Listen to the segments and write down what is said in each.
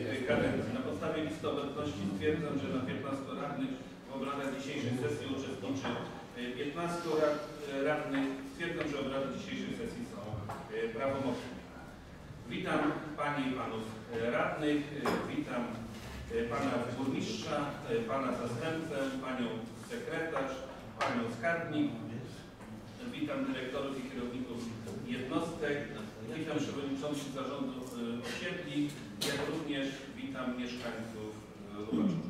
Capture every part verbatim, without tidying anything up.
kadencji. Na podstawie listy obecności stwierdzam, że na piętnastu radnych w obradach dzisiejszej sesji uczestniczy piętnastu radnych. Stwierdzam, że obrady dzisiejszej sesji są prawomocne. Witam Panie i Panów radnych, witam Pana burmistrza, Pana zastępcę, Panią sekretarz, Panią skarbnik. Witam dyrektorów i kierowników jednostek, witam przewodniczących zarządu osiedli, jak również witam mieszkańców Lubaczów.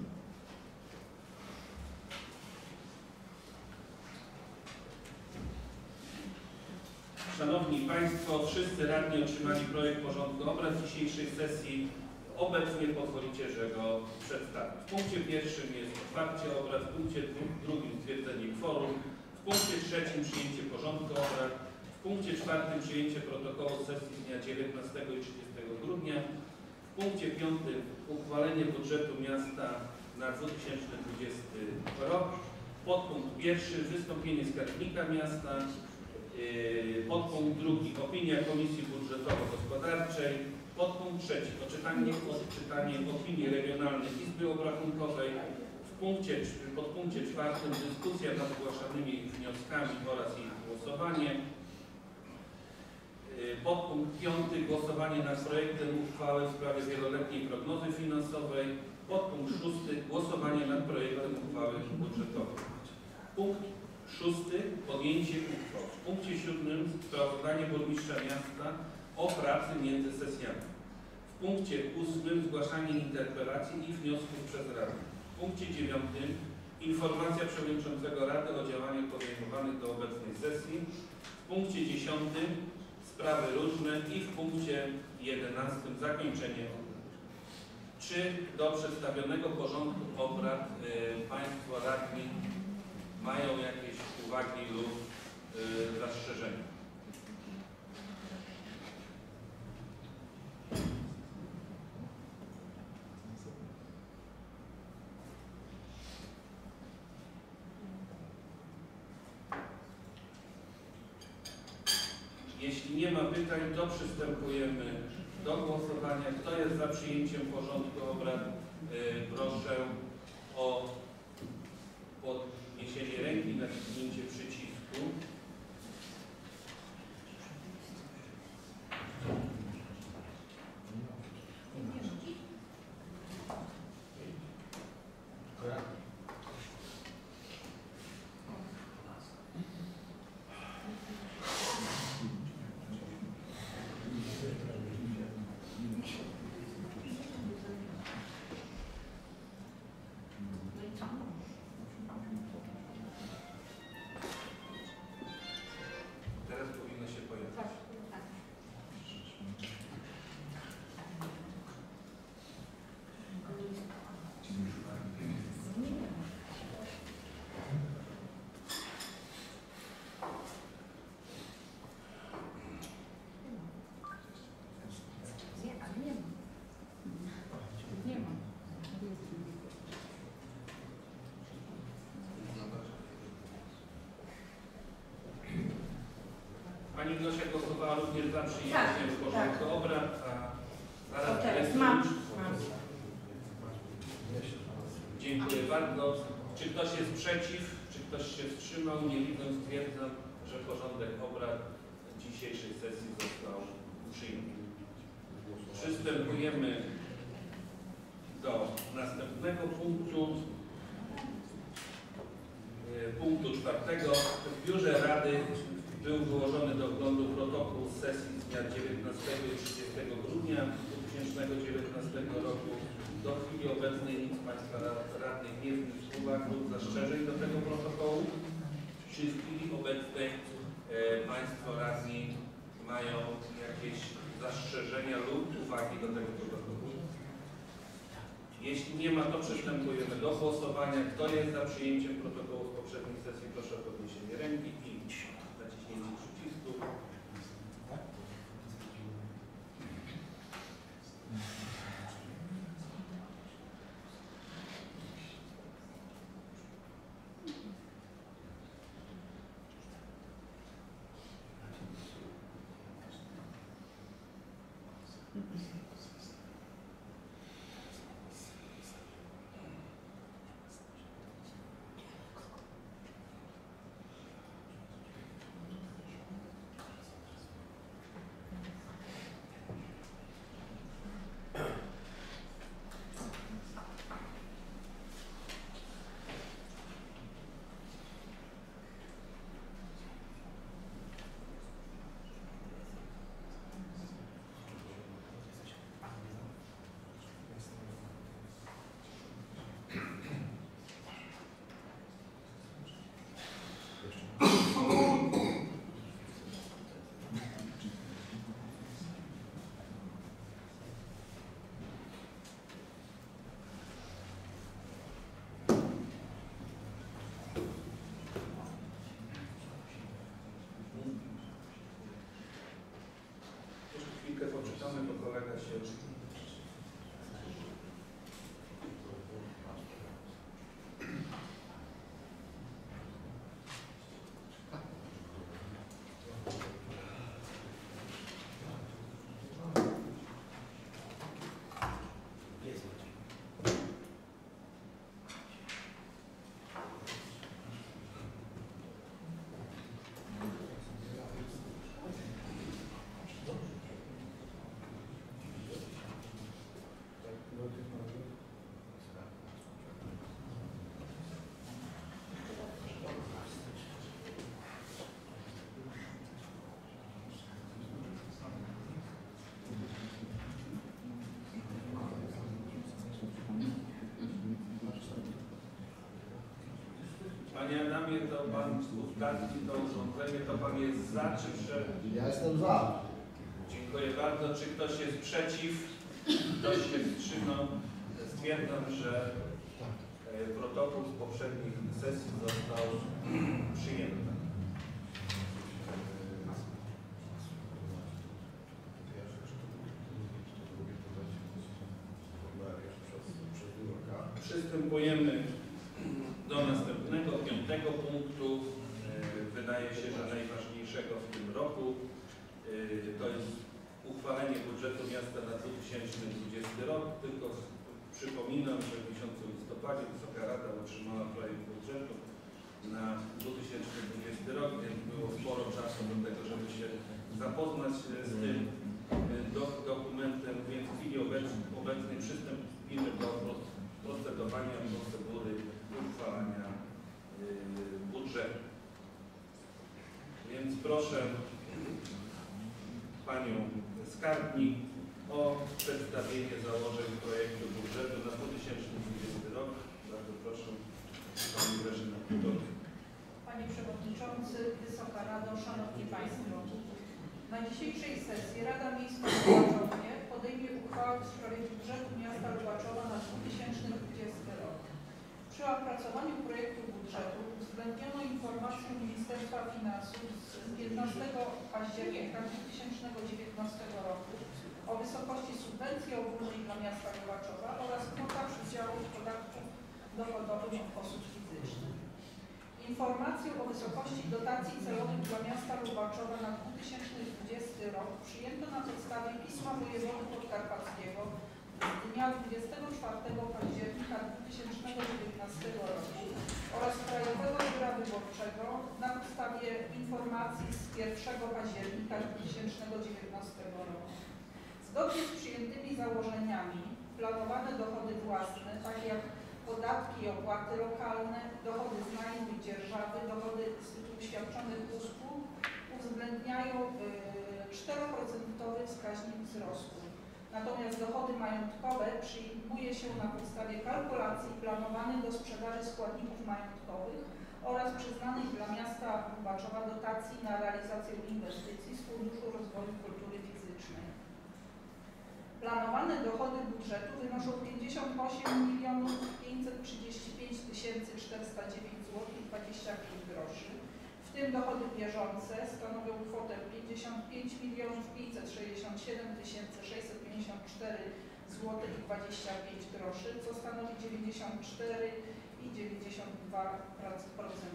Szanowni Państwo, wszyscy radni otrzymali projekt porządku obrad dzisiejszej sesji. Obecnie pozwolicie, że go przedstawię. W punkcie pierwszym jest otwarcie obrad, w punkcie drugim stwierdzenie kworum, w punkcie trzecim przyjęcie porządku obrad, w punkcie czwartym przyjęcie protokołu sesji z dnia dziewiętnastego i trzydziestego grudnia, w punkcie piątym uchwalenie budżetu miasta na dwa tysiące dwudziesty rok, podpunkt pierwszy wystąpienie skarbnika miasta, yy, podpunkt drugi opinia Komisji Budżetowo-Gospodarczej, podpunkt trzeci odczytanie, odczytanie opinii Regionalnej Izby Obrachunkowej, w punkcie, podpunkcie czwartym dyskusja nad zgłaszanymi wnioskami oraz ich głosowanie. Podpunkt piąty głosowanie nad projektem uchwały w sprawie wieloletniej prognozy finansowej. Podpunkt szósty głosowanie nad projektem uchwały budżetowej. Punkt szósty podjęcie uchwał. W punkcie siódmym sprawozdanie burmistrza miasta o pracy między sesjami. W punkcie ósmym zgłaszanie interpelacji i wniosków przez Radę. W punkcie dziewiątym informacja przewodniczącego Rady o działaniach podejmowanych do obecnej sesji. W punkcie dziesiątym sprawy różne i w punkcie jedenastym zakończenie obrad. Czy do przedstawionego porządku obrad y, Państwo radni mają jakieś uwagi lub y, zastrzeżenia? Jeśli nie ma pytań, to przystępujemy do głosowania. Kto jest za przyjęciem porządku obrad? Yy, proszę o podniesienie ręki i naciśnięcie przycisku. Teraz powinno się pojawić. Tak, tak. Nie, ale nie ma. Nie ma. Pani Gosia głosowała również za przyjęciem Tak, porządku tak. obrad, a To zaraz teraz mam. mam. Dziękuję bardzo. Czy ktoś jest przeciw? Czy ktoś się wstrzymał? Nie widzę, stwierdzam, że porządek obrad dzisiejszej sesji został przyjęty. Przystępujemy do następnego punktu. Punktu czwartego. W biurze Rady był wyłożony do wglądu protokół z sesji z dnia dziewiętnastego i trzydziestego grudnia dwa tysiące dziewiętnastego roku. Do chwili obecnej nikt z Państwa radnych nie wniósł uwag lub zastrzeżeń do tego protokołu. Czy w chwili obecnej e, Państwo radni mają jakieś zastrzeżenia lub uwagi do tego protokołu? Jeśli nie ma, to przystępujemy do głosowania. Kto jest za przyjęciem protokołu z poprzedniej sesji, proszę o podniesienie ręki i naciśnięcie przycisku. zakresie Panie Adamie, to Pan uzgadni to urządzenie, to Pan jest za, czy prze... Ja jestem za. Dziękuję bardzo. Czy ktoś jest przeciw? Ktoś się wstrzymał? Stwierdzam, że protokół z poprzednich sesji został przyjęty. Przystępujemy do następnego, piątego punktu. Wydaje się, że najważniejszego w tym roku. To jest uchwalenie budżetu miasta na dwa tysiące dwudziesty rok. Tylko przypominam, że w miesiącu listopadzie Wysoka Rada otrzymała projekt budżetu na dwa tysiące dwudziesty rok, więc było sporo czasu do tego, żeby się zapoznać z tym do, dokumentem, więc w chwili obecnej, obecnej przystąpimy do procedowania procedury uchwalania yy, budżetu. Więc proszę Panią Skarbnik o przedstawienie założeń projektu budżetu na dwa tysiące dwudziesty rok. Bardzo proszę Pani Grażyna. Panie Przewodniczący, Wysoka Rado, Szanowni Państwo. Na dzisiejszej sesji Rada Miejska w Lubaczowie podejmie uchwałę w sprawie budżetu miasta Lubaczowa na dwa tysiące dwudziesty rok. Przy opracowaniu projektu budżetu uwzględniono informację Ministerstwa Finansów z piętnastego października dwa tysiące dziewiętnastego roku o wysokości subwencji ogólnej dla miasta Lubaczowa oraz kwotach przydziałów podatku dochodowym od osób fizycznych. Informację o wysokości dotacji celowych dla miasta Lubaczowa na dwa tysiące dwudziesty rok przyjęto na podstawie pisma wojewody podkarpackiego z dnia dwudziestego czwartego października dwa tysiące dziewiętnastego roku oraz Krajowego Biura Wyborczego na podstawie informacji z pierwszego października dwa tysiące dziewiętnastego roku. Zgodnie z przyjętymi założeniami planowane dochody własne, takie jak podatki i opłaty lokalne, dochody z najmu i dzierżawy, dochody z tytułu świadczonych usług uwzględniają cztery procent wskaźnik wzrostu. Natomiast dochody majątkowe przyjmuje się na podstawie kalkulacji planowanych do sprzedaży składników majątkowych oraz przyznanych dla miasta Lubaczowa dotacji na realizację inwestycji z Funduszu Rozwoju Kultury Fizycznej. Planowane dochody budżetu wynoszą pięćdziesiąt osiem milionów pięćset trzydzieści pięć tysięcy czterysta dziewięć złotych i dwadzieścia pięć groszy. W tym dochody bieżące stanowią kwotę pięćdziesiąt pięć milionów pięćset sześćdziesiąt siedem tysięcy sześćset pięćdziesiąt cztery złotych i dwadzieścia pięć groszy, co stanowi dziewięćdziesiąt cztery i dziewięćdziesiąt dwa procent.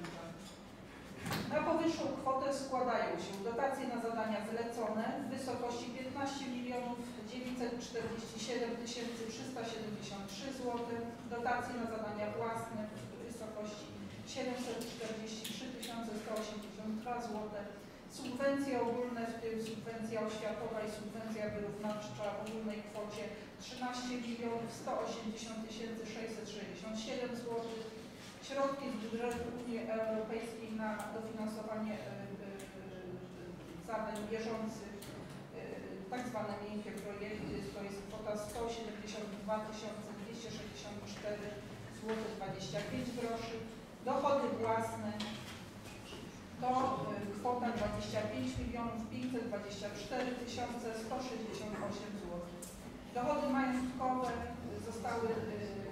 Na powyższą kwotę składają się dotacje na zadania zlecone w wysokości piętnaście milionów dziewięćset czterdzieści siedem tysięcy trzysta siedemdziesiąt trzy złotych, dotacje na zadania własne w wysokości siedemset czterdzieści trzy tysiące sto osiemdziesiąt dwa złote, subwencje ogólne, w tym subwencja oświatowa i subwencja wyrównawcza w ogólnej kwocie trzynaście milionów sto osiemdziesiąt tysięcy sześćset sześćdziesiąt siedem złotych, środki z budżetu Unii Europejskiej na dofinansowanie y, y, y, zadań bieżących, y, tak zwane miękkie projekty, to jest kwota sto siedemdziesiąt dwa tysiące dwieście sześćdziesiąt cztery złotych i dwadzieścia pięć groszy. Dochody własne to y, kwota dwadzieścia pięć milionów pięćset dwadzieścia cztery tysiące sto sześćdziesiąt osiem złotych. Dochody majątkowe zostały y,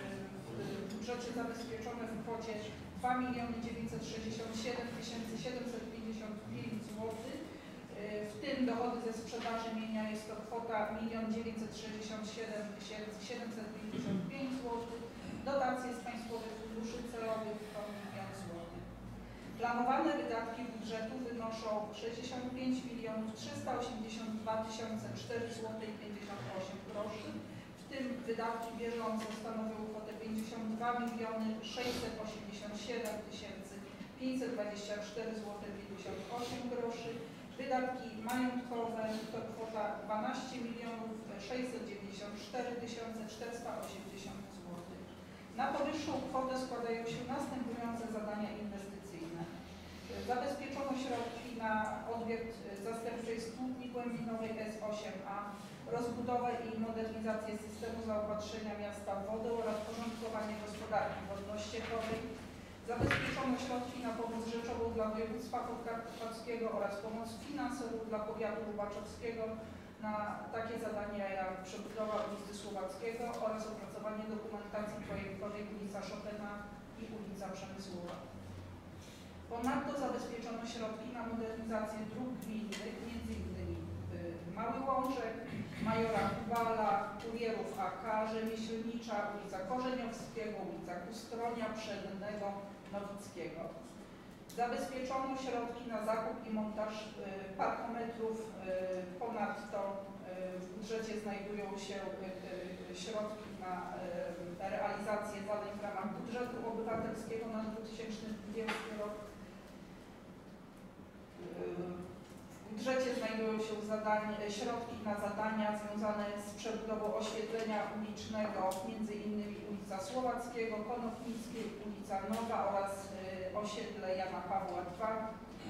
w budżecie zabezpieczone w kwocie dwa miliony dziewięćset sześćdziesiąt siedem tysięcy siedemset pięćdziesiąt pięć złotych. w tym dochody ze sprzedaży mienia jest to kwota milion dziewięćset sześćdziesiąt siedem tysięcy siedemset pięćdziesiąt pięć złotych, dotacje z państwowych funduszy celowych to milion złotych. Planowane wydatki budżetu wynoszą sześćdziesiąt pięć milionów trzysta osiemdziesiąt dwa tysiące cztery złote i pięćdziesiąt osiem groszy, w tym wydatki bieżące stanowią kwotę pięćdziesiąt dwa miliony sześćset osiemdziesiąt siedem tysięcy pięćset dwadzieścia cztery złote pięćdziesiąt osiem groszy, wydatki majątkowe to kwota dwanaście milionów sześćset dziewięćdziesiąt cztery tysiące czterysta osiemdziesiąt złotych. Na powyższą kwotę składają się następujące zadania inwestycyjne. Zabezpieczono środki na odwiert zastępczej studni głębinowej S osiem A, rozbudowę i modernizację systemu zaopatrzenia miasta w wodę oraz porządkowanie gospodarki wodno-ściekowej. Zabezpieczono środki na pomoc rzeczową dla województwa podkarpackiego oraz pomoc finansową dla powiatu lubaczowskiego na takie zadania jak przebudowa ulicy Słowackiego oraz opracowanie dokumentacji projektowej ulica Chopina i ulica Przemysłowa. Ponadto zabezpieczono środki na modernizację dróg gminnych, między innymi Mały Łążek, Majora Kubala, Kurierów A K, Rzemieślnicza, ulica Korzeniowskiego, ulica Kustronia, Przednego, Nowickiego. Zabezpieczono środki na zakup i montaż y, parkometrów. Y, ponadto y, w budżecie znajdują się y, y, środki na y, realizację zadań w ramach budżetu obywatelskiego na dwa tysiące dwudziesty rok. Y, W budżecie znajdują się zadań, środki na zadania związane z przebudową oświetlenia ulicznego, między innymi ulica Słowackiego, Konopnickiej, ulica Nowa oraz y, osiedle Jana Pawła drugiego.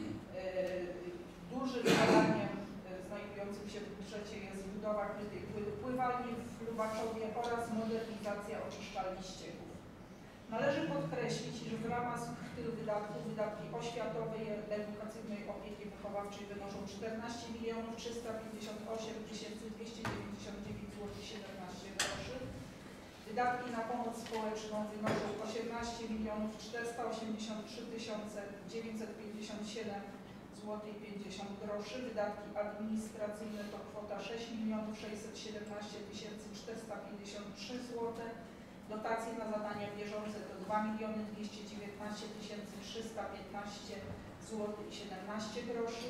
Y, dużym zadaniem y, znajdującym się w budżecie jest budowa krytej pływalni w Lubaczowie oraz modernizacja oczyszczalni ścieków. Należy podkreślić, iż w ramach tych wydatków wydatki oświatowej, edukacyjnej, opieki wychowawczej wynoszą czternaście milionów trzysta pięćdziesiąt osiem tysięcy dwieście dziewięćdziesiąt dziewięć złotych siedemnaście groszy. Wydatki na pomoc społeczną wynoszą osiemnaście milionów czterysta osiemdziesiąt trzy tysiące dziewięćset pięćdziesiąt siedem złotych pięćdziesiąt groszy. Wydatki administracyjne to kwota sześć milionów sześćset siedemnaście tysięcy czterysta pięćdziesiąt trzy złote. Dotacje na zadania bieżące to dwa miliony dwieście dziewiętnaście tysięcy trzysta piętnaście złotych i siedemnaście groszy.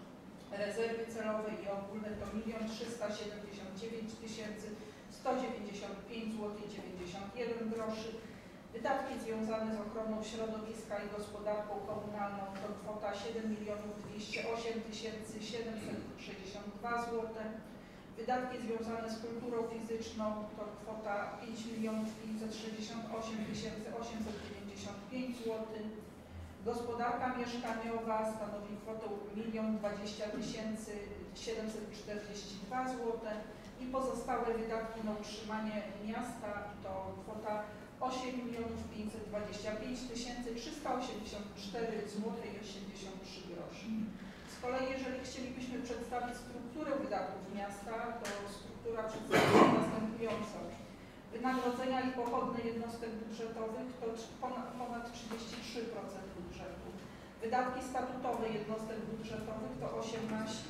Rezerwy celowe i ogólne to milion trzysta siedemdziesiąt dziewięć tysięcy sto dziewięćdziesiąt pięć złotych i dziewięćdziesiąt jeden groszy. Wydatki związane z ochroną środowiska i gospodarką komunalną to kwota siedem milionów dwieście osiem tysięcy siedemset sześćdziesiąt dwa złote. Wydatki związane z kulturą fizyczną to kwota pięć milionów pięćset sześćdziesiąt osiem tysięcy osiemset dziewięćdziesiąt pięć złotych. Gospodarka mieszkaniowa stanowi kwotę milion dwadzieścia tysięcy siedemset czterdzieści dwa złote i pozostałe wydatki na utrzymanie miasta to kwota osiem milionów pięćset dwadzieścia pięć tysięcy trzysta osiemdziesiąt cztery złotych i osiemdziesiąt trzy groszy. Z kolei jeżeli chcielibyśmy przedstawić strukturę wydatków miasta, to struktura przedstawia następującą. Wynagrodzenia i pochodne jednostek budżetowych to ponad trzydzieści trzy procent budżetu. Wydatki statutowe jednostek budżetowych to osiemnaście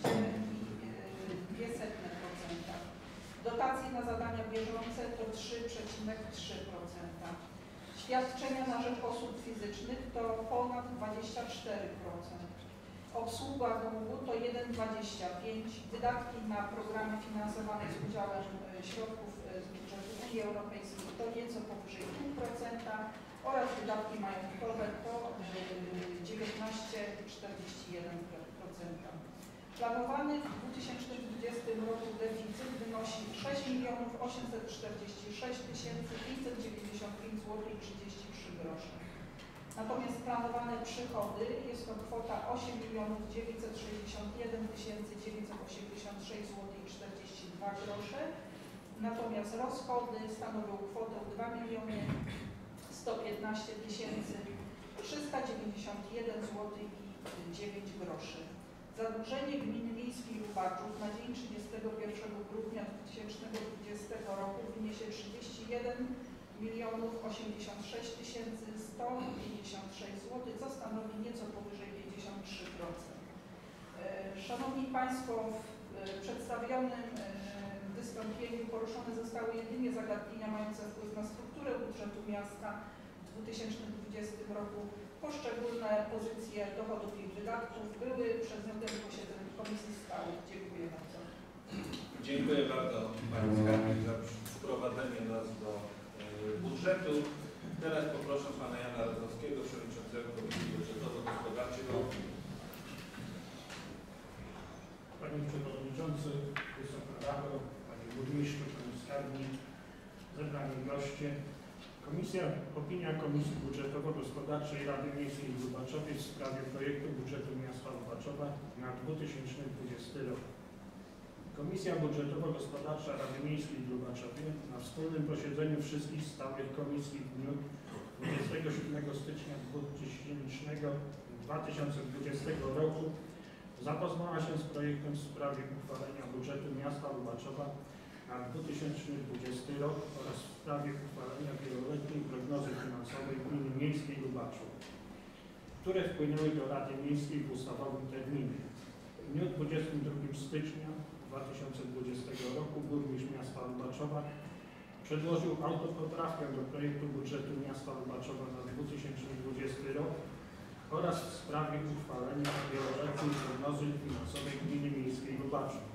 przecinek dwa procent. Dotacje na zadania bieżące to trzy przecinek trzy procent. Świadczenia na rzecz osób fizycznych to ponad dwadzieścia cztery procent. Obsługa długu to jeden przecinek dwadzieścia pięć procent. Wydatki na programy finansowane z udziałem środków z budżetu Unii Europejskiej to nieco powyżej pół procenta oraz wydatki majątkowe to dziewiętnaście przecinek czterdzieści jeden procent. Planowany w dwa tysiące dwudziestym roku deficyt wynosi sześć milionów osiemset czterdzieści sześć tysięcy pięćset dziewięćdziesiąt pięć złotych i trzydzieści trzy grosze. Natomiast planowane przychody jest to kwota osiem milionów dziewięćset sześćdziesiąt jeden tysięcy dziewięćset osiemdziesiąt sześć złotych i czterdzieści dwa grosze. Natomiast rozchody stanowią kwotę dwa miliony sto piętnaście tysięcy trzysta dziewięćdziesiąt jeden złotych i dziewięć groszy. Zadłużenie gminy miejskiej Lubaczów na dzień trzydziestego pierwszego grudnia dwa tysiące dwudziestego roku wyniesie trzydzieści jeden milionów osiemdziesiąt sześć tysięcy sto pięćdziesiąt sześć złotych, co stanowi nieco powyżej pięćdziesiąt trzy procent. Szanowni Państwo, w przedstawionym wystąpieniu poruszone zostały jedynie zagadnienia mające wpływ na strukturę budżetu miasta w dwa tysiące dwudziestym roku. Poszczególne pozycje dochodów i wydatków były przedmiotem posiedzeń Komisji Stałych. Dziękuję bardzo. Dziękuję bardzo Pani Skarbnik za wprowadzenie nas do y, budżetu. Teraz poproszę Pana Jana Radowskiego, Przewodniczącego Komisji Budżetowo-Gospodarczej. Panie Przewodniczący, Wysoka Rado, Panie Burmistrzu, Panie Skarbnik, zebrani goście. Komisja, opinia Komisji Budżetowo-Gospodarczej Rady Miejskiej w Lubaczowie w sprawie projektu budżetu miasta Lubaczowa na dwa tysiące dwudziesty rok. Komisja Budżetowo-Gospodarcza Rady Miejskiej w Lubaczowie na wspólnym posiedzeniu wszystkich stałych komisji w dniu dwudziestego siódmego stycznia dwa tysiące dwudziestego roku zapoznała się z projektem w sprawie uchwalenia budżetu miasta Lubaczowa na dwa tysiące dwudziesty rok oraz w sprawie uchwalenia wieloletniej prognozy finansowej Gminy Miejskiej Lubaczów, które wpłynęły do Rady Miejskiej w ustawowym terminie. W dniu dwudziestego drugiego stycznia dwa tysiące dwudziestego roku burmistrz miasta Lubaczowa przedłożył autopoprawkę do projektu budżetu miasta Lubaczowa na dwa tysiące dwudziesty rok oraz w sprawie uchwalenia wieloletniej prognozy finansowej Gminy Miejskiej Lubaczów.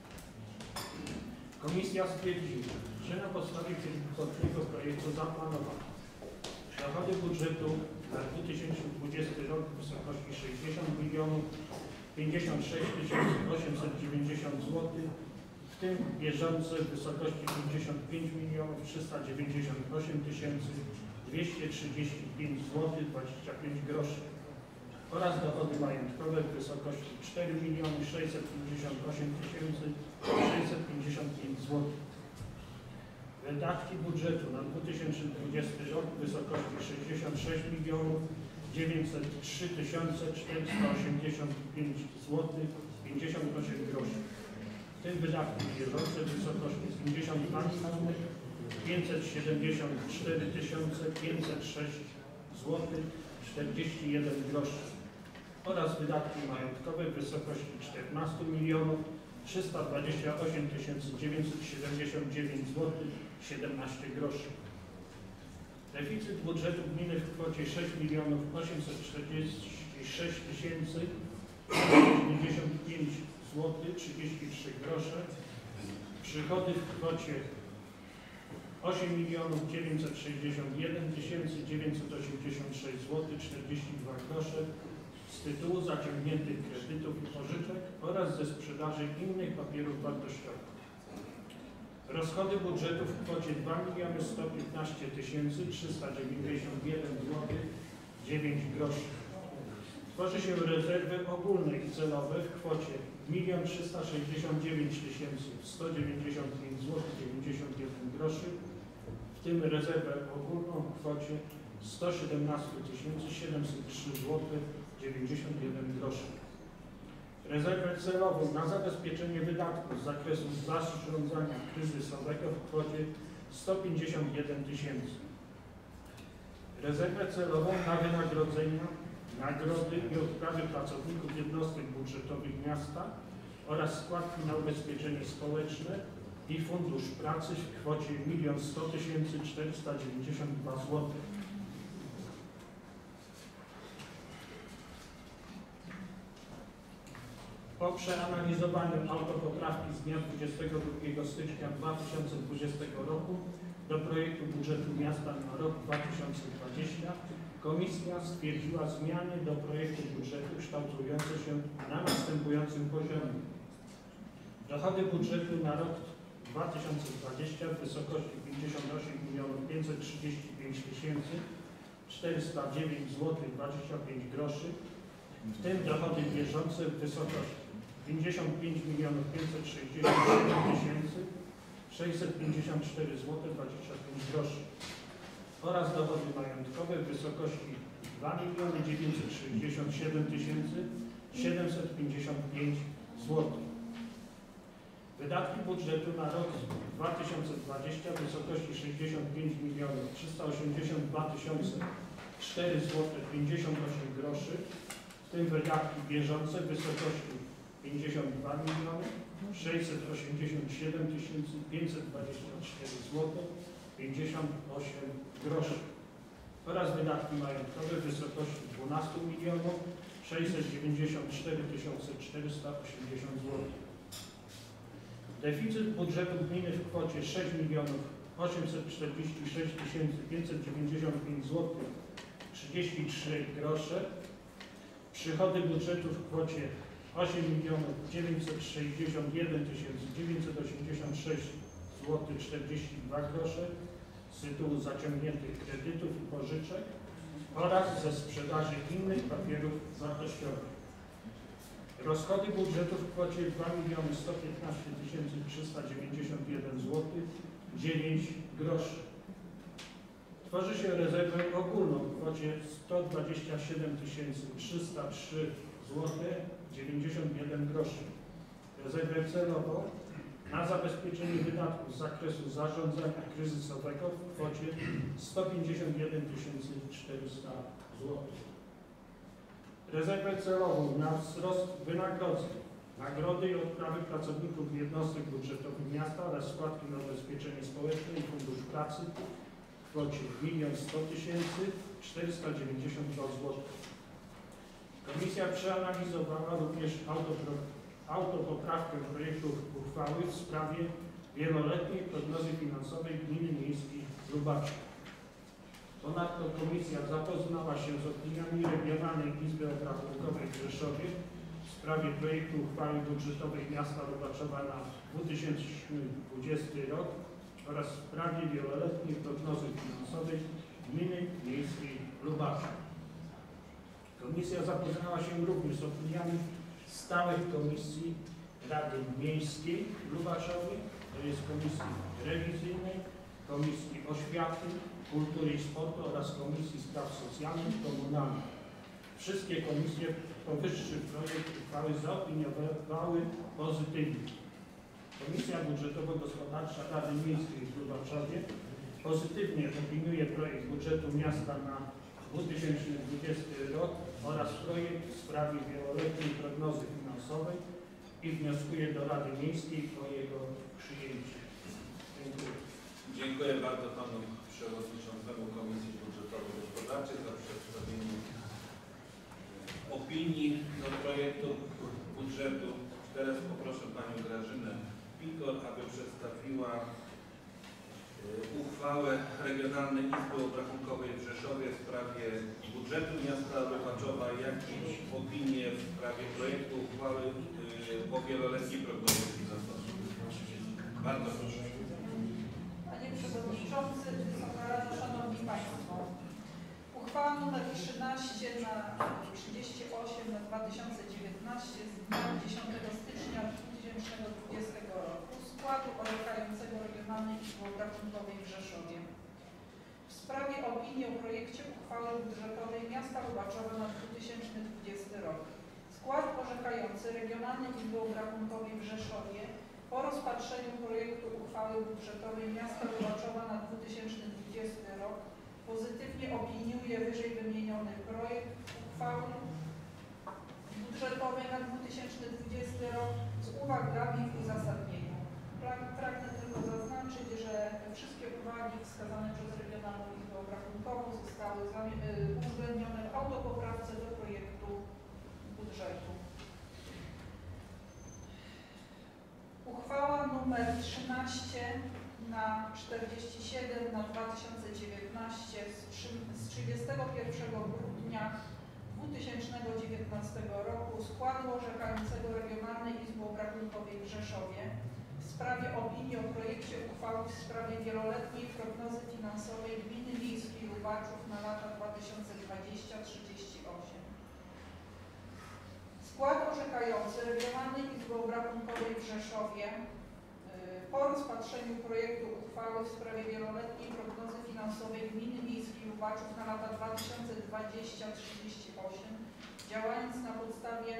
Komisja stwierdziła, że na podstawie pierwotnego projektu zaplanowano dochody budżetu na dwa tysiące dwudziesty rok w wysokości sześćdziesiąt milionów pięćdziesiąt sześć tysięcy osiemset dziewięćdziesiąt złotych, w tym bieżące w wysokości pięćdziesiąt pięć milionów trzysta dziewięćdziesiąt osiem tysięcy dwieście trzydzieści pięć złotych dwadzieścia pięć groszy oraz dochody majątkowe w wysokości cztery miliony sześćset pięćdziesiąt osiem tysięcy sześćset pięćdziesiąt pięć złotych. Wydatki budżetu na dwa tysiące dwudziesty rok w wysokości sześćdziesiąt sześć milionów dziewięćset trzy tysiące czterysta osiemdziesiąt pięć złotych pięćdziesiąt osiem groszy. W tym wydatki bieżące w wysokości pięćdziesiąt dwa miliony pięćset siedemdziesiąt cztery tysiące pięćset sześć złotych czterdzieści jeden groszy oraz wydatki majątkowe w wysokości czternaście milionów trzysta dwadzieścia osiem tysięcy dziewięćset siedemdziesiąt dziewięć złotych siedemnaście groszy. Deficyt budżetu gminy w kwocie sześć milionów osiemset czterdzieści sześć tysięcy dziewięćdziesiąt pięć złotych trzydzieści trzy grosze. Przychody w kwocie osiem milionów dziewięćset sześćdziesiąt jeden tysięcy dziewięćset osiemdziesiąt sześć złotych czterdzieści dwa grosze z tytułu zaciągniętych kredytów i pożyczek oraz ze sprzedaży innych papierów wartościowych. Rozchody budżetu w kwocie dwa miliony sto piętnaście tysięcy trzysta dziewięćdziesiąt jeden złotych dziewięć groszy. Tworzy się rezerwy ogólne i celowe w kwocie milion trzysta sześćdziesiąt dziewięć tysięcy sto dziewięćdziesiąt pięć złotych dziewięćdziesiąt jeden groszy, w tym rezerwę ogólną w kwocie sto siedemnaście tysięcy siedemset trzy złotych dziewięćdziesiąt jeden groszy. Rezerwę celową na zabezpieczenie wydatków z zakresu zarządzania kryzysowego w kwocie sto pięćdziesiąt jeden tysięcy. Rezerwę celową na wynagrodzenia, nagrody i odprawy pracowników jednostek budżetowych miasta oraz składki na ubezpieczenie społeczne i fundusz pracy w kwocie milion sto tysięcy czterysta dziewięćdziesiąt dwa złotych. Po przeanalizowaniu autopoprawki z dnia dwudziestego drugiego stycznia dwa tysiące dwudziestego roku do projektu budżetu miasta na rok dwa tysiące dwudziesty Komisja stwierdziła zmiany do projektu budżetu kształtujące się na następującym poziomie. Dochody budżetu na rok dwa tysiące dwudziesty w wysokości pięćdziesiąt osiem milionów pięćset trzydzieści pięć tysięcy czterysta dziewięć złotych dwadzieścia pięć groszy, w tym dochody bieżące w wysokości pięćdziesiąt pięć milionów pięćset sześćdziesiąt siedem tysięcy sześćset pięćdziesiąt cztery złote dwadzieścia pięć groszy oraz dochody majątkowe w wysokości dwa miliony dziewięćset sześćdziesiąt siedem tysięcy siedemset pięćdziesiąt pięć złotych. Wydatki budżetu na rok dwa tysiące dwudziesty w wysokości sześćdziesiąt pięć milionów trzysta osiemdziesiąt dwa tysiące cztery złote pięćdziesiąt osiem groszy, w tym wydatki bieżące w wysokości pięćdziesiąt dwa miliony sześćset osiemdziesiąt siedem tysięcy pięćset dwadzieścia cztery złote pięćdziesiąt osiem groszy oraz wydatki majątkowe w wysokości dwanaście milionów sześćset dziewięćdziesiąt cztery tysiące czterysta osiemdziesiąt złotych. Deficyt budżetu gminy w kwocie sześć milionów osiemset czterdzieści sześć tysięcy pięćset dziewięćdziesiąt pięć złotych trzydzieści trzy grosze. Przychody budżetu w kwocie osiem milionów dziewięćset sześćdziesiąt jeden tysięcy dziewięćset osiemdziesiąt sześć złotych czterdzieści dwa grosze z tytułu zaciągniętych kredytów i pożyczek oraz ze sprzedaży innych papierów wartościowych. Rozchody budżetu w kwocie dwa miliony sto piętnaście tysięcy trzysta dziewięćdziesiąt jeden złotych dziewięć groszy. Tworzy się rezerwę ogólną w kwocie sto dwadzieścia siedem tysięcy trzysta trzy złote dziewięćdziesiąt jeden groszy. Rezerwę celową na zabezpieczenie wydatków z zakresu zarządzania kryzysowego w kwocie sto pięćdziesiąt jeden tysięcy czterysta złotych. Rezerwę celową na wzrost wynagrodzeń, nagrody i odprawy pracowników jednostek budżetowych miasta oraz składki na ubezpieczenie społeczne i fundusz pracy w kwocie milion sto tysięcy czterysta dziewięćdziesiąt dwa złote. Komisja przeanalizowała również autopro, autopoprawkę projektu uchwały w sprawie wieloletniej prognozy finansowej Gminy Miejskiej Lubaczów. Ponadto komisja zapoznała się z opiniami Regionalnej Izby Obrachunkowej w Rzeszowie w sprawie projektu uchwały budżetowej miasta Lubaczowa na dwa tysiące dwudziesty rok oraz w sprawie wieloletniej prognozy finansowej Gminy Miejskiej Lubaczów. Komisja zapoznała się również z opiniami stałych komisji Rady Miejskiej w Lubaczowie, to jest Komisji Rewizyjnej, Komisji Oświaty, Kultury i Sportu oraz Komisji Spraw Socjalnych i Komunalnych. Wszystkie komisje powyższy projekt uchwały zaopiniowały pozytywnie. Komisja Budżetowo-Gospodarcza Rady Miejskiej w Lubaczowie pozytywnie opiniuje projekt budżetu miasta na dwa tysiące dwudziesty rok oraz projekt w sprawie wieloletniej prognozy finansowej i wnioskuje do Rady Miejskiej o jego przyjęcie. Dziękuję. Dziękuję bardzo panu przewodniczącemu Komisji Budżetowo-Gospodarczej za przedstawienie opinii do projektu budżetu. Teraz poproszę panią Grażynę Pikor, aby przedstawiła uchwałę Regionalnej Izby Obrachunkowej w Rzeszowie w sprawie budżetu miasta Lubaczowa, jak i opinię w sprawie projektu uchwały o wieloletniej prognozie finansowej. Bardzo proszę. Panie Przewodniczący, Wysoka Rado, Szanowni Państwo. Uchwała nr trzynaście na trzydzieści osiem na dwa tysiące dziewiętnaście z dnia dziesiątego stycznia dwa tysiące dwudziestego roku składu orzekającego Regionalnej Izby Obrachunkowej w Rzeszowie w sprawie opinii o projekcie uchwały budżetowej miasta Lubaczowa na dwa tysiące dwudziesty rok. Skład orzekający Regionalnej Izby Obrachunkowej w Rzeszowie po rozpatrzeniu projektu uchwały budżetowej miasta Lubaczowa na dwa tysiące dwudziesty rok pozytywnie opiniuje wyżej wymieniony projekt uchwały budżetowej na dwa tysiące dwudziesty rok z uwagami w uzasadnieniu. Pragnę tylko zaznaczyć, że wszystkie uwagi wskazane przez Regionalną Izbę Obrachunkową zostały uwzględnione w autopoprawce do projektu budżetu. Uchwała nr trzynaście na czterdzieści siedem na dwa tysiące dziewiętnaście z trzydziestego pierwszego grudnia dwa tysiące dziewiętnastego roku składu orzekającego Regionalnej Izby Obrachunkowej w Rzeszowie w sprawie opinii o projekcie uchwały w sprawie wieloletniej prognozy finansowej Gminy Miejskiej Lubaczów na lata dwa tysiące dwudziesty do trzydziestego ósmego. Skład orzekający Regionalnej Izby Obrachunkowej w Rzeszowie po rozpatrzeniu projektu uchwały w sprawie wieloletniej prognozy finansowej Gminy Miejskiej Lubaczów na lata dwa tysiące dwudziesty do trzydziestego ósmego, działając na podstawie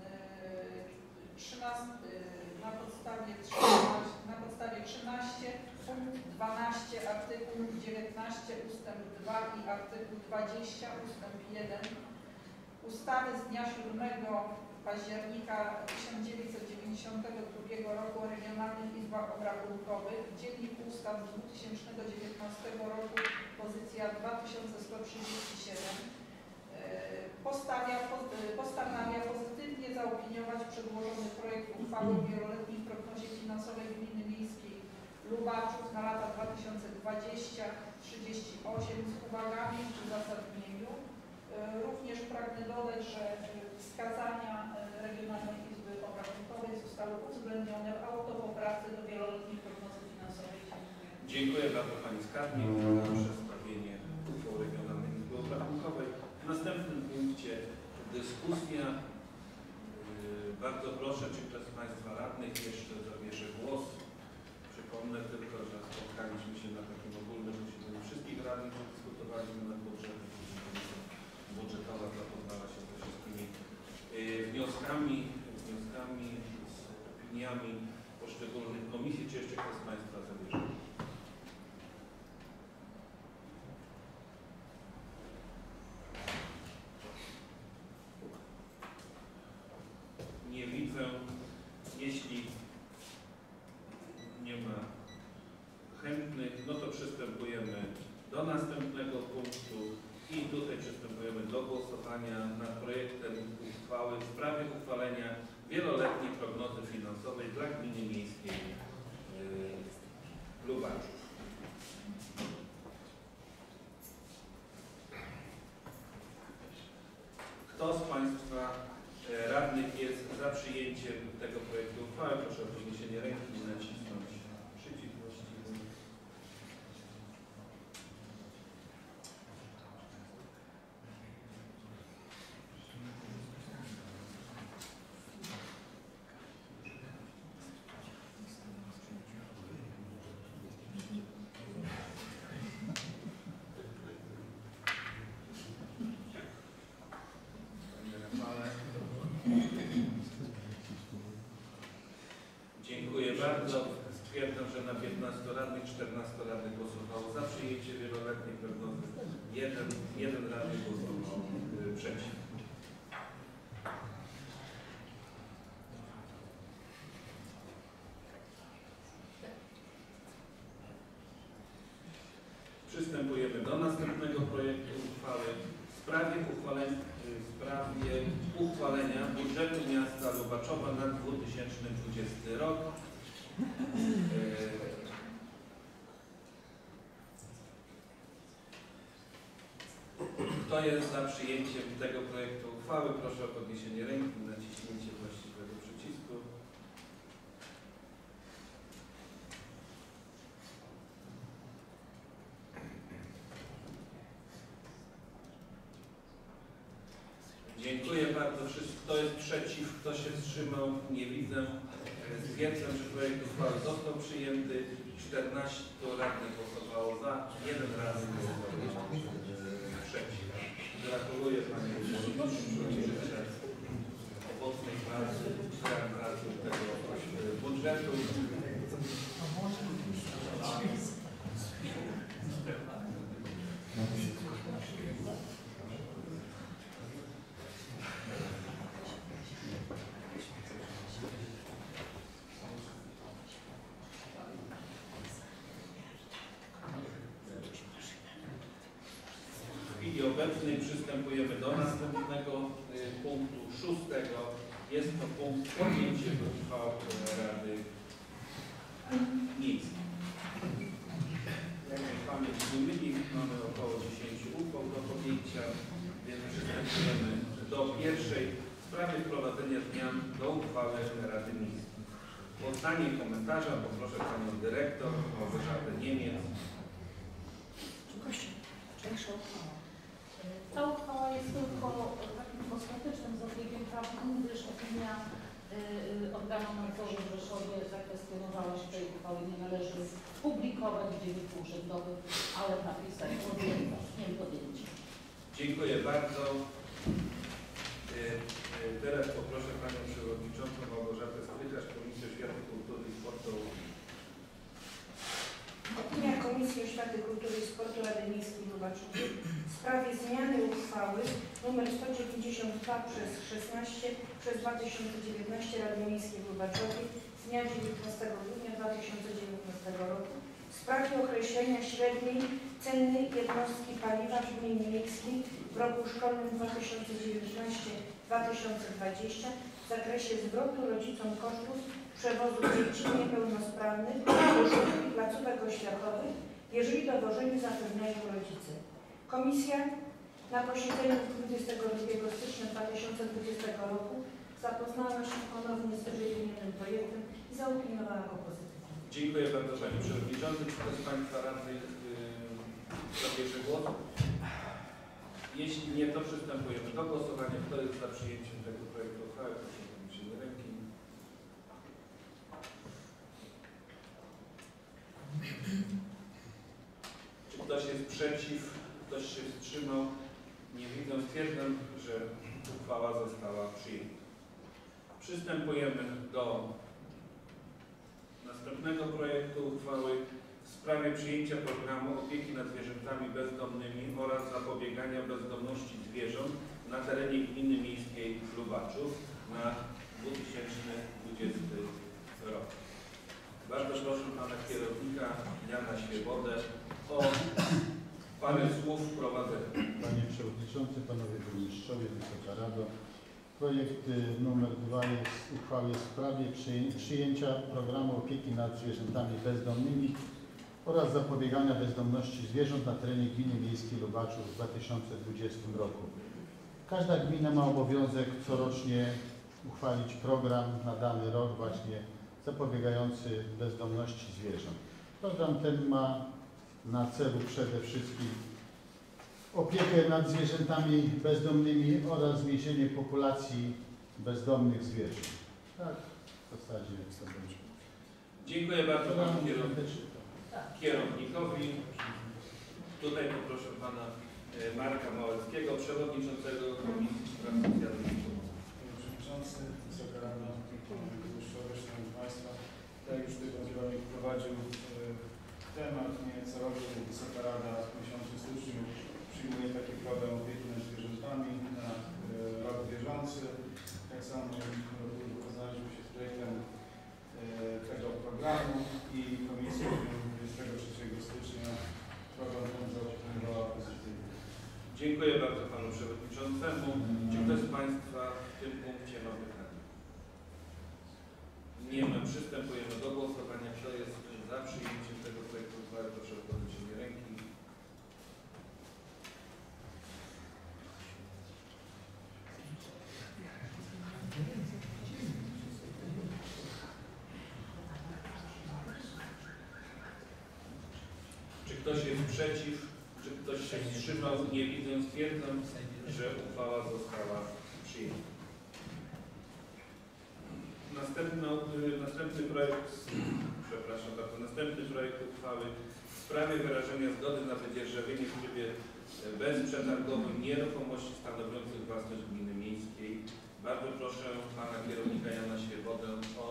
na podstawie na podstawie trzynaście punkt dwanaście artykuł dziewiętnaście ustęp dwa i artykuł dwadzieścia ustęp jeden ustawy z dnia siódmego października tysiąc dziewięćset dziewięćdziesiątego drugiego roku o regionalnych izbach obrachunkowych, Dziennik Ustaw z dwa tysiące dziewiętnastego roku, pozycja dwa tysiące sto trzydzieści siedem, postawia, postanawia pozytywnie zaopiniować przedłożony projekt uchwały o wieloletniej prognozie finansowej Gminy Miejskiej Lubaczów na lata dwa tysiące dwudziesty do trzydziestego ósmego z uwagami w uzasadnieniu. Również pragnę dodać, że wskazania Regionalnej Izby Obrachunkowej zostały uwzględnione w autopoprawce do wieloletniej prognozy finansowej. Dziękuję. Dziękuję bardzo Pani Skarbnik za przedstawienie uchwał Regionalnej Izby Obrachunkowej. W następnym punkcie dyskusja. Bardzo proszę, czy ktoś z Państwa radnych jeszcze zabierze głos. Przypomnę tylko, że spotkaliśmy się na takim ogólnym posiedzeniu wszystkich radnych, że dyskutowaliśmy nad budżetem. Budżetowa zapoznała się ze wszystkimi wnioskami, wnioskami, z opiniami poszczególnych komisji. Czy jeszcze ktoś z Państwa zabierze? Nie widzę. Jeśli nie ma chętnych, no to przystępujemy do następnego punktu i tutaj przystępujemy do głosowania nad projektem uchwały w sprawie uchwalenia wieloletniej prognozy finansowej dla Gminy Miejskiej yy, Lubaczów. Kto z Państwa radnych jest za przyjęciem tego projektu uchwały? Proszę o podniesienie ręki i nacisnąć przycisk właściwy. Dziękuję bardzo. Stwierdzam, że na piętnastu radnych, czternastu radnych głosowało za przyjęcie wieloletniej prognozy. Jeden, jeden radny głosował y, przeciw. Przystępujemy do następnego projektu uchwały w sprawie uchwalenia, w sprawie uchwalenia budżetu miasta Lubaczowa na dwa tysiące dwudziesty rok. Kto jest za przyjęciem tego projektu uchwały? Proszę o podniesienie ręki i naciśnięcie właściwego przycisku. Dziękuję bardzo. Kto jest przeciw? Kto się wstrzymał? Nie widzę. Stwierdzam, że projekt uchwały został przyjęty. czternastu radnych głosowało za, jeden radny głosował przeciw. Gratuluję Panie Burmistrzu i życzę owocnej pracy, pracy tego budżetu. W chwili obecnej przystępujemy do następnego y, punktu szóstego. Jest to punkt podjęcie uchwał Rady Miejskiej. Jak mnie pamięć nie myli, mamy około dziesięciu uchwał do podjęcia, więc przystępujemy do pierwszej w sprawie wprowadzenia zmian do uchwały Rady Miejskiej. O zdanie komentarza poproszę Panią Dyrektor Małgorzatę Niemiec. Ta uchwała jest tylko takim kosmetycznym zabiegiem prawnym, gdyż opinia y, organu nadzoru w Rzeszowie zakwestionowała, że tej uchwały nie należy publikować w dzienniku urzędowym, ale napisać nie podjęcie. Dziękuję bardzo. Teraz poproszę Panią Przewodniczącą Małgorzatę Strycharz, Komisję Oświaty, Kultury i Sportu. Opinia Komisji Oświaty, Kultury i Sportu Rady Miejskiej w Lubaczowie w sprawie zmiany uchwały nr sto dziewięćdziesiąt dwa przez szesnaście przez dwa tysiące dziewiętnaście Rady Miejskiej w Lubaczowie z dnia dziewiętnastego grudnia dwa tysiące dziewiętnastego roku w sprawie określenia średniej ceny jednostki paliwa w gminie miejskiej w roku szkolnym dwa tysiące dziewiętnasty dwa tysiące dwudziesty w zakresie zwrotu rodzicom kosztów przewozu dzieci niepełnosprawnych do szkół i placówek oświatowych, jeżeli dowożenie zapewniają rodzice. Komisja na posiedzeniu dwudziestego drugiego stycznia dwa tysiące dwudziestego roku zapoznała się ponownie z wymienionym projektem i zaopiniowała go pozytywnie. Dziękuję bardzo Panie Przewodniczący. Czy ktoś z Państwa radnych yy, zabierze głos? Jeśli nie, to przystępujemy do głosowania. Kto jest za przyjęciem tego projektu uchwały? Proszę o podniesienie ręki. Czy ktoś jest przeciw? Ktoś się wstrzymał? Nie widzę. Stwierdzam, że uchwała została przyjęta. Przystępujemy do następnego projektu uchwały w sprawie przyjęcia programu opieki nad zwierzętami bezdomnymi oraz zapobiegania bezdomności zwierząt na terenie gminy miejskiej Lubaczów na dwa tysiące dwudziesty rok. Bardzo proszę Pana Kierownika Jana Świebodę o parę słów wprowadzenia. Panie Przewodniczący, Panowie Burmistrzowie, Wysoka Rado. Projekt numer dwa jest uchwały w sprawie przyjęcia programu opieki nad zwierzętami bezdomnymi oraz zapobiegania bezdomności zwierząt na terenie gminy miejskiej Lubaczów w dwa tysiące dwudziestym roku. Każda gmina ma obowiązek corocznie uchwalić program na dany rok właśnie zapobiegający bezdomności zwierząt. Program ten ma na celu przede wszystkim opiekę nad zwierzętami bezdomnymi oraz zmniejszenie populacji bezdomnych zwierząt. Tak, w zasadzie to będzie. Dziękuję bardzo Panu kierownikowi. Tutaj poproszę Pana Marka Małeckiego, Przewodniczącego Komisji Spraw Socjalnych. Panie Przewodniczący, Wysoka Rado, Panowie Burmistrzowie, Szanowni Państwo. Tak jak już tutaj Pan Kierownik wprowadził temat, nie co roku Wysoka Rada w miesiącu styczniu przyjmuje taki program opieki nad zwierzętami na y, rok bieżący. Tak samo wypoznaliśmy się z projektem y, tego programu i Komisja dwudziestego trzeciego stycznia program ten zaopiniowała pozytywnie. Dziękuję bardzo Panu Przewodniczącemu. Czy ktoś z Państwa w tym punkcie ma pytania? Nie ma. Przystępujemy do głosowania. Kto jest za przyjęciem tego projektu uchwały? Proszę o podniesienie ręki. Czy ktoś jest przeciw? Czy ktoś się wstrzymał? Nie widzę. Stwierdzam, że uchwała została przyjęta. Następno, następny projekt, przepraszam bardzo, następny projekt uchwały w sprawie wyrażenia zgody na wydzierżawienie w trybie bezprzetargowym nieruchomości stanowiących własność gminy miejskiej. Bardzo proszę Pana Kierownika Jana Świebodę o...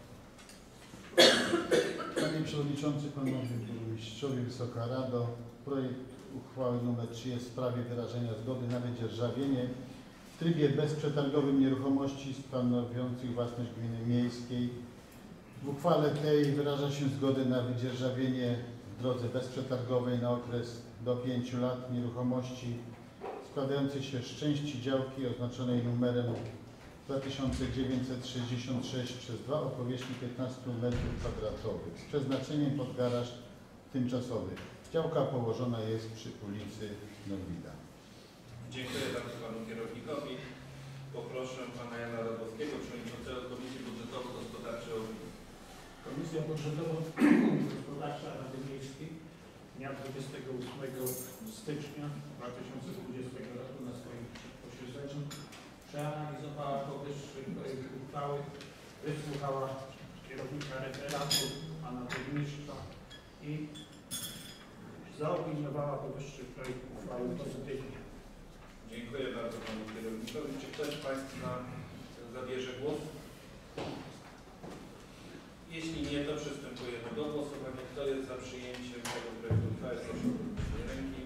Panie Przewodniczący, Panowie Burmistrzowie, Wysoka Rado. Projekt uchwały nr trzy jest w sprawie wyrażenia zgody na wydzierżawienie w trybie bezprzetargowym nieruchomości stanowiących własność gminy miejskiej. W uchwale tej wyraża się zgodę na wydzierżawienie w drodze bezprzetargowej na okres do pięciu lat nieruchomości składającej się z części działki oznaczonej numerem dwa tysiące dziewięćset sześćdziesiąt sześć przez dwa o powierzchni piętnaście metrów kwadratowych z przeznaczeniem pod garaż tymczasowy. Działka położona jest przy ulicy Norwida. Dziękuję bardzo Panu Kierownikowi. Poproszę Pana Jana Radowskiego, Przewodniczącego Komisji Budżetowo-Gospodarczej. Komisja Budżetowo-Gospodarcza Rady Miejskiej dnia dwudziestego ósmego stycznia dwa tysiące dwudziestego roku na swoim posiedzeniu przeanalizowała powyższy projekt uchwały, wysłuchała kierownika referatu, Pana Burmistrza i zaopiniowała powyższy projekt uchwały pozytywnie. Dziękuję bardzo Panu Kierownikowi. Czy ktoś z Państwa zabierze głos? Jeśli nie, to przystępujemy do głosowania. Kto jest za przyjęciem tego projektu uchwały? Proszę o podniesienie ręki.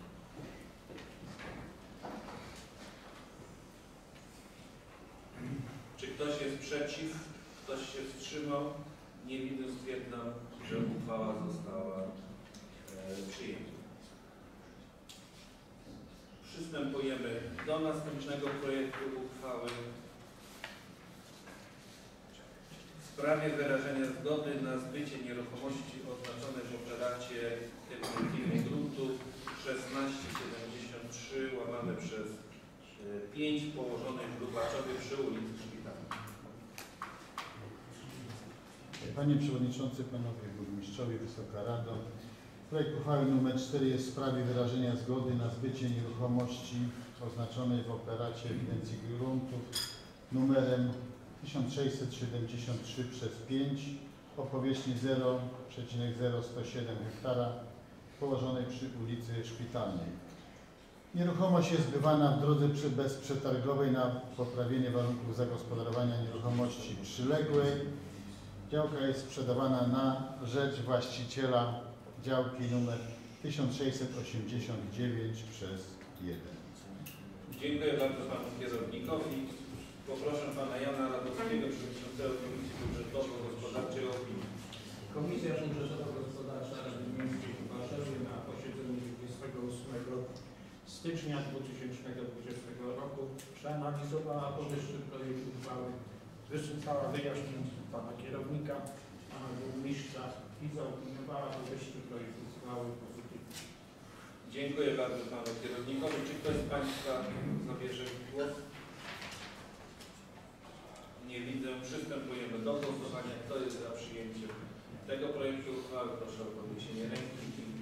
Czy ktoś jest przeciw? Ktoś się wstrzymał? Nie widzę, stwierdzam, że uchwała została e, przyjęta. Przystępujemy do następnego projektu uchwały w sprawie wyrażenia zgody na zbycie nieruchomości oznaczonej w operacie ewidencyjnej gruntu szesnaście siedemdziesiąt trzy łamane przez pięć położonej w Lubaczowie przy ulicy Szpitalnej. Panie Przewodniczący, Panowie Burmistrzowie, Wysoka Rado. Projekt uchwały nr cztery jest w sprawie wyrażenia zgody na zbycie nieruchomości oznaczonej w operacie ewidencji gruntów numerem tysiąc sześćset siedemdziesiąt trzy przez pięć o powierzchni zero przecinek zero sto siedem hektara położonej przy ulicy Szpitalnej. Nieruchomość jest zbywana w drodze bezprzetargowej na poprawienie warunków zagospodarowania nieruchomości przyległej. Działka jest sprzedawana na rzecz właściciela działki nr tysiąc sześćset osiemdziesiąt dziewięć przez jeden. Dziękuję bardzo panu kierownikowi. Poproszę pana Jana Radowskiego, przewodniczącego Komisji Budżetowo-Gospodarczej o opinię. Komisja Budżetowo-Gospodarcza Rady Miejskiej w Warszawie na posiedzeniu dwudziestego ósmego stycznia dwa tysiące dwudziestego roku przeanalizowała powyższy projekt uchwały, wysłuchała wyjaśnień pana kierownika, pana burmistrza i zaopiniowała powyższy projekt uchwały pozytywnie. Dziękuję bardzo panu kierownikowi. Czy ktoś z państwa zabierze głos? Nie widzę. Przystępujemy do głosowania. Kto jest za przyjęciem tego projektu uchwały? Proszę o podniesienie ręki.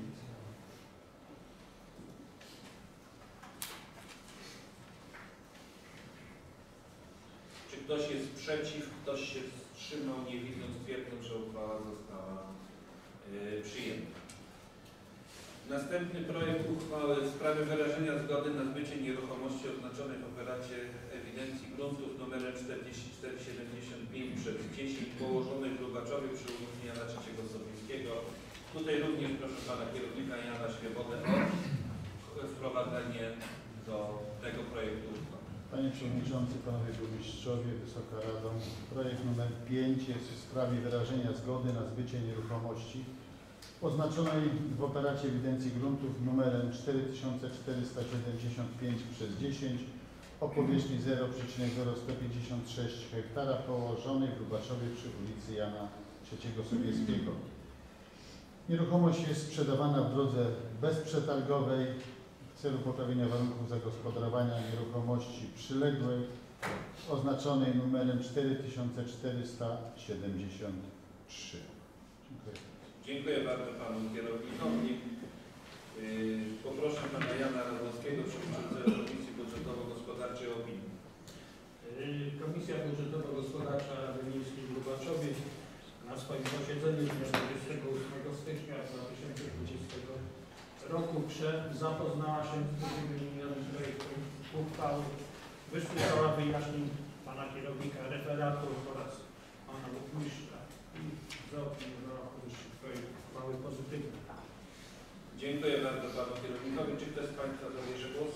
Czy ktoś jest przeciw? Ktoś się wstrzymał? Nie widzę. Stwierdzam, że uchwała została yy, przyjęta. Następny projekt uchwały w sprawie wyrażenia zgody na zbycie nieruchomości oznaczonej w operacie ewidencji gruntów numerem czterdzieści cztery siedemdziesiąt pięć przez dziesięć położonej w Lubaczowie przy ulicy Jana trzeciego Sobieskiego. Tutaj również proszę pana kierownika Jana Świebodę o wprowadzenie do tego projektu uchwały. Panie Przewodniczący, Panowie Burmistrzowie, Wysoka Rado. Projekt numer pięć jest w sprawie wyrażenia zgody na zbycie nieruchomości oznaczonej w operacie ewidencji gruntów numerem cztery tysiące czterysta siedemdziesiąt pięć przez dziesięć o powierzchni zero przecinek zero sto pięćdziesiąt sześć hektara położonej w Lubaczowie przy ulicy Jana trzeciego Sobieskiego. Nieruchomość jest sprzedawana w drodze bezprzetargowej w celu poprawienia warunków zagospodarowania nieruchomości przyległej oznaczonej numerem cztery tysiące czterysta siedemdziesiąt trzy. Dziękuję. Dziękuję bardzo panu kierownikowi. Yy, poproszę pana Jana Radowskiego, przewodniczącego Komisji Budżetowo-Gospodarczej o opinię. Yy, Komisja Budżetowo-Gospodarcza Rady Miejskiej w Lubaczowie na swoim posiedzeniu dnia dwudziestego ósmego stycznia dwa tysiące dwudziestego roku prze zapoznała się z wymienionym projektem uchwały, wysłuchała wyjaśnień pana kierownika referatu oraz pana burmistrza i zaopiniowała powyższy projekt uchwały pozytywnie. Dziękuję bardzo panu kierownikowi. Czy ktoś z państwa zabierze głos?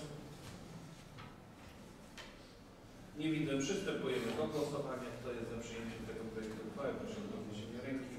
Nie widzę. Przystępujemy do głosowania. Kto jest za przyjęciem tego projektu uchwały? Proszę o podniesienie ręki.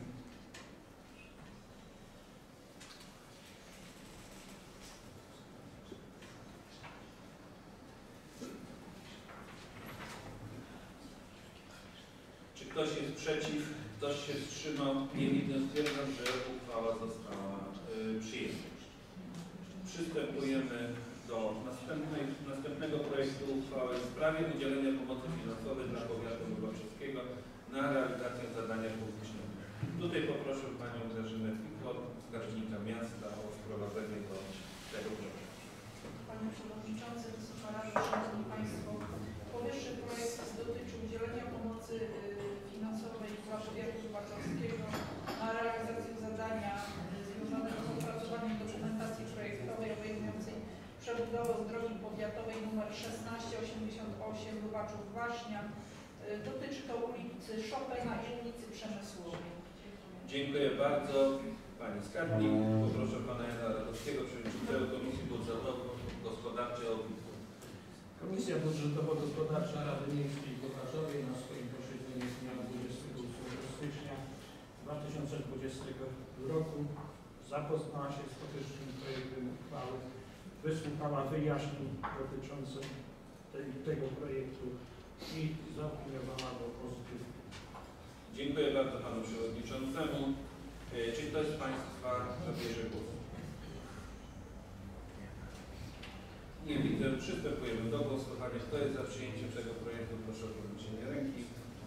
Czy ktoś jest przeciw? Ktoś się wstrzymał? Nie widzę. Stwierdzam, że uchwała została y, przyjęta. Przystępujemy do następnej, następnego projektu uchwały w sprawie udzielenia pomocy finansowej dla powiatu lubaczowskiego na realizację zadania publicznego. Tutaj poproszę panią Grażynę Fikot, skarbnika miasta, o wprowadzenie do tego projektu. Panie Przewodniczący, Wysoka Rado, Szanowni Państwo, powyższy projekt dotyczy udzielenia pomocy y, finansowej dla powiatu lubaczowskiego na realizację zadania y, związanego z opracowaniem dokumentacji projektowej obejmującej przebudowę drogi powiatowej nr szesnaście osiemdziesiąt osiem Lubaczów-Waśnia Dotyczy to ulicy Chopina i ulicy Przemysłowej. Dziękuję bardzo. Pani Skarbnik, poproszę Pana Jana Radowskiego, Przewodniczącego Komisji Budżetowo-Gospodarczej o opinię. Komisja Budżetowo-Gospodarcza Rady Miejskiej w Lubaczowie na swoim posiedzeniu z dnia dwudziestego ósmego stycznia dwa tysiące dwudziestego roku zapoznała się z powyższym projektem uchwały, wysłuchała wyjaśnień dotyczących tej, tego projektu i zaopiniowała go pozytywnie. Dziękuję bardzo Panu Przewodniczącemu. Czy ktoś z Państwa zabierze głos? Nie widzę. Przystępujemy do głosowania. Kto jest za przyjęciem tego projektu? Proszę o podniesienie ręki.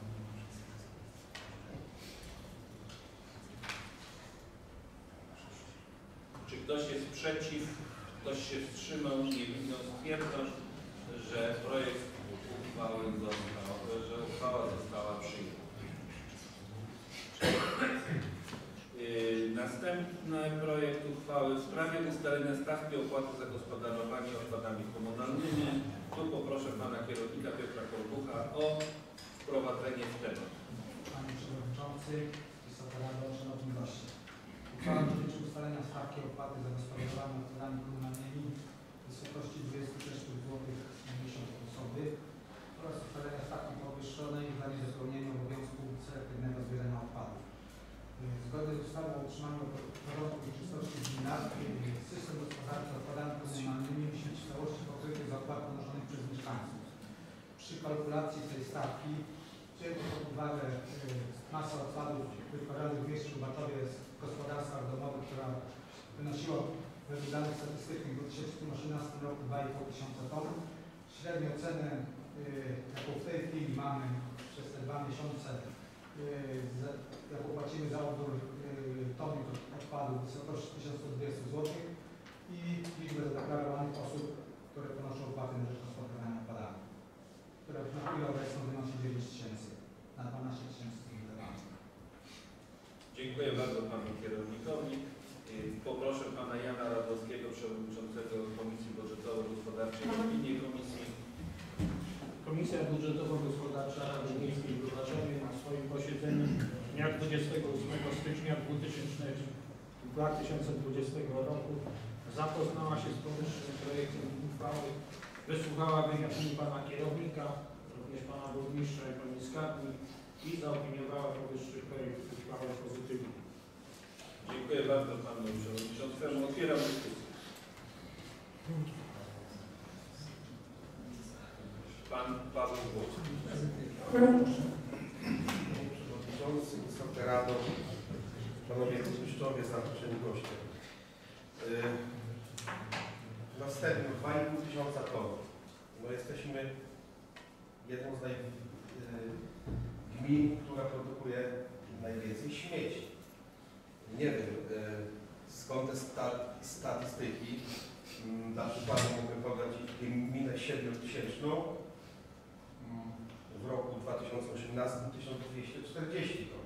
Czy ktoś jest przeciw? Ktoś się wstrzymał? Nie widzę. Stwierdzam, że projekt uchwały został, że uchwała została przyjęta. Yy, następny projekt uchwały w sprawie ustalenia stawki opłaty za gospodarowanie odpadami komunalnymi. Tu poproszę Pana Kierownika Piotra Korbucha o wprowadzenie w temat. Panie Przewodniczący, Wysoka Rado, Szanowni Goście. Uchwała dotyczy ustalenia stawki opłaty za gospodarowanie odpadami komunalnymi w wysokości dwudziestu sześciu złotych na miesiąc osoby oraz ustalenia stawki podwyższonej za niezaspełnienie obowiązku selektywnego zbierania odpadów. Zgodnie z ustawą o utrzymaniu porządku i czystości w gminach system gospodarki odpadami komunalnymi musi być w całości pokryty z opłat ponoszonych przez mieszkańców. Przy kalkulacji tej stawki wzięto pod uwagę masę odpadów wytwarzanych w mieście Lubaczowie z gospodarstwach domowych, która wynosiła według danych statystycznych w dwa tysiące osiemnastym roku dwa i pół tysiąca ton. Średnią cenę, jaką w tej chwili mamy przez te dwa miesiące, jaką płacimy za odbiór tony odpadów w wysokości tysiąc sto dwadzieścia złotych i liczbę zadeklarowanych osób, które ponoszą opłaty na rzecz gospodarowania odpadami, która na chwilę obecną wynosi dziewięć tysięcy na dwanaście tysięcy zbudowanych. Dziękuję bardzo Panu Kierownikowi. Poproszę Pana Jana Radowskiego, Przewodniczącego Komisji Budżetowo-Gospodarczej o opinię Komisji. Komisja Budżetowo-Gospodarcza Rady Miejskiej w Lubaczowie na swoim posiedzeniu dnia dwudziestego ósmego stycznia dwa tysiące dwudziestego roku zapoznała się z powyższym projektem uchwały, wysłuchała wyjaśnień Pana Kierownika, również Pana Burmistrza i Pani Skarbnik i zaopiniowała powyższy projekt uchwały pozytywnie. Dziękuję bardzo Panu Przewodniczącemu. Otwieram dyskusję. Pan Paweł Wójt. Przewodniczący, Wysoka Rado, Panowie Burmistrzowie, zaproszeni goście. Yy, następnie dwa i pół tysiąca ton. No jesteśmy jedną z naj, yy, gmin, która produkuje najwięcej śmieci. Nie wiem yy, skąd te sta, statystyki. Yy, dla przykładu mogę podać gminę siedmiotysięczną. W roku dwa tysiące osiemnastym tysiąc dwieście czterdzieści ton.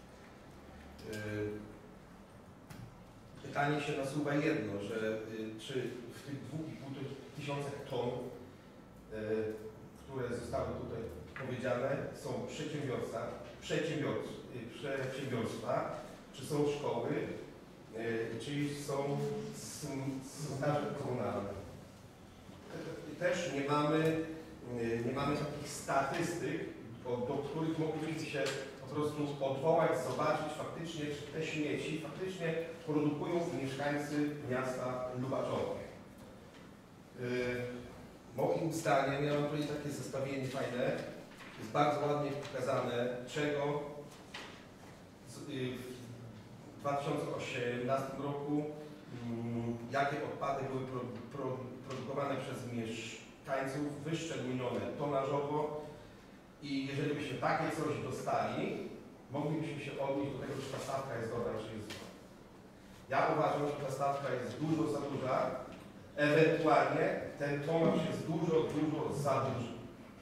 Pytanie się nasuwa jedno, że czy w tych dwóch i pół tysiącach ton, które zostały tutaj powiedziane, są przedsiębiorstwa, przedsiębiorstwa, czy są szkoły, czy są cmentarze komunalne. Też nie mamy Nie mamy takich statystyk, do których moglibyśmy się po prostu odwołać, zobaczyć faktycznie, czy te śmieci faktycznie produkują mieszkańcy miasta Lubaczowa. Yy, moim zdaniem, ja mam tutaj takie zestawienie fajne, jest bardzo ładnie pokazane, czego z, yy, w dwa tysiące osiemnastym roku, yy, jakie odpady były pro, pro, produkowane przez mieszkańców, Tańców wyszczególnione tonażowo i jeżeli byśmy takie coś dostali, moglibyśmy się odnieść do tego, czy ta stawka jest dobra, czy jest zła. Ja uważam, że ta stawka jest dużo za duża, ewentualnie ten tonaż jest dużo, dużo za duży.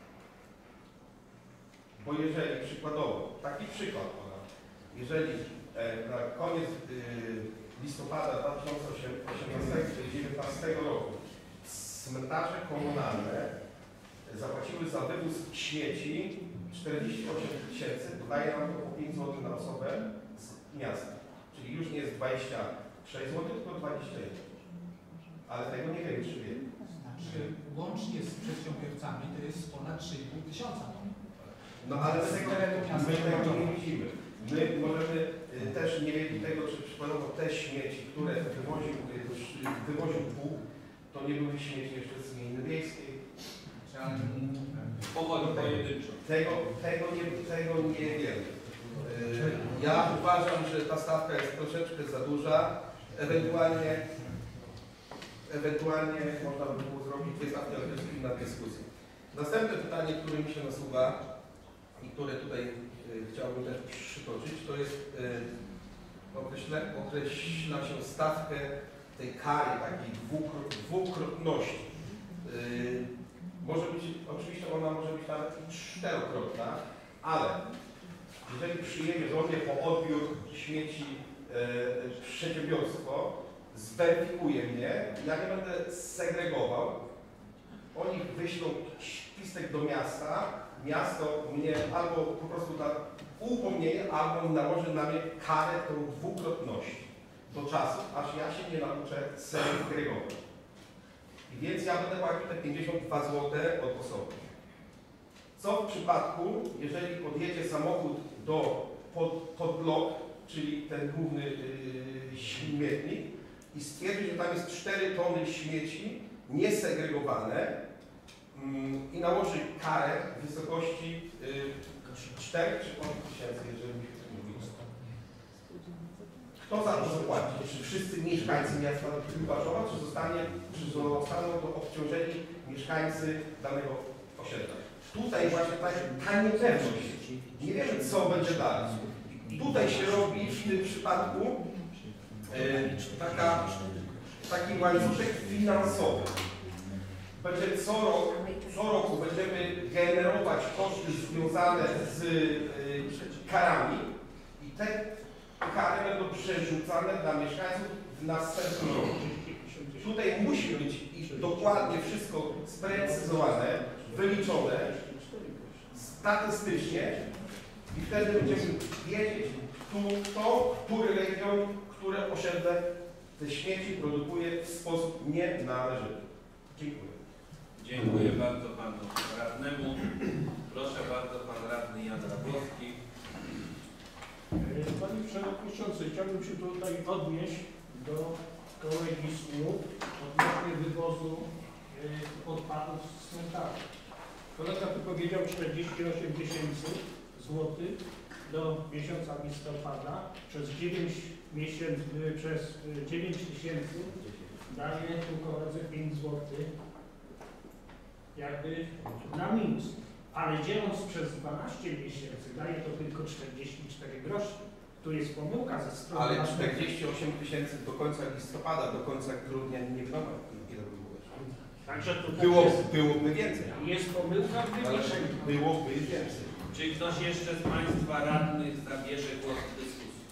Bo jeżeli przykładowo, taki przykład podam, jeżeli e, na koniec e, listopada dwa tysiące osiemnastego czy dwa tysiące dziewiętnastego roku cmentarze komunalne zapłaciły za wywóz śmieci czterdzieści osiem tysięcy, to daje nam to po pięć złotych na osobę z miasta. Czyli już nie jest dwadzieścia sześć złotych, tylko dwadzieścia jeden. Ale tego nie wiem, czy wiem. Znaczy, łącznie z przedsiębiorcami to jest ponad trzy i pół tysiąca. No ale my tego, my tego nie widzimy. My możemy y, też nie wiedzieć tego, czy przykładowo te śmieci, które wywoził, y, wywoził Bóg, to nie były śmieci jeszcze z gminy wiejskiej. Powoli pojedynczo. Tego, tego, nie, tego nie wiemy. Y, ja uważam, że ta stawka jest troszeczkę za duża. Ewentualnie, ewentualnie można by było zrobić dwie stawki, ale to jest inna dyskusja. Następne pytanie, które mi się nasuwa i które tutaj y, chciałbym też przytoczyć, to jest y, określa, określa się stawkę tej kary, takiej dwukro, dwukrotności. Y, może być, oczywiście ona może być nawet i czterokrotna, ale jeżeli przyjedzie do mnie po odbiór śmieci y, przedsiębiorstwo, zweryfikuje mnie, ja nie będę segregował, oni wyślą śpisek do miasta, miasto mnie albo po prostu da upomnienie, albo nałoży na mnie karę tą dwukrotności do czasu, aż ja się nie nauczę segregować. I więc ja będę płacił te pięćdziesiąt dwa złote od osoby. Co w przypadku, jeżeli podjedzie samochód do pod, pod blok, czyli ten główny yy, śmietnik, i stwierdzi, że tam jest cztery tony śmieci niesegregowane yy, i nałoży karę w wysokości yy, cztery czy pięć tysięcy, jeżeli mówimy. Kto za to zapłaci? Czy wszyscy mieszkańcy miasta Lubaczowa, czy zostanie, czy zostaną to obciążeni mieszkańcy danego osiedla? Tutaj właśnie ta, ta niepewność. Nie wiemy, co będzie dalej. Tutaj się robi w tym przypadku e, taka, taki łańcuszek finansowy. Będzie co roku, co roku będziemy generować koszty związane z e, karami i te kary będą przerzucane dla mieszkańców w następnym roku. Tutaj musi być dokładnie wszystko sprecyzowane, wyliczone statystycznie i wtedy będziemy wiedzieć, kto, który region, które osiedle te śmieci produkuje w sposób nienależyty. Dziękuję. Dziękuję bardzo panu radnemu. Proszę bardzo, pan radny Jan Rabowski. Panie Przewodniczący, chciałbym się tutaj odnieść do kolegi Słup odnośnie wywozu y, odpadów z cmentarzy. Kolega tu powiedział czterdzieści osiem tysięcy złotych do miesiąca listopada. Przez dziewięć miesięcy, y, przez y, dziewięć tysięcy daje tu koledze pięć złotych jakby na minus. Ale dzieląc przez dwanaście miesięcy daje to tylko czterdzieści cztery groszy. Tu jest pomyłka ze strony. Ale czterdzieści osiem tysięcy do końca listopada, do końca grudnia nie wiadomo, ile by było. Także tu Było, jest, byłoby więcej. jest pomyłka w wyliczeniu. Byłoby więcej. Czy ktoś jeszcze z państwa radnych zabierze głos w dyskusji?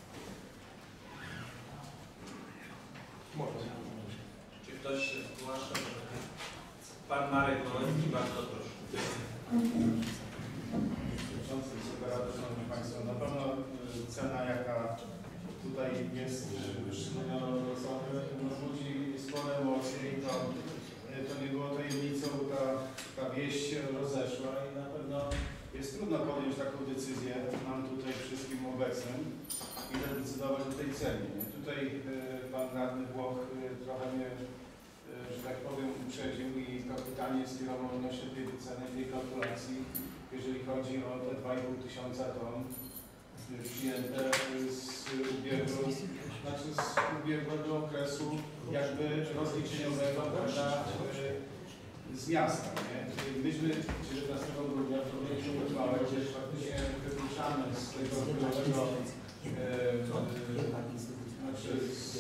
Może. Czy ktoś się zgłasza? Pan Marek Małecki, bardzo proszę. Przewodniczący, Wysoka Rado, Szanowni Państwo, na pewno y, cena, jaka tutaj jest wyszczególniona od osoby, no, budzi spore emocje i to, y, to nie było tajemnicą, ta, ta wieść się rozeszła i na pewno jest trudno podjąć taką decyzję, nam tutaj wszystkim obecnym i zadecydować o tej cenie. Nie? Tutaj y, pan radny Włoch y, trochę mnie, y, że tak powiem, uprzedził i to pytanie skierował odnośnie tej ceny, tej kalkulacji, jeżeli chodzi o te dwa i pół tysiąca ton przyjęte z ubiegłego, znaczy z ubiegłego okresu jakby rozliczeniowego, prawda, z miasta. Nie? Myśmy dziewiętnastego grudnia podjęliśmy uchwałę, gdzie faktycznie wykluczamy z tego zbiorowego, e, znaczy z,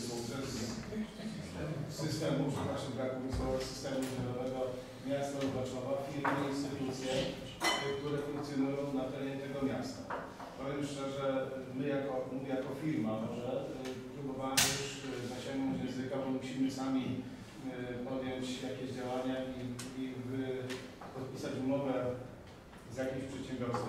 z systemu, przepraszam, braku słowa, systemu zbiorowego miasta Lubaczowa, firmy, instytucje, które funkcjonują na terenie tego miasta. Powiem szczerze, my jako, mówię jako firma może, próbowałem już zasięgnąć języka, bo musimy sami podjąć jakieś działania i, i podpisać umowę z jakimś przedsiębiorstwem.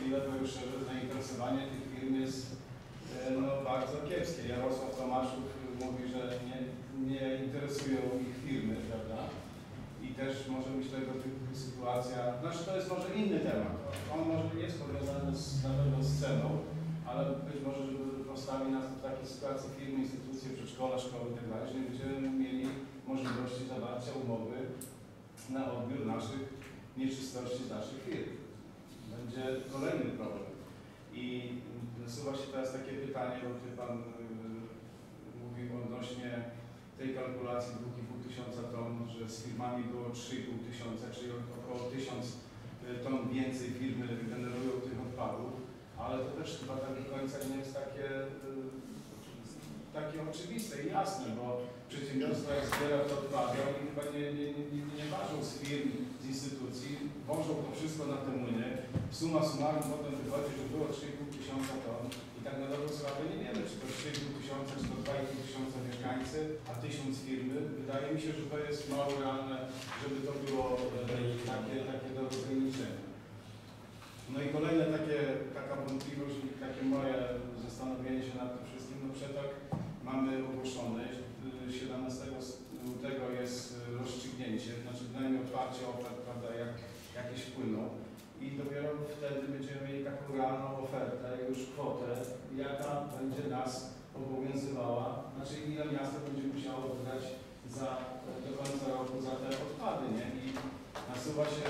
chwilę, powiem szczerze, zainteresowanie tych firm jest e, no, bardzo kiepskie. Jarosław Tomaszów mówi, że nie, nie interesują ich firmy, prawda? I też może być tego typu sytuacja, znaczy to jest może inny temat. On może jest powiązany z, na pewno z ceną, ale być może, żeby postawi nas w takiej sytuacji firmy, instytucje, przedszkola, szkoły i tak dalej, że nie będziemy mieli możliwości zawarcia umowy na odbiór naszych nieczystości z naszych firm. Będzie kolejny problem. I nasuwa się teraz takie pytanie, bo tutaj Pan yy, mówił odnośnie tej kalkulacji dwa i pół tysiąca ton, że z firmami było trzy i pół tysiąca, czyli około tysiąc ton więcej firmy generują tych odpadów, ale to też chyba tak do końca nie jest takie, yy, takie oczywiste i jasne, bo przedsiębiorstwa jak zbiera te odpady, oni chyba nie, nie, nie, nie ważą z firm, z instytucji, wożą to wszystko na te młyny. Suma summarum potem wychodzi, że było trzy i pół tysiąca ton i tak na dobrą sprawę nie wiemy, czy to trzy i pół tysiąca, czy to dwa i pół tysiąca mieszkańcy, a tysiąc firmy. Wydaje mi się, że to jest mało realne, żeby to było e, takie, takie do rozgraniczenia. No i kolejne takie, taka wątpliwość i takie moje zastanowienie się nad tym wszystkim, no przetarg mamy ogłoszony, siedemnastego lutego jest rozstrzygnięcie, znaczy bynajmniej otwarcie ofert, prawda, jak, jakieś wpłyną i dopiero wtedy będziemy mieli taką realną ofertę, już kwotę, jaka będzie nas obowiązywała, znaczy ile miasto będzie musiało wydać za, do końca roku za te odpady, nie? I nasuwa się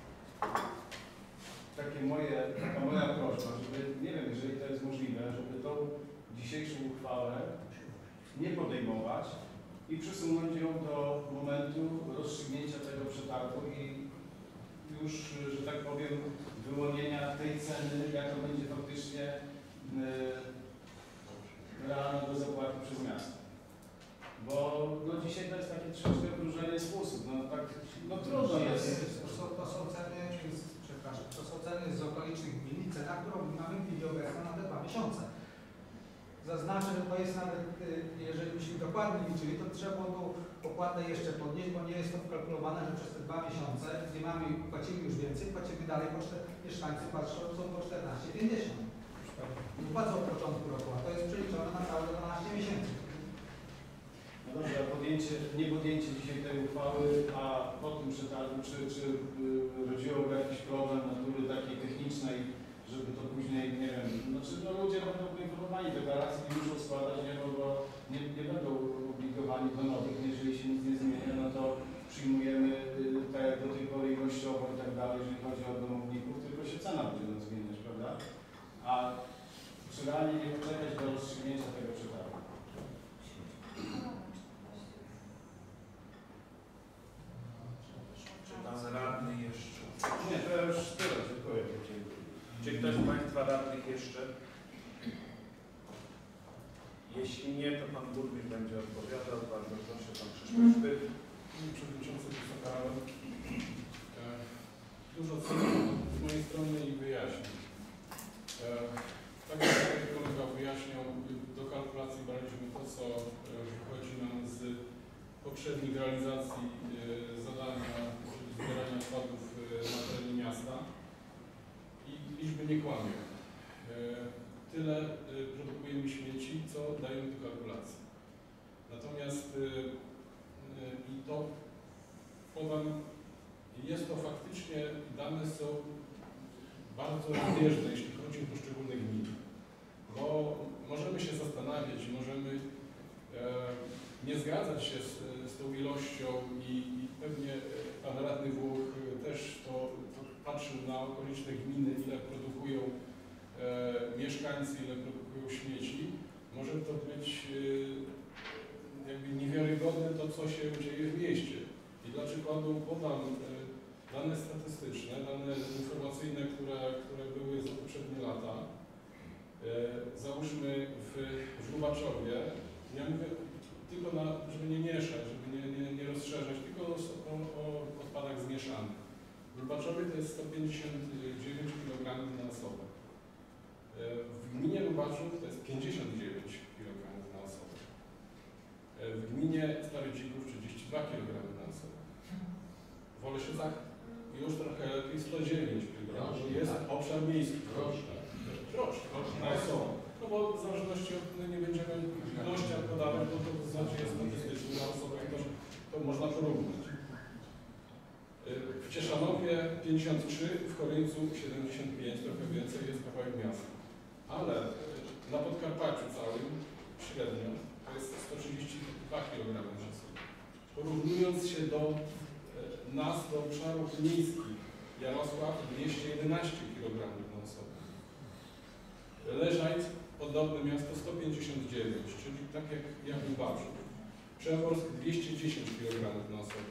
takie moje, taka moja prośba, żeby, nie wiem, jeżeli to jest możliwe, żeby tą dzisiejszą uchwałę nie podejmować i przesunąć ją do momentu rozstrzygnięcia tego przetargu i już, że tak powiem, wyłonienia tej ceny, jaka będzie faktycznie yy, realna do zapłaty przez miasto. Bo no, dzisiaj to jest takie troszeczkę wróżenie z fusów. No, tak, no trudno jest. To są, to są ceny, przepraszam, to są ceny z okolicznych gmin, cena, którą mamy w chwili obecnej na te dwa miesiące. Zaznaczę, że to jest nawet, jeżeli byśmy dokładnie liczyli, to trzeba było tą opłatę jeszcze podnieść, bo nie jest to wkalkulowane, że przez te dwa miesiące, gdzie mamy, płacimy już więcej, płacimy dalej, po mieszkańcy płacą są po czternaście pięćdziesiąt. Nie płacą od początku roku, a to jest przeliczone na całe dwanaście miesięcy. No dobrze, a podjęcie, nie podjęcie dzisiaj tej uchwały, a po tym przetargu, czy, czy yy, rodziłoby jakiś problem natury takiej technicznej, żeby to później, nie wiem, znaczy no ludzie będą poinformowani, deklaracje nie muszą składać, nie, bo nie, nie będą obligowani do nowych, jeżeli się nic nie zmienia, no to przyjmujemy y, tak jak do tej pory ilościowo i tak dalej, jeżeli chodzi o domowników, tylko się cena będzie nam zmieniać, prawda? A czy realnie nie poczekać do rozstrzygnięcia tego przetargu? Czy pan radny jeszcze? Nie, to już tyle, dziękuję. Czy ktoś z Państwa radnych jeszcze? Jeśli nie, to Pan burmistrz będzie odpowiadał. Bardzo proszę, Pan Krzysztof Szpyt. Panie Przewodniczący, Wysoka Rado. Dużo z mojej strony i wyjaśnień. Tak jak kolega wyjaśniał, do kalkulacji braliśmy to, co wychodzi nam z poprzednich realizacji zadania zbierania odpadów na terenie miasta. I liczby nie kłamią. Tyle produkujemy śmieci, co dają do kalkulacji. Natomiast i to podam, jest to faktycznie, dane są bardzo rozbieżne, jeśli chodzi o poszczególne gminy. Bo możemy się zastanawiać, możemy e, nie zgadzać się z, z tą ilością i, i pewnie pan radny Włoch też to, to patrzył na okoliczne gminy, ile produkują e, mieszkańcy, ile produkują śmieci. Może to być e, jakby niewiarygodne to, co się dzieje w mieście. I dla przykładu podam e, dane statystyczne, dane informacyjne, które, które były za poprzednie lata. E, załóżmy w, w Lubaczowie, ja mówię tylko na, żeby nie mieszać, żeby nie, nie, nie rozszerzać, tylko o, o, o odpadach zmieszanych. W Lubaczowie to jest sto pięćdziesiąt dziewięć kilogramów na osobę. W gminie Lubaczów to jest pięćdziesiąt dziewięć kilogramów na osobę. W gminie Stary Dzików trzydzieści dwa kilogramy na osobę. W Oleszycach i już trochę lepiej sto dziewięć kilogramów. Jest obszar miejski. Roczne. Roczne. Na osobę. No bo w zależności od, nie będziemy ilościach podawać, bo to w zasadzie jest statystycznie na osobę, to, to można porównać. W Cieszanowie pięćdziesiąt trzy, w Koryńcu siedemdziesiąt pięć, trochę więcej, jest kawałek miasta. Ale na Podkarpaciu całym średnio to jest sto trzydzieści dwa kilogramy na osobę. Porównując się do nas, do obszarów miejskich, Jarosław dwieście jedenaście kilogramów na osobę. Leżajsk, podobne miasto, sto pięćdziesiąt dziewięć, czyli tak jak, jak w Baczów. Przeworsk dwieście dziesięć kilogramów na osobę.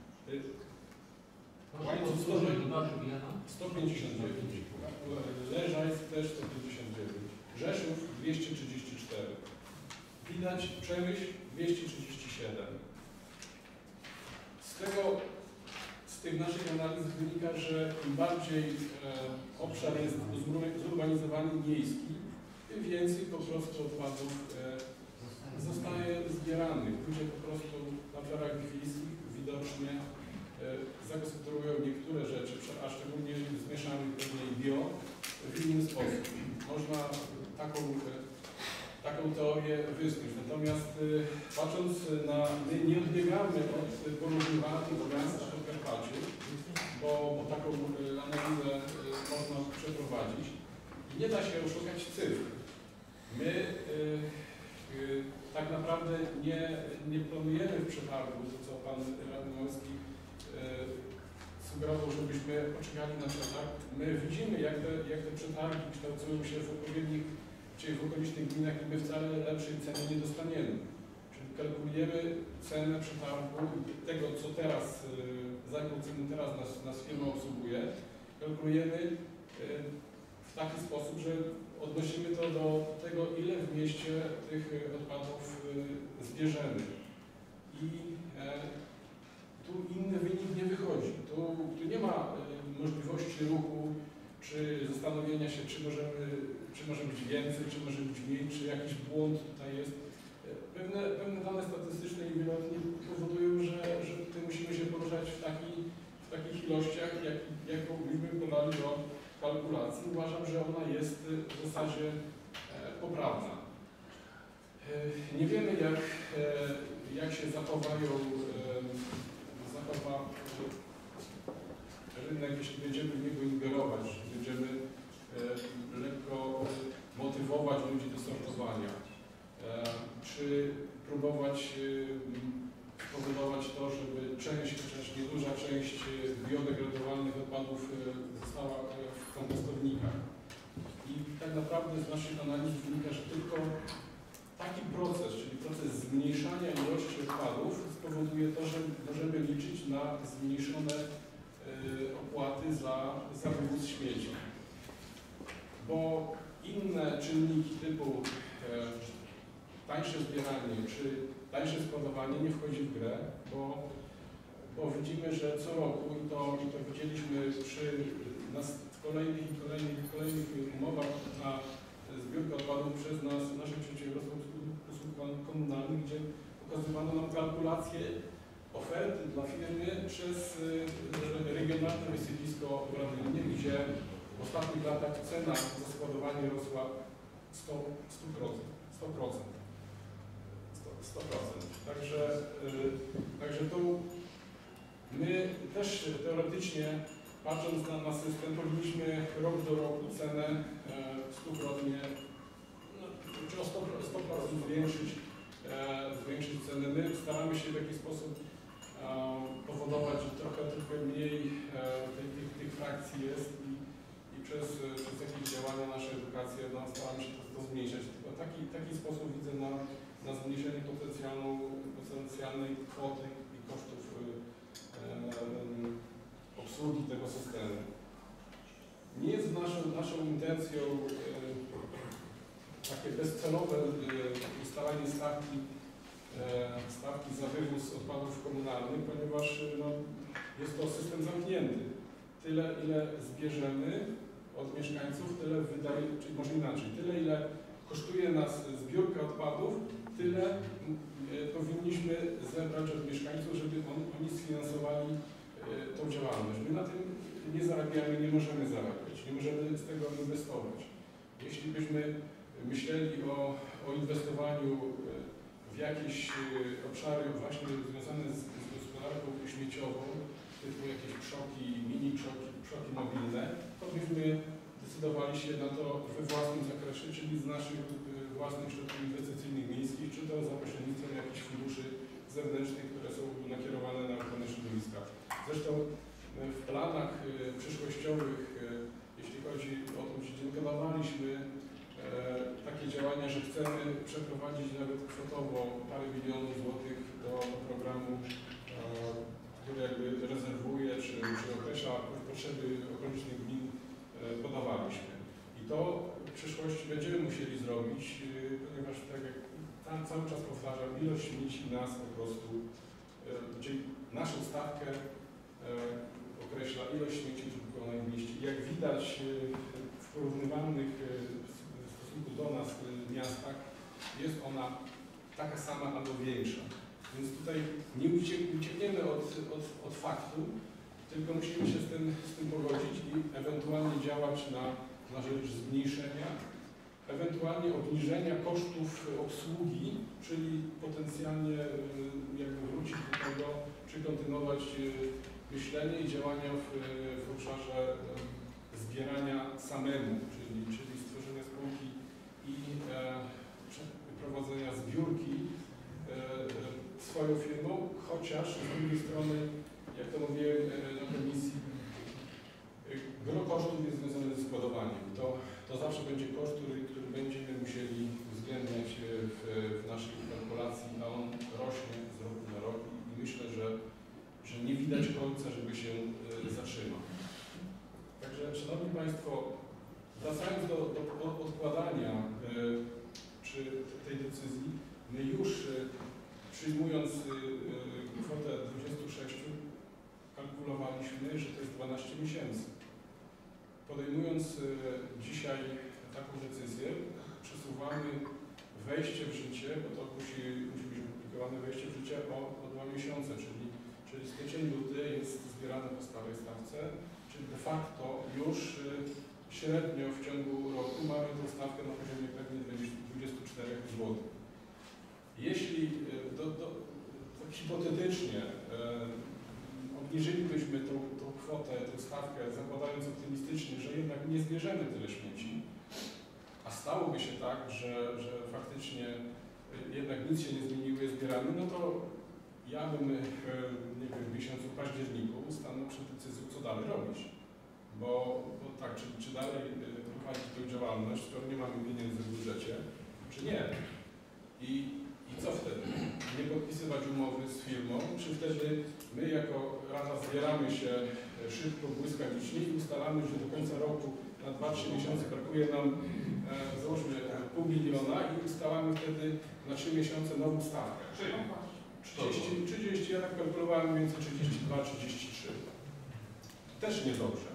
Łańcuch sto pięćdziesiąt dziewięć. Leżajsk też sto pięćdziesiąt dziewięć. Rzeszów dwieście trzydzieści cztery. Widać Przemyśl dwieście trzydzieści siedem. Z tego, z tych naszych analiz wynika, że im bardziej e, obszar jest zurbanizowany miejski, tym więcej po prostu odpadów e, zostaje zbieranych. Ludzie po prostu na obszarach wiejskich widocznie e, zagospodarują niektóre rzeczy, a szczególnie zmieszanych pewnie bio, w inny sposób. Można taką e, taką teorię wysnuć. Natomiast y, patrząc na, my nie odbiegamy od porównywania miast na Podkarpaciu, bo, bo taką y, analizę y, można przeprowadzić i nie da się oszukać cyfr. My y, y, tak naprawdę nie, nie planujemy w przetargu, to co Pan Radny Małecki y, sugerował, żebyśmy poczekali na przetarg. My widzimy, jak te, jak te przetargi kształtują się w odpowiednich, czyli w okolicznych gminach, i my wcale lepszej ceny nie dostaniemy. Czyli kalkulujemy cenę przetargu tego, co teraz, za jaką cenę teraz nas, nas firma obsługuje, kalkulujemy w taki sposób, że odnosimy to do tego, ile w mieście tych odpadów zbierzemy. I tu inny wynik nie wychodzi. Tu, tu nie ma możliwości ruchu, czy zastanowienia się, czy możemy, czy może być więcej, czy może być mniej, czy jakiś błąd tutaj jest. Pewne, pewne dane statystyczne i wieloletnie powodują, że, że tutaj musimy się poruszać w, taki, w takich ilościach, jak, jaką byśmy podali do kalkulacji. Uważam, że ona jest w zasadzie e, poprawna. E, nie wiemy, jak, e, jak się zachowają e, zachowa rynek, jeśli będziemy w niego ingerować, będziemy e, lekko motywować ludzi do sortowania, e, czy próbować e, spowodować to, żeby część, chociaż nieduża część biodegradowalnych odpadów e, została w kompostownikach. I tak naprawdę z naszych analiz wynika, że tylko taki proces, czyli proces zmniejszania ilości odpadów, spowoduje to, że możemy liczyć na zmniejszone opłaty za, za wywóz śmieci. Bo inne czynniki typu e, tańsze zbieranie czy tańsze składowanie nie wchodzi w grę, bo, bo widzimy, że co roku, i to, i to widzieliśmy przy nas kolejnych i kolejnych, kolejnych umowach na zbiórkę odpadów przez nas, nasze przedsiębiorstwo usług komunalnych, gdzie pokazywano nam kalkulacje oferty dla firmy przez y, regionalne wysypisko w Radzynie, gdzie w ostatnich latach cena za składowanie rosła sto procent. sto procent. sto procent. Także, y, także tu my też teoretycznie, patrząc na, na system, powinniśmy rok do roku cenę e, stukrotnie, no, czy o sto procent zwiększyć, e, zwiększyć cenę. My staramy się w jakiś sposób powodować, że trochę, trochę mniej e, tych, tych, tych frakcji jest i, i przez, przez jakieś działania naszej edukacji no, staramy się to, to zmniejszać. Tylko taki, taki sposób widzę na, na zmniejszenie potencjalnej kwoty i kosztów e, obsługi tego systemu. Nie jest naszą, naszą intencją e, takie bezcelowe e, ustalanie stawki stawki za wywóz odpadów komunalnych, ponieważ no, jest to system zamknięty. Tyle, ile zbierzemy od mieszkańców, tyle wydaje, czyli może inaczej, tyle, ile kosztuje nas zbiórka odpadów, tyle y, powinniśmy zebrać od mieszkańców, żeby on, oni sfinansowali y, tą działalność. My na tym nie zarabiamy, nie możemy zarabiać, nie możemy z tego inwestować. Jeśli byśmy myśleli o, o inwestowaniu w jakieś obszary właśnie związane z, z gospodarką śmieciową, typu jakieś przoki, mini przoki, przoki mobilne, to byśmy decydowali się na to we własnym zakresie, czyli z naszych własnych środków inwestycyjnych miejskich, czy to za pośrednictwem jakichś funduszy zewnętrznych, które są nakierowane na ochronę środowiska. Zresztą w planach przyszłościowych, jeśli chodzi o to, że deklarowaliśmy takie działania, że chcemy przeprowadzić nawet kwotowo parę milionów złotych do programu, który jakby rezerwuje, czy, czy określa potrzeby okolicznych gmin, podawaliśmy. I to w przyszłości będziemy musieli zrobić, ponieważ tak jak tam cały czas powtarzam, ilość śmieci nas po prostu, czyli naszą stawkę określa ilość śmieci produkowanych w mieście. Jak widać w porównywalnych w stosunku do nas miastach, jest ona taka sama albo większa. Więc tutaj nie uciekniemy od, od, od faktu, tylko musimy się z tym, z tym pogodzić i ewentualnie działać na, na rzecz zmniejszenia, ewentualnie obniżenia kosztów obsługi, czyli potencjalnie jakby wrócić do tego, czy kontynuować myślenie i działania w, w obszarze zbierania samemu, czyli, czyli stworzenia spółki i e, prowadzenia zbiórki e, swoją firmą, chociaż z drugiej strony, jak to mówiłem na komisji, gro kosztów jest związane ze składowaniem. To, to zawsze będzie koszt, który, który będziemy musieli uwzględniać w, w naszej kalkulacji, a on rośnie z roku na rok i myślę, że, że nie widać końca, żeby się zatrzymał. Także, Szanowni Państwo, wracając do, do odkładania czy tej decyzji, my już przyjmując kwotę dwudziestu sześciu, kalkulowaliśmy, że to jest dwanaście miesięcy. Podejmując dzisiaj taką decyzję, przesuwamy wejście w życie, bo to musi, musi być publikowane wejście w życie o, o dwa miesiące, czyli, czyli styczeń, luty jest zbierane po starej stawce, czyli de facto już średnio w ciągu roku mamy tę stawkę na poziomie pewnie dwudziestu czterech złotych. Jeśli do, do, tak hipotetycznie e, obniżylibyśmy tą, tą kwotę, tę stawkę, zakładając optymistycznie, że jednak nie zbierzemy tyle śmieci, a stałoby się tak, że, że faktycznie jednak nic się nie zmieniło, jest zbierany, no to ja bym nie wiem, w miesiącu październiku stanął przed decyzją, co dalej robić. Bo, bo tak, czy, czy dalej prowadzić tę działalność, skoro nie mamy pieniędzy w budżecie, czy nie. I I co wtedy? Nie podpisywać umowy z firmą, czy wtedy my jako Rada zbieramy się szybko, błyskawicznie i ustalamy, że do końca roku na dwa trzy miesiące brakuje nam, e, załóżmy, pół miliona i ustalamy wtedy na trzy miesiące nową stawkę. trzydzieści, trzydzieści, ja tak kalkulowałem mniej więcej trzydzieści dwa trzydzieści trzy. Też niedobrze.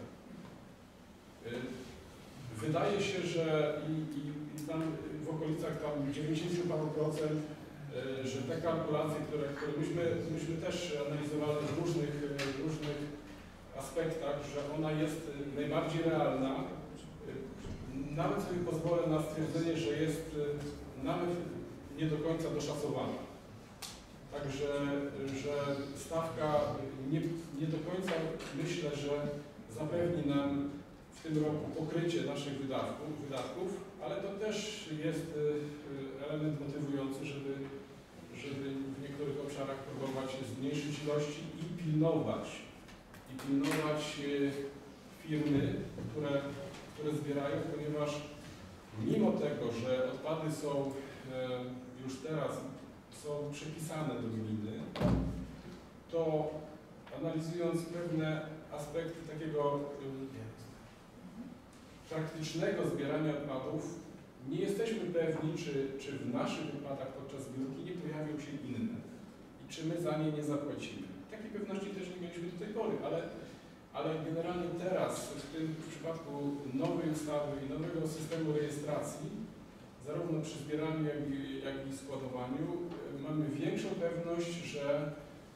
Wydaje się, że i, i, i tam w okolicach tam dziewięćdziesiąt paru procent, że te kalkulacje, które, które myśmy, myśmy też analizowali w różnych, różnych aspektach, że ona jest najbardziej realna. Nawet sobie pozwolę na stwierdzenie, że jest nawet nie do końca doszacowana. Także, że stawka nie, nie do końca myślę, że zapewni nam w tym roku pokrycie naszych wydatków, wydatków, ale to też jest element motywujący, żeby, żeby w niektórych obszarach próbować zmniejszyć ilości i pilnować, i pilnować firmy, które, które zbierają, ponieważ mimo tego, że odpady są już teraz są przypisane do gminy, to analizując pewne aspekty takiego praktycznego zbierania odpadów, nie jesteśmy pewni, czy, czy w naszych wypadach podczas zbiórki nie pojawią się inne i czy my za nie nie zapłacimy. Takiej pewności też nie mieliśmy do tej pory, ale, ale generalnie teraz, w tym w przypadku nowej ustawy i nowego systemu rejestracji, zarówno przy zbieraniu, jak i, jak i składowaniu, mamy większą pewność, że,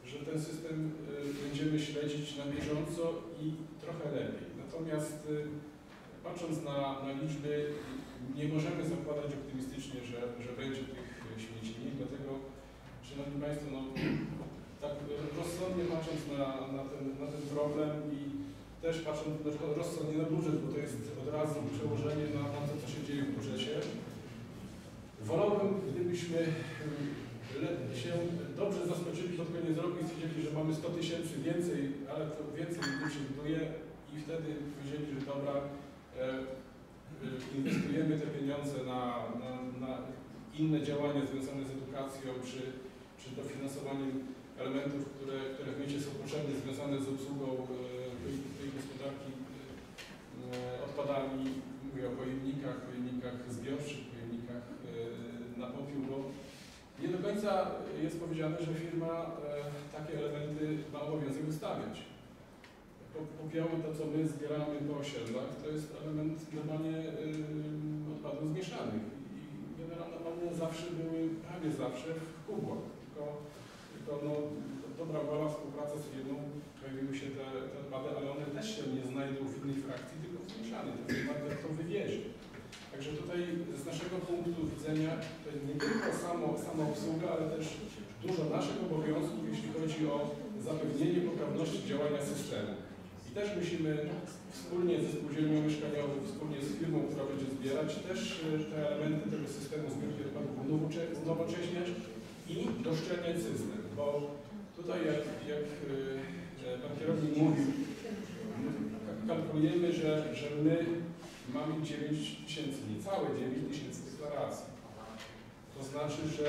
że ten system y, będziemy śledzić na bieżąco i trochę lepiej. Natomiast y, patrząc na, na liczby, nie możemy zakładać optymistycznie, że, że będzie tych śmieci mniej, dlatego, Szanowni Państwo, no, tak rozsądnie patrząc na, na, ten, na ten problem i też patrząc rozsądnie na budżet, bo to jest od razu przełożenie na, na to, co się dzieje w budżecie, wolałbym, gdybyśmy się dobrze zaskoczyli pod koniec roku i stwierdzili, że mamy sto tysięcy więcej, ale to więcej ludzi się buduje i wtedy powiedzieli, że dobra, inwestujemy te pieniądze na, na, na inne działania związane z edukacją czy, czy dofinansowaniem elementów, które, które w mieście są potrzebne, związane z obsługą tej, tej gospodarki odpadami. Mówię o pojemnikach, pojemnikach zbiorczych, pojemnikach na popiół, bo nie do końca jest powiedziane, że firma takie elementy ma obowiązek wystawiać. Popioły, to co my zbieramy po osiedlach, to jest element normalnie yy, odpadów zmieszanych i generalnie normalnie zawsze były, prawie zawsze w kubłach, tylko, tylko no, dobra wola, współpraca z firmą, pojawiły się te, te odpady, ale one też się nie znajdą w innej frakcji, tylko w zmieszanej, to firma to wywiezie. Także tutaj z naszego punktu widzenia to nie tylko samo, sama obsługa, ale też dużo naszych obowiązków, jeśli chodzi o zapewnienie poprawności działania systemu. I też musimy wspólnie ze spółdzielnią mieszkaniową, wspólnie z firmą, która będzie zbierać, też te elementy tego systemu zbiórki odpadów unowocześniać i doszczelniać system. Bo tutaj, jak, jak pan kierownik mówił, kalkulujemy, że, że my mamy dziewięć tysięcy, niecałe dziewięć tysięcy deklaracji. To znaczy, że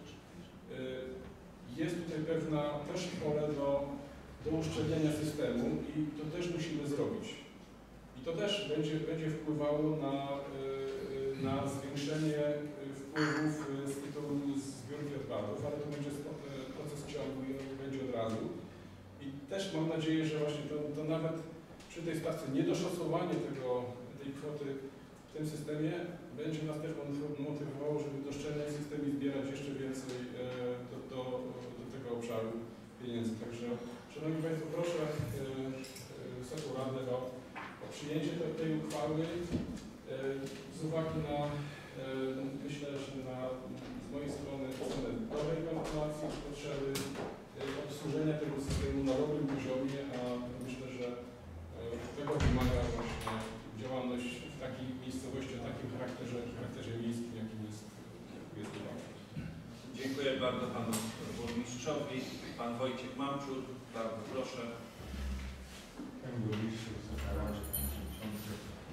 jest tutaj pewna też pole do, do uszczelnienia systemu i to też musimy zrobić. I to też będzie, będzie wpływało na, na zwiększenie wpływów z tytułu zbiórki odpadów, ale to będzie proces ciągły i on będzie od razu. I też mam nadzieję, że właśnie to, to nawet przy tej stawce niedoszacowanie tego, tej kwoty w tym systemie będzie nas też motywowało, żeby doszczelniać system i zbierać jeszcze więcej do, do, do tego obszaru pieniędzy. Także, Szanowni Państwo, proszę Wysoką Radę o, o przyjęcie tej, tej uchwały z uwagi na, myślę, że na, z mojej strony stronę dobrej kalkulacji potrzeby obsłużenia tego systemu na dobrym poziomie, a myślę, że tego wymaga właśnie działalność w takiej miejscowości, o takim charakterze, charakterze miejskim, jakim jest, jest Lubawka. Dziękuję bardzo panu burmistrzowi. Pan Wojciech Mamczur, bardzo proszę. Panie burmistrzu, Wysoka Rado, Panie Przewodniczący.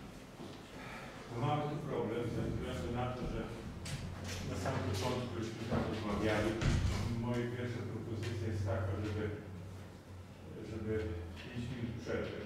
Mamy tu problem ze względu na to, że na samym początku już tutaj rozmawiali. Moja pierwsza propozycja jest taka, żeby, żeby pięć minut przerwy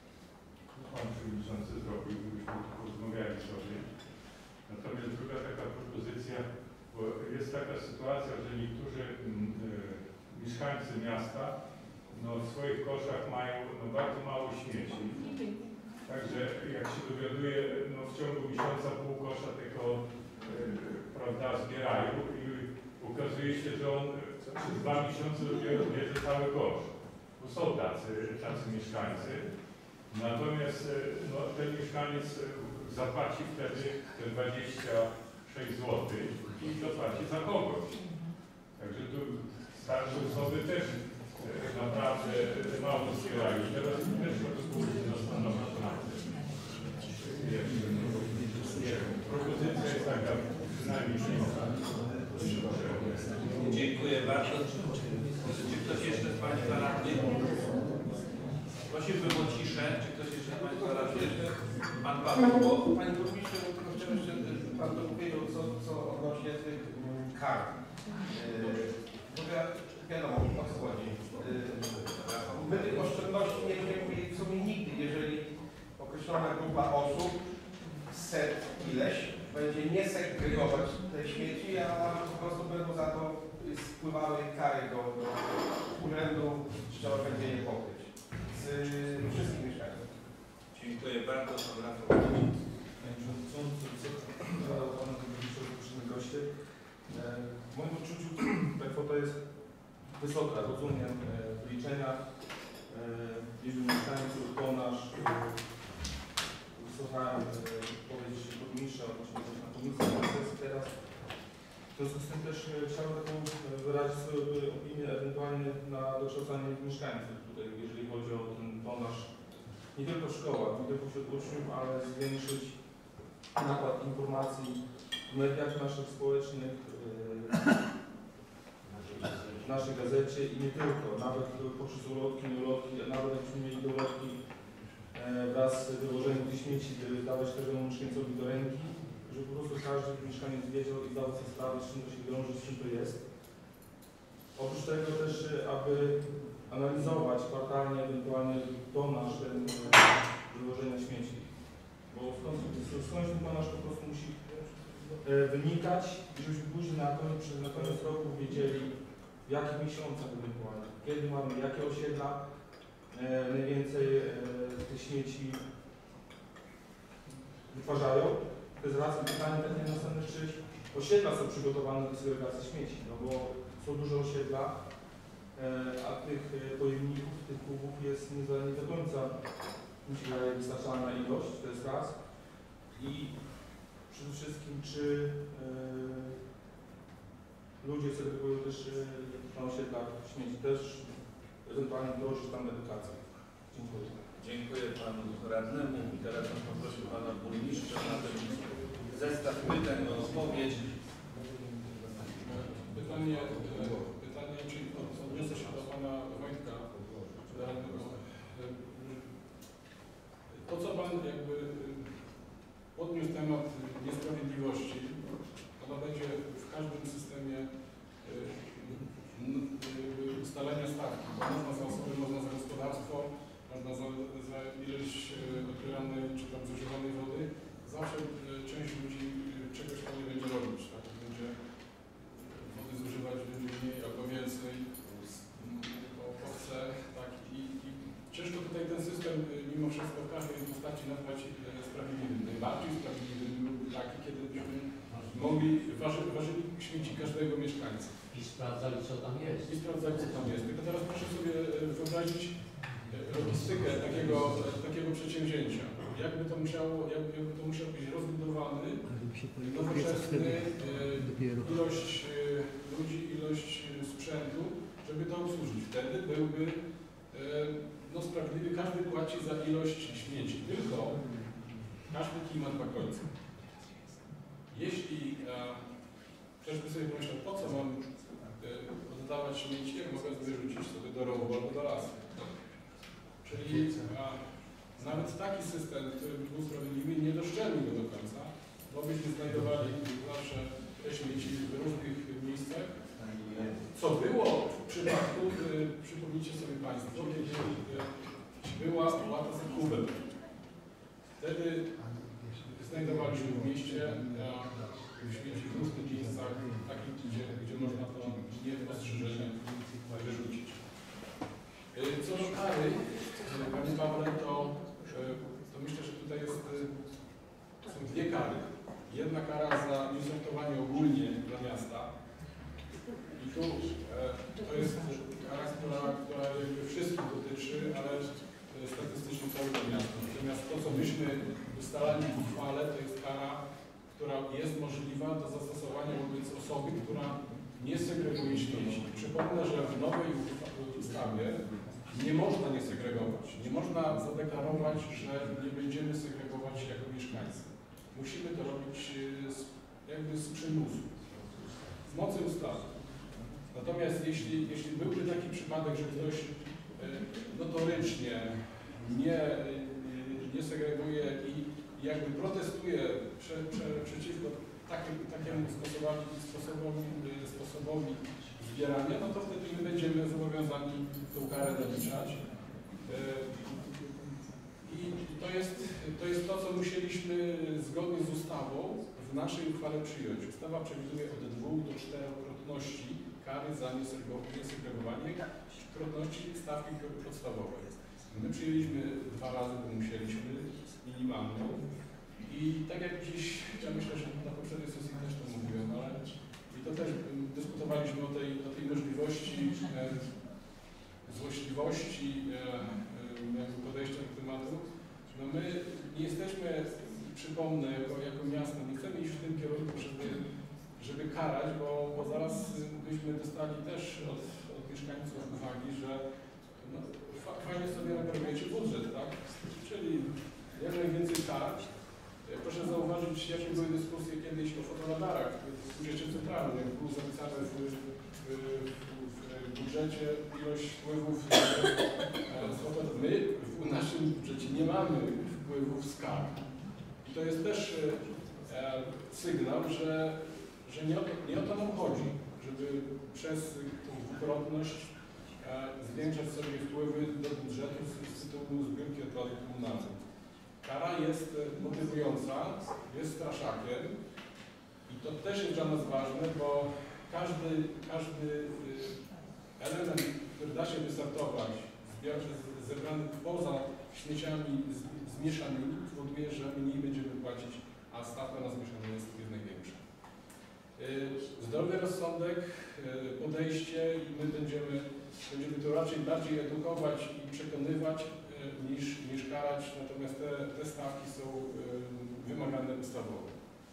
Pan Przewodniczący zrobił, żebyśmy porozmawiali sobie. Natomiast druga taka propozycja, bo jest taka sytuacja, że niektórzy y, mieszkańcy miasta no, w swoich koszach mają no, bardzo mało śmieci. Także jak się dowiaduje, no, w ciągu miesiąca pół kosza tylko y, prawda, zbierają i okazuje się, że on przez dwa miesiące dopiero zbierze cały kosz. Bo są tacy, tacy mieszkańcy. Natomiast no, ten mieszkaniec zapłaci wtedy te dwadzieścia sześć złotych i zapłaci za kogoś. Także tu starsze osoby też naprawdę mało zbierają. Teraz też propozycja zastanowić nad tym. Propozycja jest taka przynajmniej Dziękuję bardzo. Czy ktoś jeszcze z Państwa radnych? Prosiłbym o ciszę. Czy ktoś jeszcze z Państwa radnych? Pan Paweł, bo Panie Burmistrzu, tylko chciałem jeszcze, Pan dopowiedział, co, co odnośnie tych kar. Yy, wiadomo, o co chodzi. Yy, my tych oszczędności nie będziemy mieli w sumie nigdy, jeżeli określona grupa osób, set ileś, będzie nie segregować te śmieci, a po prostu będą za to spływały kary do, do urzędu, trzeba będzie je pokryć z wszystkich mieszkańców. Dziękuję bardzo. Pan Rafał. Panie Przewodniczący, Pana Burmistrza, zaproszeni goście. W moim odczuciu ta kwota jest wysoka, rozumiem, e, wyliczenia e, liczby mieszkańców, tonaż. E, wysłuchałem e, powiedzieć burmistrza, odnośnie też na komisji, na sesji teraz. W związku z tym też e, chciałbym taką e, wyrazić swoją e, opinię ewentualnie na dokształcanie mieszkańców tutaj, jeżeli chodzi o ten tonaż. Nie tylko w szkołach, nie tylko wśród uczniów, ale zwiększyć nakład informacji w mediach naszych społecznych, w naszej gazecie i nie tylko, nawet poprzez ulotki, nieulotki, nawet jakbyśmy mieli do ulotki wraz z wyłożeniem tych śmieci dawać każdemu mieszkańcowi do ręki, żeby po prostu każdy mieszkaniec wiedział i zdał sobie sprawę, z czym to się wiąże, z czym to jest. Oprócz tego też, aby analizować kwartalnie ewentualnie tonaż ten wyłożenia śmieci, bo skąd, skąd ten tonaż po prostu musi wynikać, żebyśmy później na koniec, na koniec roku wiedzieli, w jakich miesiącach ewentualnie, kiedy mamy, jakie osiedla e, najwięcej e, tych śmieci wytwarzają. To jest raz pytanie takie następne, czy osiedla są przygotowane do segregacji śmieci, no bo są duże osiedla, e, a tych e, pojemników, tych kubów jest nie, za, nie do końca wystarczalna ilość, to jest raz. I przede wszystkim, czy e, ludzie segregują też e, na osiedlach śmieci, też ewentualnie wdrożyć tam edukację. Dziękuję. Dziękuję panu radnemu i teraz poproszę pana burmistrza na ten zestaw pytań o odpowiedź. Pytanie, pytanie czyli odniosę się do pana Wojtka radnego. To, co pan jakby podniósł temat niesprawiedliwości, ona będzie w każdym systemie ustalenia stawki. Można za osoby, można za gospodarstwo, można za, za ilość odbieranej czy tam zużywanej wody. Zawsze część ludzi czegoś tam nie będzie robić. Tak? Będzie wody zużywać będzie mniej albo więcej, bo, bo chce. Tak? I, I ciężko tutaj ten system mimo wszystko w każdej postaci nazwać sprawiedliwym. Najbardziej sprawiedliwym byłby taki, kiedy byśmy mogli ważyli, ważyli śmieci każdego mieszkańca. I sprawdzali, co tam jest. I sprawdzali, co tam jest. Tylko teraz proszę sobie wyobrazić logistykę takiego, takiego przedsięwzięcia. Jakby to musiało, jakby to musiał być rozbudowany, nowoczesny, ilość ludzi, ilość sprzętu, żeby to obsłużyć. Wtedy byłby no, sprawiedliwy, każdy płaci za ilość śmieci. Tylko każdy kij ma dwa końce. Jeśli e, ktoś by sobie pomyślał, po co mam e, oddawać śmieci, jak mogę wyrzucić sobie do rowu albo do lasu. Czyli a, nawet taki system, który by był sprawiedliwy, nie doszczelni go do końca, bo byśmy znajdowali zawsze te śmieci w różnych miejscach. Co było w przypadku, e, przypomnijcie sobie Państwo, kiedy e, była opłata za kubek. Wtedy znajdowaliśmy w mieście e, śmieci w różnych miejscach, takich, gdzie, gdzie można to niepostrzeżenie wyrzucić. E, co do kary, Panie Pawle, to, e, to myślę, że tutaj jest, e, są dwie kary. Jedna kara za niesortowanie ogólnie dla miasta. I tu e, to jest kara, która, która wszystkich dotyczy, ale statystycznie całego miasta. Natomiast to, co myśmy ustalali w uchwale, to jest kara, która jest możliwa do zastosowania wobec osoby, która nie segreguje śmieci. Przypomnę, że w nowej ustawie nie można nie segregować. Nie można zadeklarować, że nie będziemy segregować jako mieszkańcy. Musimy to robić z, jakby z przymusu, z mocy ustawy. Natomiast jeśli, jeśli byłby taki przypadek, że ktoś notorycznie nie, nie segreguje i jakby protestuje prze, prze, przeciwko takim, takiemu sposobowi, sposobowi, sposobowi zbierania, no to wtedy my będziemy zobowiązani tą karę naliczać. I to jest, to jest to, co musieliśmy zgodnie z ustawą w naszej uchwale przyjąć. Ustawa przewiduje od dwóch do czterokrotności kary za niesegregowanie krotności stawki podstawowej. My przyjęliśmy dwa razy, bo musieliśmy, minimalną. I tak jak dziś, ja myślę, że na poprzedniej sesji też to mówiłem, ale i to też dyskutowaliśmy o tej, o tej możliwości e, złośliwości e, e, podejścia do tematu. No my nie jesteśmy, przypomnę, jako, jako miasto, nie chcemy iść w tym kierunku, żeby, żeby karać, bo, bo zaraz byśmy dostali też od, od mieszkańców uwagi, że no, fajnie sobie naprawiacie budżet, tak? Czyli jak najwięcej kar. Proszę zauważyć, jakie były dyskusje kiedyś o fotoradarach w budżecie centralnym. Był zapisany w, w, w budżecie ilość wpływów z fotoradarów. My w naszym budżecie nie mamy wpływów z kar. I to jest też e, sygnał, że, że nie, o to, nie o to nam chodzi, żeby przez tą dwukrotność e, zwiększać sobie wpływy do budżetu z, z tytułu zbiórki odpadów komunalnych. Kara jest motywująca, jest straszakiem i to też jest dla nas ważne, bo każdy, każdy element, który da się wystartować, zebrany poza śmieciami zmieszanymi, powoduje, że mniej będziemy płacić, a stawka na zmieszane jest, jest największa. Zdrowy rozsądek, podejście i my będziemy, będziemy to raczej bardziej edukować i przekonywać, niż, niż karać, natomiast te, te stawki są y, wymagane ustawowo.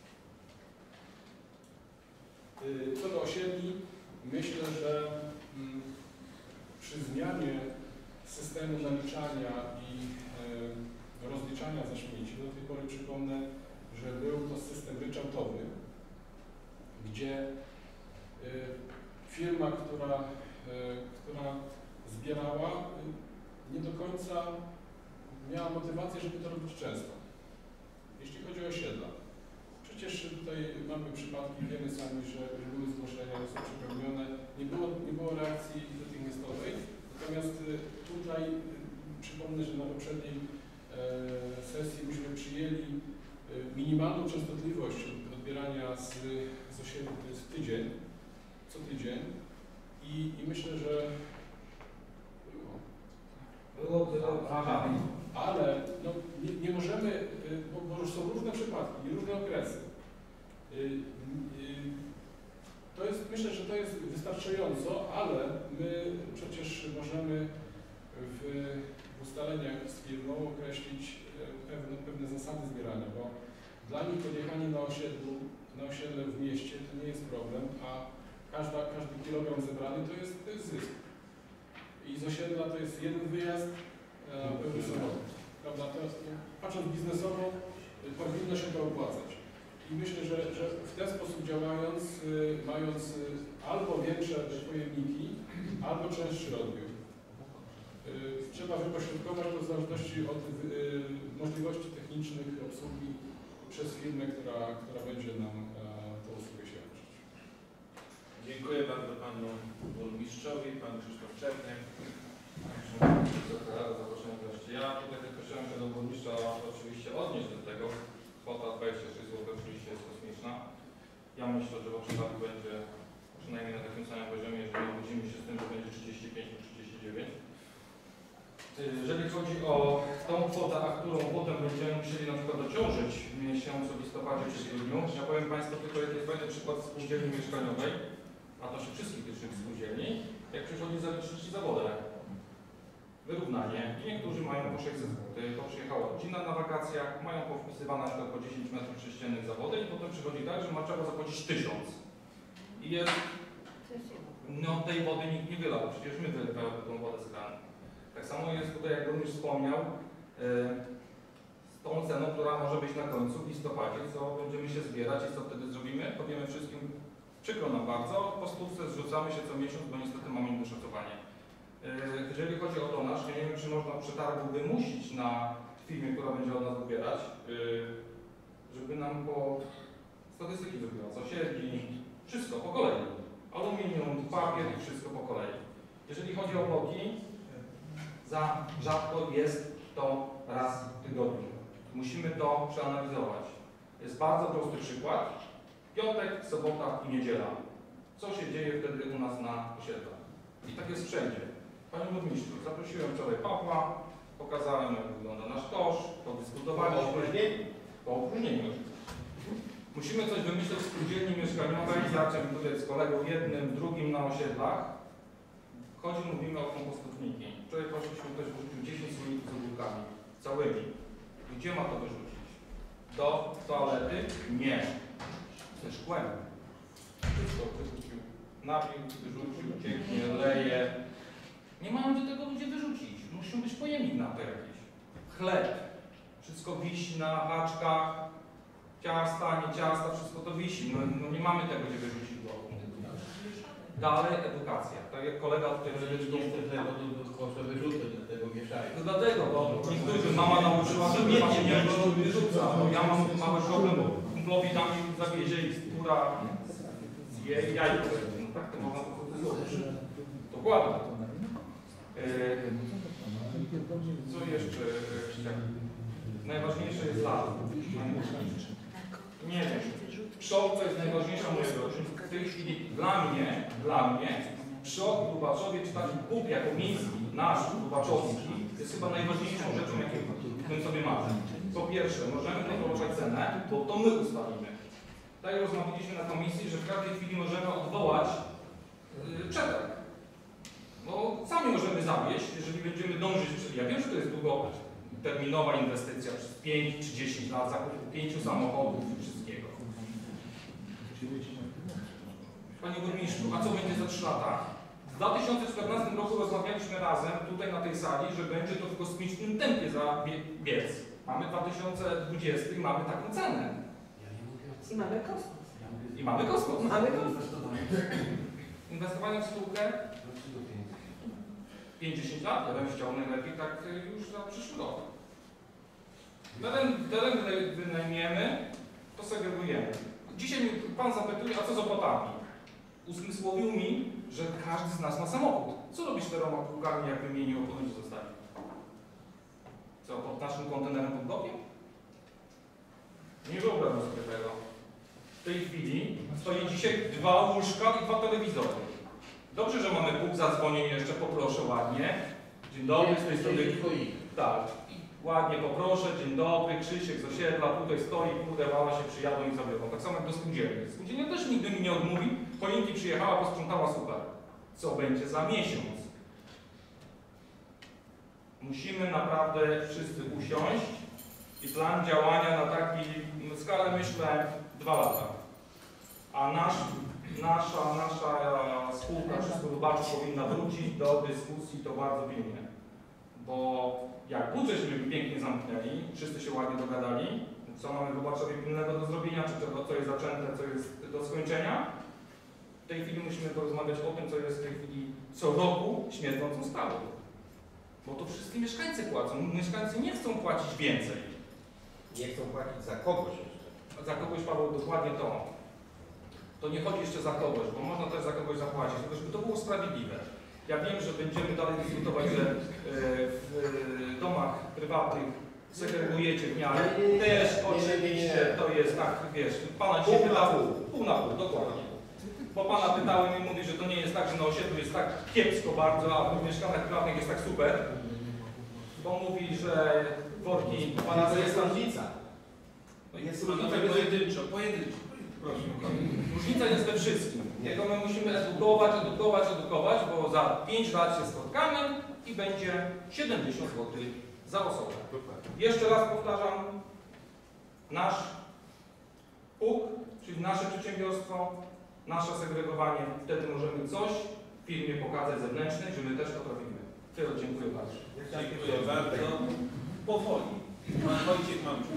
Y, co do osiedli, myślę, że y, przy zmianie systemu naliczania i y, rozliczania za śmieci, do tej pory przypomnę, że był to system ryczałtowy, gdzie y, firma, która, y, która zbierała, y, nie do końca miała motywację, żeby to robić często. Jeśli chodzi o osiedla. Przecież tutaj mamy przypadki, wiemy sami, że były zgłoszenia, są przepełnione. Nie było, nie było reakcji natychmiastowej. Natomiast tutaj przypomnę, że na poprzedniej e, sesji myśmy przyjęli e, minimalną częstotliwość odbierania z, z osiedli, to jest tydzień, co tydzień. I, i myślę, że Było, było, aha. Ale no, nie, nie możemy, bo, bo już są różne przypadki i różne okresy. To jest, myślę, że to jest wystarczająco, ale my przecież możemy w, w ustaleniach z firmą określić pewne, pewne zasady zbierania, bo dla nich podjechanie na osiedlu, na osiedle w mieście to nie jest problem, a każda, każdy kilogram zebrany to jest, to jest zysk. I z osiedla to jest jeden wyjazd, e, pełny samochód. Prawda? To, patrząc biznesowo, powinno się to opłacać. I myślę, że, że w ten sposób działając, y, mając y, albo większe pojemniki, albo częstszy odbiór. Y, trzeba wypośrodkować to w zależności od y, możliwości technicznych obsługi przez firmę, która, która będzie nam e, tę usługę świadczyć. Dziękuję bardzo panu burmistrzowi, pan Krzysztof Czerniak. Zaproszenie gości. Ja tutaj tylko chciałem się do burmistrza oczywiście odnieść do tego. Kwota dwadzieścia sześć złotych oczywiście jest kosmiczna. Ja myślę, że w przypadku będzie przynajmniej na takim samym poziomie, jeżeli nie budzimy się z tym, że będzie trzydzieści pięć lub trzydzieści dziewięć. Jeżeli chodzi o tą kwotę, a którą potem będziemy musieli na przykład dociążyć w miesiącu listopadzie czy grudniu, ja powiem Państwu tylko jeden fajny przykład spółdzielni mieszkaniowej, a to się wszystkich tych spółdzielni, jak przychodzi zaliczyć zawody. Wyrównanie i niektórzy mają po sześćset złotych, to przyjechała rodzina na wakacjach, mają powpisywane na przykład po dziesięć metrów sześciennych zawody i potem przychodzi tak, że ma trzeba zapłacić tysiąc. I jest, no tej wody nikt nie wylał, przecież my wylewamy tą wodę z kranu. Tak samo jest tutaj, jak również wspomniał, yy, z tą ceną, która może być na końcu w listopadzie, co będziemy się zbierać i co wtedy zrobimy, powiemy wszystkim, przykro nam bardzo, po stówce zrzucamy się co miesiąc, bo niestety mamy niedoszacowanie. Jeżeli chodzi o tonaż, ja nie wiem, czy można przetargu wymusić na firmie, która będzie od nas wybierać, żeby nam po statystyki zrobiła, z osiedli, wszystko po kolei. Aluminium, papier i wszystko po kolei. Jeżeli chodzi o bloki, za rzadko jest to raz w tygodniu. Musimy to przeanalizować. Jest bardzo prosty przykład. Piątek, sobota i niedziela. Co się dzieje wtedy u nas na osiedlach? I tak jest wszędzie. Panie burmistrzu, zaprosiłem wczoraj Pawła, pokazałem, jak wygląda nasz kosz, podyskutowaliśmy. Po opóźnieniu. Po opóźnieniu. Musimy coś wymyśleć w spółdzielni mieszkaniowej, zacząłem tutaj z kolegą jednym, drugim na osiedlach. Chodzi, mówimy o kompostownikiem. Wczoraj poszliśmy, ktoś wyrzucił dziesięć słoików z ogórkami, całymi. Gdzie ma to wyrzucić? Do toalety? Nie. Ze szkłem. Wszystko wyrzucił. Napił, wyrzucił, cieknie, leje. Nie mają do tego ludzie wyrzucić. Musi być pojemnik na to jakiś. Chleb. Wszystko wisi na haczkach. Ciasta, nie ciasta, wszystko to wisi. No, no nie mamy tego, gdzie wyrzucić go. Dalej edukacja. Tak jak kolega tutaj wyliczył. No dlatego, bo niektórzy mama nauczyła, że nie nie wyrzuca. Bo ja mam mały problem, bo kumplowi tam mi zawiezie i skóra zje i jajko. No tak to można to zrobić. Dokładnie. Co jeszcze? Najważniejsze jest lato. Nie wiem. Przok to jest najważniejsza moja rodzina. W tej chwili dla mnie, dla mnie, Przok w Lubaczowie, czy taki Bóg jako miejski, nasz lubaczowski, jest chyba najważniejszą rzeczą, jaką bym sobie marzę. Po pierwsze, możemy kontrolować cenę, bo to my ustalimy. Tak jak rozmawialiśmy na komisji, że w każdej chwili możemy odwołać yy, przetarg. Bo sami możemy zawieść, jeżeli będziemy dążyć, czyli ja wiem, że to jest długoterminowa inwestycja przez pięć czy dziesięć lat, zakupu pięciu samochodów i wszystkiego. Panie burmistrzu, a co będzie za trzy lata? W dwa tysiące czternastym roku rozmawialiśmy razem tutaj na tej sali, że będzie to w kosmicznym tempie zabiec. Mamy dwa tysiące dwudziesty i mamy taką cenę. I mamy kosmos. I mamy kosmos. Mamy kosmos. Inwestowanie w spółkę pięćdziesiąt lat, ja bym chciał najlepiej tak już za przyszły rok. Teren, teren wynajmiemy, to segregujemy. Dzisiaj mnie pan zapytuje, a co z opłatami? Uzmysłowił mi, że każdy z nas ma samochód. Co robisz czteroma półkami, jakby mnie nie opłacić zostali? Co, pod naszym kontenerem pod blokiem? Nie wyobrażam sobie tego. W tej chwili stoi dzisiaj dwa łóżka i dwa telewizory. Dobrze, że mamy Bóg zadzwonień, jeszcze poproszę ładnie. Dzień dobry, z tej strony. Tak. Ładnie poproszę, dzień dobry, Krzysiek z osiedla, tutaj stoi, kurde, mama się przyjadą i zabiorą. Tak samo jak do spółdzielni. Spółdzielnia też nigdy mi nie odmówi, choinki przyjechała, posprzątała, super. Co będzie za miesiąc? Musimy naprawdę wszyscy usiąść i plan działania na taką skalę, myślę, dwa lata. A nasz, nasza, nasza spółka Wszystko Lubaczy powinna wrócić do dyskusji, to bardzo pilnie. Bo jak budżetśmy pięknie zamknęli, wszyscy się ładnie dogadali, co mamy w Lubaczowie pilnego do zrobienia, czy czego, co jest zaczęte, co jest do skończenia. W tej chwili musimy porozmawiać o tym, co jest w tej chwili co roku śmierdzącą sprawą. Bo to wszyscy mieszkańcy płacą. Mieszkańcy nie chcą płacić więcej. Nie chcą płacić za kogoś jeszcze. Za kogoś, Paweł, dokładnie to. To nie chodzi jeszcze za kogoś, bo można też za kogoś zapłacić, tylko żeby to było sprawiedliwe. Ja wiem, że będziemy dalej dyskutować, że w domach prywatnych segregujecie w miarę. Też oczywiście to jest tak, wiesz, pana dzisiaj pytał, pół na pół, dokładnie. Bo pana pytałem i mówi, że to nie jest tak, że na osiedlu jest tak kiepsko bardzo, a w mieszkaniach prywatnych jest tak super. Bo mówi, że worki... Pana to jest różnica. No jest różnica pojedynczo, pojedynczo. Proszę. Różnica jest we wszystkim. Tego my musimy edukować, edukować, edukować, bo za pięć lat się spotkamy i będzie siedemdziesiąt złotych za osobę. Jeszcze raz powtarzam, nasz P U K, czyli nasze przedsiębiorstwo, nasze segregowanie, wtedy możemy coś w firmie pokazać zewnętrznej, że my też to robimy. Tyle, dziękuję bardzo. Dziękuję bardzo. Powoli. Pan Wojciech Mamczuk.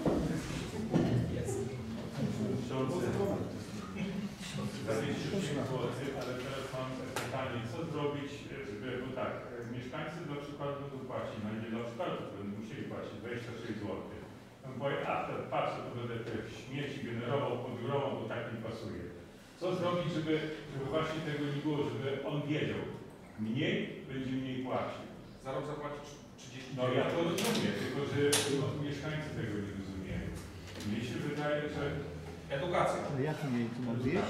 Zawiesił się głosy, ale teraz mam pytanie, co zrobić, żeby, bo tak, mieszkańcy na przykład będą płacić, no nie na przykład będą musieli płacić dwadzieścia sześć złotych. On powie, a to patrzę, to będę te śmieci generował, podgorował, bo tak mi pasuje. Co zrobić, żeby, żeby właśnie tego nie było, żeby on wiedział, mniej będzie mniej płacił. Za rok zapłacić trzydzieści. No ja to rozumiem, tylko że no, mieszkańcy tego nie rozumieją. Mnie się wydaje, że... Edukacja. Ale jak mniej tu ma być?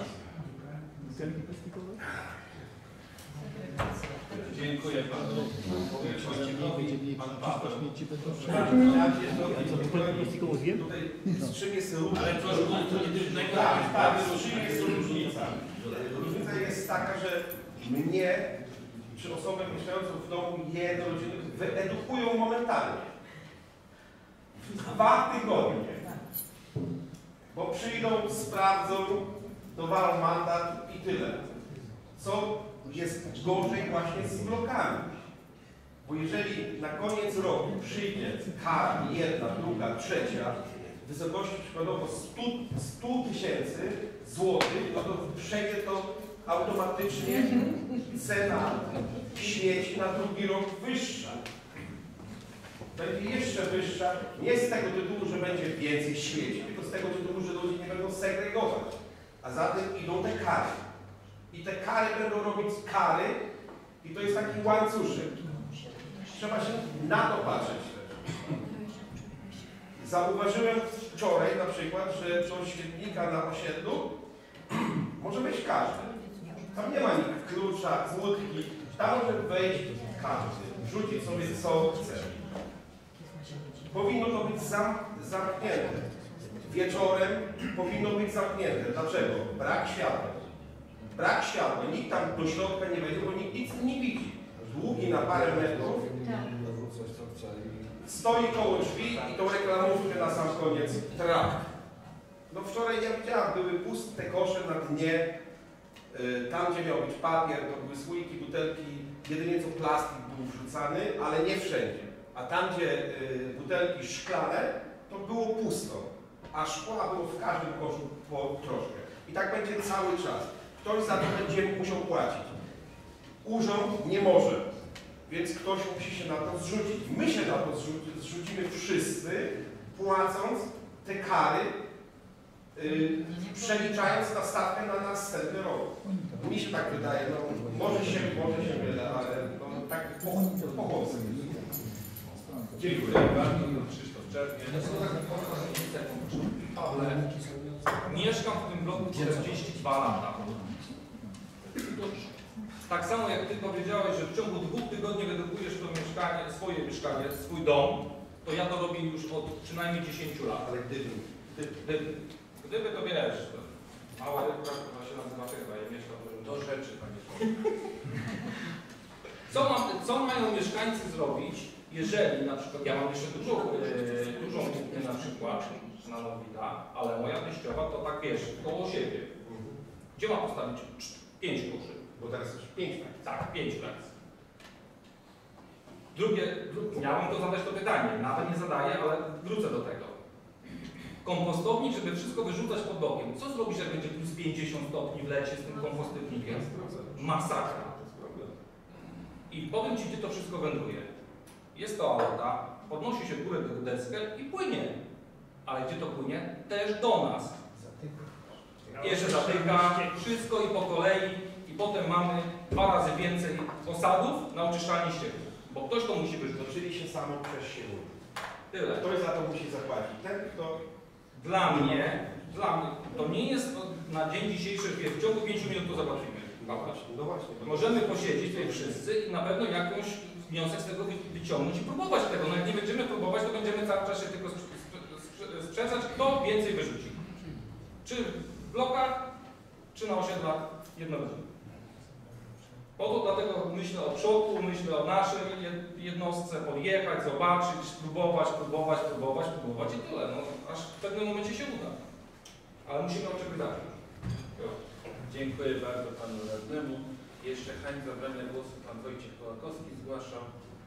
Dziękuję panu Wojciechowi. będzie mniej czysto śmieci będą Tutaj z czym jest różnica? Ale to, to nie jest najbardziej. Tak, tak, z czym jest różnica? Różnica jest taka, że mnie, czy osobę mieszkającą w domu jednorodzinnym, wyedukują momentalnie. W dwa tygodnie. Bo przyjdą, sprawdzą, dowalą mandat i tyle. Co jest gorzej właśnie z blokami. Bo jeżeli na koniec roku przyjdzie kara jedna, druga, trzecia, w wysokości przykładowo stu tysięcy złotych, no to przejdzie to automatycznie cena śmieci na drugi rok wyższa. Będzie jeszcze wyższa, nie z tego tytułu, że będzie więcej śmieci, tylko z tego tytułu, że ludzie nie będą segregować. A za tym idą te kary. I te kary będą robić kary i to jest taki łańcuszek. Trzeba się na to patrzeć. Zauważyłem wczoraj na przykład, że do świetnika na osiedlu może wejść każdy. Tam nie ma nikt klucza, złotki. Tam może wejść każdy. Wrzucić sobie co chce. Powinno to być zam, zamknięte. Wieczorem powinno być zamknięte. Dlaczego? Brak światła. Brak światła. Nikt tam do środka nie wejdzie, bo nikt nic nie widzi. Długi na parę metrów. Stoi koło drzwi i tą reklamówkę na sam koniec traf. No wczoraj ja widziałam, były puste kosze na dnie. Tam, gdzie miał być papier, to były słoiki, butelki, jedynie co plastik był wrzucany, ale nie wszędzie. A tam, gdzie butelki szklane, to było pusto. A szkła było w każdym koszu po troszkę. I tak będzie cały czas. Ktoś za to będzie musiał płacić. Urząd nie może. Więc ktoś musi się na to zrzucić. My się na to zrzu- zrzucimy wszyscy, płacąc te kary, yy, przeliczając na stawkę na następny rok. Mi się tak wydaje, no może się, może się mylę, ale no, tak po, po chłopcu. Dziękuję bardzo, Krzysztof Czernie. Ale mieszkam w tym bloku czterdzieści dwa lata. Tak samo jak Ty powiedziałeś, że w ciągu dwóch tygodni redukujesz to mieszkanie, swoje mieszkanie, swój dom, to ja to robię już od przynajmniej dziesięciu lat. Ale gdyby, gdyby, gdyby to wiesz, to mała rybka, która się nazywa chyba, ja mieszkam do rzeczy, Panie Pośle. Co, mam, co mają mieszkańcy zrobić, jeżeli na przykład, ja mam jeszcze dużo, e, dużą kuchnię na przykład, na Nowita, ale moja teściowa to tak wiesz, koło siebie. Gdzie ma postawić pięć kuszy? Bo teraz już pięć frakcji. Tak, pięć frakcji. Drugie, dru, miałem to zadać to pytanie, nawet nie zadaję, ale wrócę do tego. Kompostownik, żeby wszystko wyrzucać pod bokiem. Co zrobić, jak będzie plus pięćdziesiąt stopni w lecie z tym kompostownikiem? Masakra. I powiem Ci, gdzie to wszystko wędruje. Jest to auta, podnosi się w górę deskę i płynie. Ale gdzie to płynie? Też do nas. Jeszcze zatyka, wszystko i po kolei. I potem mamy dwa razy więcej osadów na oczyszczalni ścieków. Bo ktoś to musi wyrzucić. Czyli się samo przez siebie. Tyle. Ktoś za to musi zapłacić. Ten, kto... Dla mnie, dla mnie, to nie jest na dzień dzisiejszy, w ciągu pięciu minut to zobaczymy. No właśnie, no właśnie. Możemy posiedzieć tutaj wszyscy i na pewno jakąś wniosek z tego wyciągnąć i próbować tego. No jak nie będziemy próbować, to będziemy cały czas się tylko sprzeczać, kto więcej wyrzuci. Czy w blokach, czy na osiedlach jednorodzinnych. Po to dlatego myślę o przodku, myślę o naszej jednostce, podjechać, zobaczyć, spróbować, próbować, próbować, próbować i tyle. No, aż w pewnym momencie się uda. Ale musimy od czegoś zacząć. Dziękuję bardzo Panu Radnemu. Jeszcze chęć zabrania głosu Pan Wojciech Kołakowski zgłasza.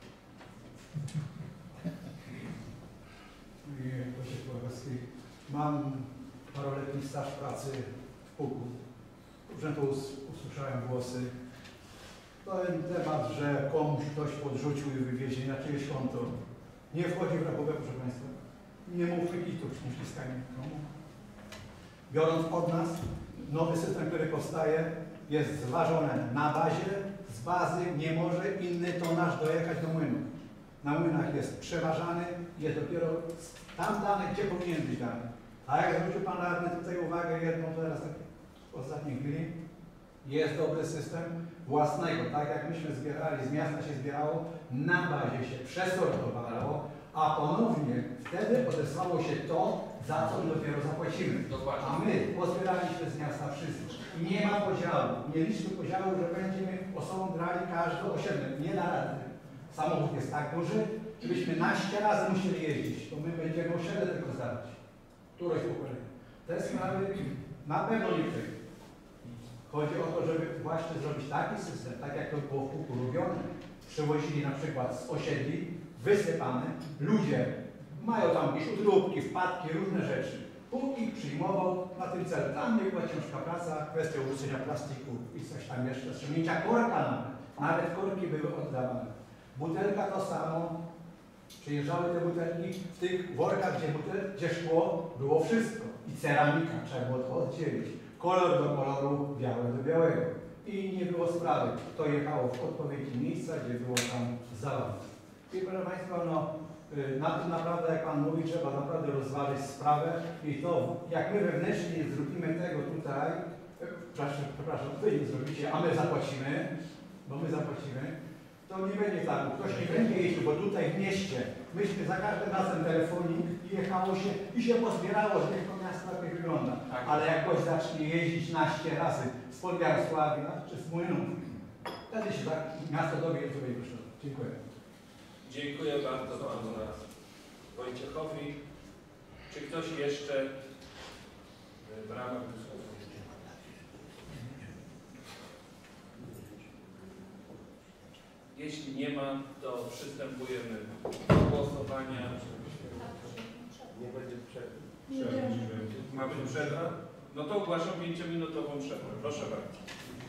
Wojciech Kołakowski. Mam paroletni staż pracy w pułku. Urzędu usłyszałem głosy. Ten temat, że komuś ktoś podrzucił i wywiezie na czyjeś konto, nie wchodzi w rachubę, proszę Państwa. Nie mówmy i tu nie ściskajmy komu. Biorąc od nas, nowy system, który powstaje, jest zważony na bazie, z bazy nie może inny tonaż dojechać do młynów. Na młynach jest przeważany, jest dopiero tam dany, gdzie powinien być dany. A jak zwrócił Pan Radny tutaj uwagę jedną teraz tak w ostatniej chwili, jest dobry system. własnego, tak jak myśmy zbierali, z miasta się zbierało, na bazie się przesortowało, a ponownie wtedy odesłało się to, za co my dopiero zapłacimy. Dokładnie. A my pozbieraliśmy z miasta wszystko. I nie ma podziału. Nie liczmy podziału, że będziemy osobą brali każdy osiedle. Nie da rady. Samochód jest tak duży, żebyśmy naście razy musieli jeździć. To my będziemy osiedle tylko zdawać. Któreś pokolenie. Te sprawy na pewno nie kryją. Chodzi o to, żeby właśnie zrobić taki system, tak jak to było w Puku robione. Przywozili na przykład z osiedli, wysypane, ludzie mają tam jakieś utróbki, wpadki, różne rzeczy. Puk ich przyjmował na tym celu. Tam nie była ciężka praca, kwestia użycia plastiku i coś tam jeszcze, strzemięcia korka nawet. Nawet korki były oddawane. Butelka to samo. Przyjeżdżały te butelki w tych workach, gdzie, butel, gdzie szkło było wszystko. I ceramika, trzeba było to oddzielić. Kolor do koloru, białe do białego. I nie było sprawy. To jechało w odpowiednie miejsca, gdzie było tam zalane. I proszę Państwa, no, na tym naprawdę, jak Pan mówi, trzeba naprawdę rozważyć sprawę i to, jak my wewnętrznie nie zrobimy tego tutaj, przepraszam, przepraszam, Wy nie zrobicie, a my zapłacimy, bo my zapłacimy, to nie będzie tak, bo ktoś nie będzie jeździł, bo tutaj w mieście, myśmy za każdym razem telefonik i jechało się i się pozbierało, że to miasto tak wygląda. Tak. Ale jak ktoś zacznie jeździć naście razy z Podjarosławia czy z Młynów, wtedy się tak miasto dowie, co będzie kosztowało. Dziękuję. Dziękuję bardzo panu Wojciechowi. Czy ktoś jeszcze w ramach dyskusji? Jeśli nie ma, to przystępujemy do głosowania. Nie będzie przerwy. Mamy przerwę? No to ogłaszam pięciominutową przerwę. Proszę bardzo.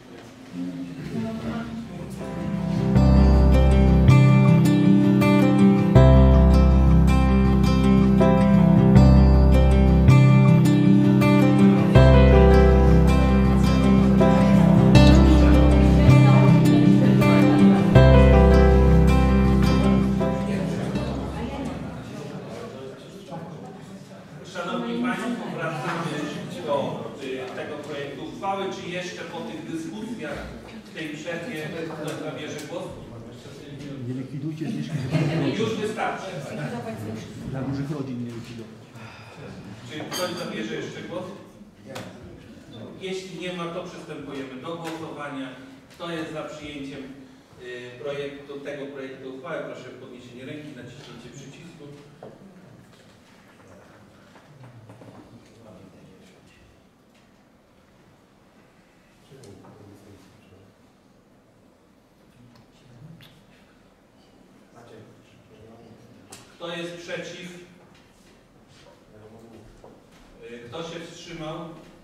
Szanowni Państwo, wracamy do y, tego projektu uchwały. Czy jeszcze po tych dyskusjach w tej przerwie ktoś zabierze głos? Nie likwidujcie zniżki. Już wystarczy. Dla dużych rodzin nie likwidować. Czy ktoś zabierze jeszcze głos? Jeśli nie ma, to przystępujemy do głosowania. Kto jest za przyjęciem y, projektu, tego projektu uchwały? Proszę o podniesienie ręki, naciśnięcie przycisku. Kto jest przeciw? Kto się wstrzymał?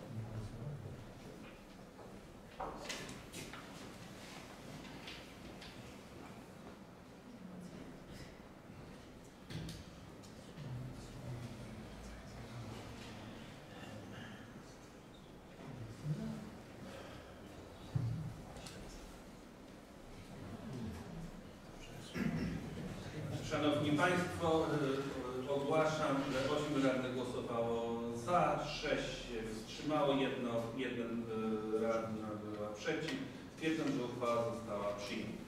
Szanowni Państwo, ogłaszam, że ośmiu radnych głosowało za, sześć się wstrzymało, jedno, jeden radna była przeciw. Stwierdzam, że uchwała została przyjęta.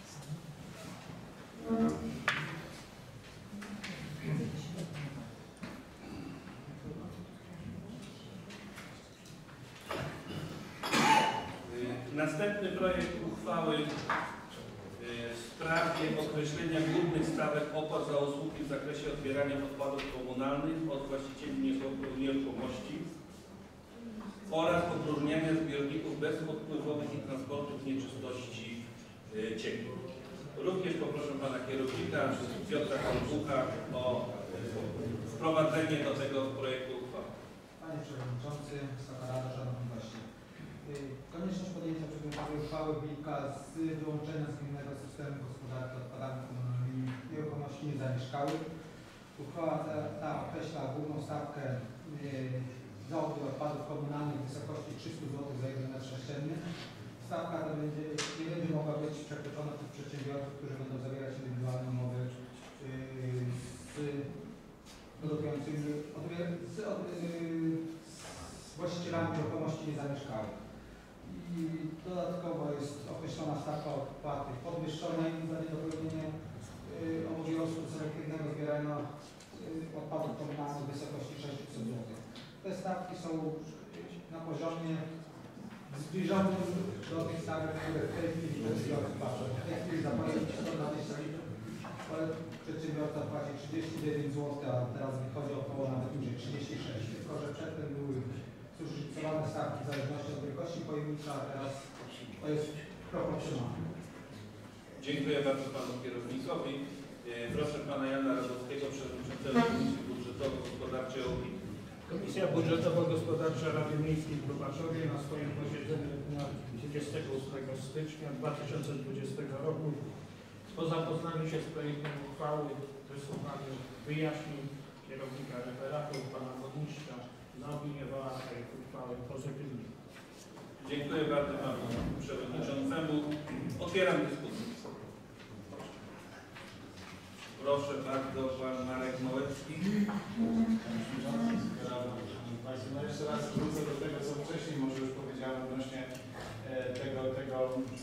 Następny projekt uchwały w sprawie określenia głównych stawek opłat za usługi w zakresie odbierania odpadów komunalnych od właścicieli nieruchomości oraz opróżniania zbiorników bezodpływowych i transportu nieczystości ciekłych. Również poproszę pana kierownika Piotra Kolbucha o wprowadzenie do tego projektu uchwały. Panie Przewodniczący, Wysoka Rado, Szanowni Goście. Konieczność podjęcia przedmiotowej uchwały wynika z wyłączenia z gminnego systemu gospodarki odpadami komunalnymi nieruchomości niezamieszkałych. Uchwała ta, ta określa główną stawkę yy, za odbiór odpadów komunalnych w wysokości trzysta złotych za jeden metr sześcienny. Stawka ta będzie, nie będzie mogła być przekroczona przez przedsiębiorców, którzy będą zawierać indywidualne umowy yy, z produkującymi, z, od, yy, z właścicielami nieruchomości niezamieszkałych. I dodatkowo jest określona podwyższone i za niedopełnienie obowiązku selektywnego zbierania y, odpadów komunalnych w wysokości sześćset złotych. Te stawki są na poziomie zbliżonym do tych stawek, które w tej chwili przedsiębiorcy płacą. W tej chwili za pojęcie sto dwadzieścia litrów przedsiębiorca płaci trzydzieści dziewięć złotych, a teraz wychodzi około nawet niżej trzydzieści sześć. Tylko że przedtem były zużytkowane stawki w zależności od wielkości pojemnika, a teraz to jest proporcjonalne. Dziękuję bardzo panu kierownikowi. Proszę pana Jana Radowskiego, przewodniczącego Komisji Budżetowo-Gospodarczej o opinię. Komisja Budżetowo-Gospodarcza Rady Miejskiej w Lubaczowie na swoim posiedzeniu dnia dwudziestego ósmego stycznia dwa tysiące dwudziestego roku po zapoznaniu się z projektem uchwały, wysłuchaniu wyjaśnień kierownika referatu, pana burmistrza, zaopiniowała projekt uchwały pozytywnie. Dziękuję bardzo panu przewodniczącemu. Otwieram dyskusję. Proszę bardzo, pan Marek Małecki. No jeszcze raz wrócę do tego, co wcześniej może już powiedziałem odnośnie tego, tego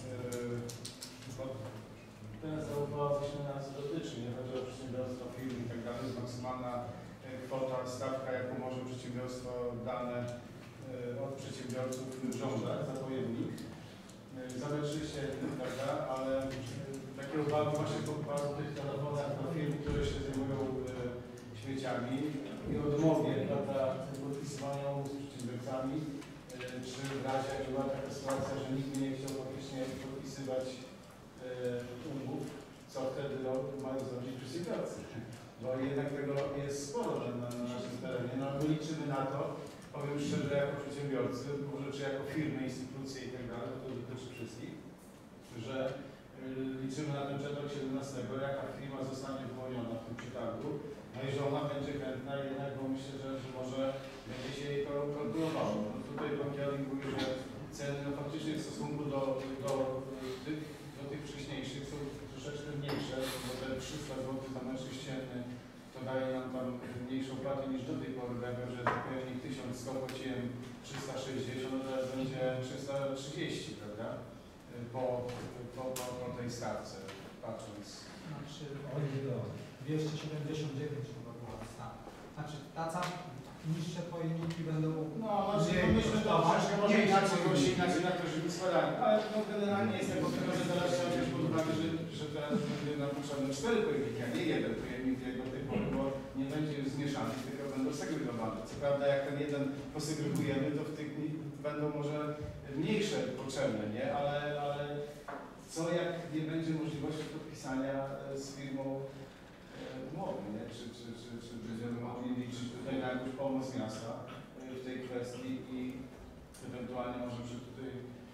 e, ten zauważył właśnie nas dotyczy, nie chodzi o przedsiębiorstwo, firm i tak dalej, jest maksymalna kwota, stawka, jaką może przedsiębiorstwo dane od przedsiębiorców żądać za pojemnik. Zależy się, prawda, ale takie uwagi właśnie po paru tych telefonach do firm, które się zajmują e, śmieciami i odmowie, prawda, podpisywania umów z przedsiębiorcami, e, czy w razie jak była taka sytuacja, że nikt nie chciał faktycznie podpisywać e, umów, co wtedy no, mają zrobić przedsiębiorcy. Bo jednak tego jest sporo na, na, na naszym terenie. No my liczymy na to, powiem szczerze, jako przedsiębiorcy, może czy jako firmy, instytucje i tak dalej, to dotyczy wszystkich, że liczymy na ten przetarg siedemnastego, jaka firma zostanie wyłoniona w tym przetargu, no i że ona będzie chętna jednak, bo myślę, że, że może będzie się jej to kalkulowało. No tutaj pan kierownik mówi, że ceny no faktycznie w stosunku do, do, tych, do tych wcześniejszych są troszeczkę mniejsze, bo te trzysta złotych za metr sześcienny to daje nam tam mniejszą płatę niż do tej pory, dlatego że za pojemnik tysiąc sto płaciłem trzysta sześćdziesiąt, no teraz będzie trzysta trzydzieści, prawda? Po, po, po, po tej stawce, patrząc. Znaczy, dwieście siedemdziesiąt dziewięć chyba była stawka. Znaczy, taca, niższe pojemniki będą... No, znaczy, no myślę, że to troszeczkę może inaczej, bo się inaczej na to, żeby składali. Ale no, generalnie jest tak, bo tego, że teraz trzeba wziąć pod uwagę, że, że teraz będzie nam potrzebne cztery pojemniki, a nie jeden pojemnik jego typu, bo nie będzie zmieszany, tylko będą segregowane. Co prawda, jak ten jeden posegregujemy, to w tych będą może mniejsze potrzebne, nie? Ale, ale co jak nie będzie możliwości podpisania z firmą umowy, nie? Czy, czy, czy, czy będziemy mogli liczyć tutaj na jakąś pomoc miasta w tej kwestii i ewentualnie może przy tutaj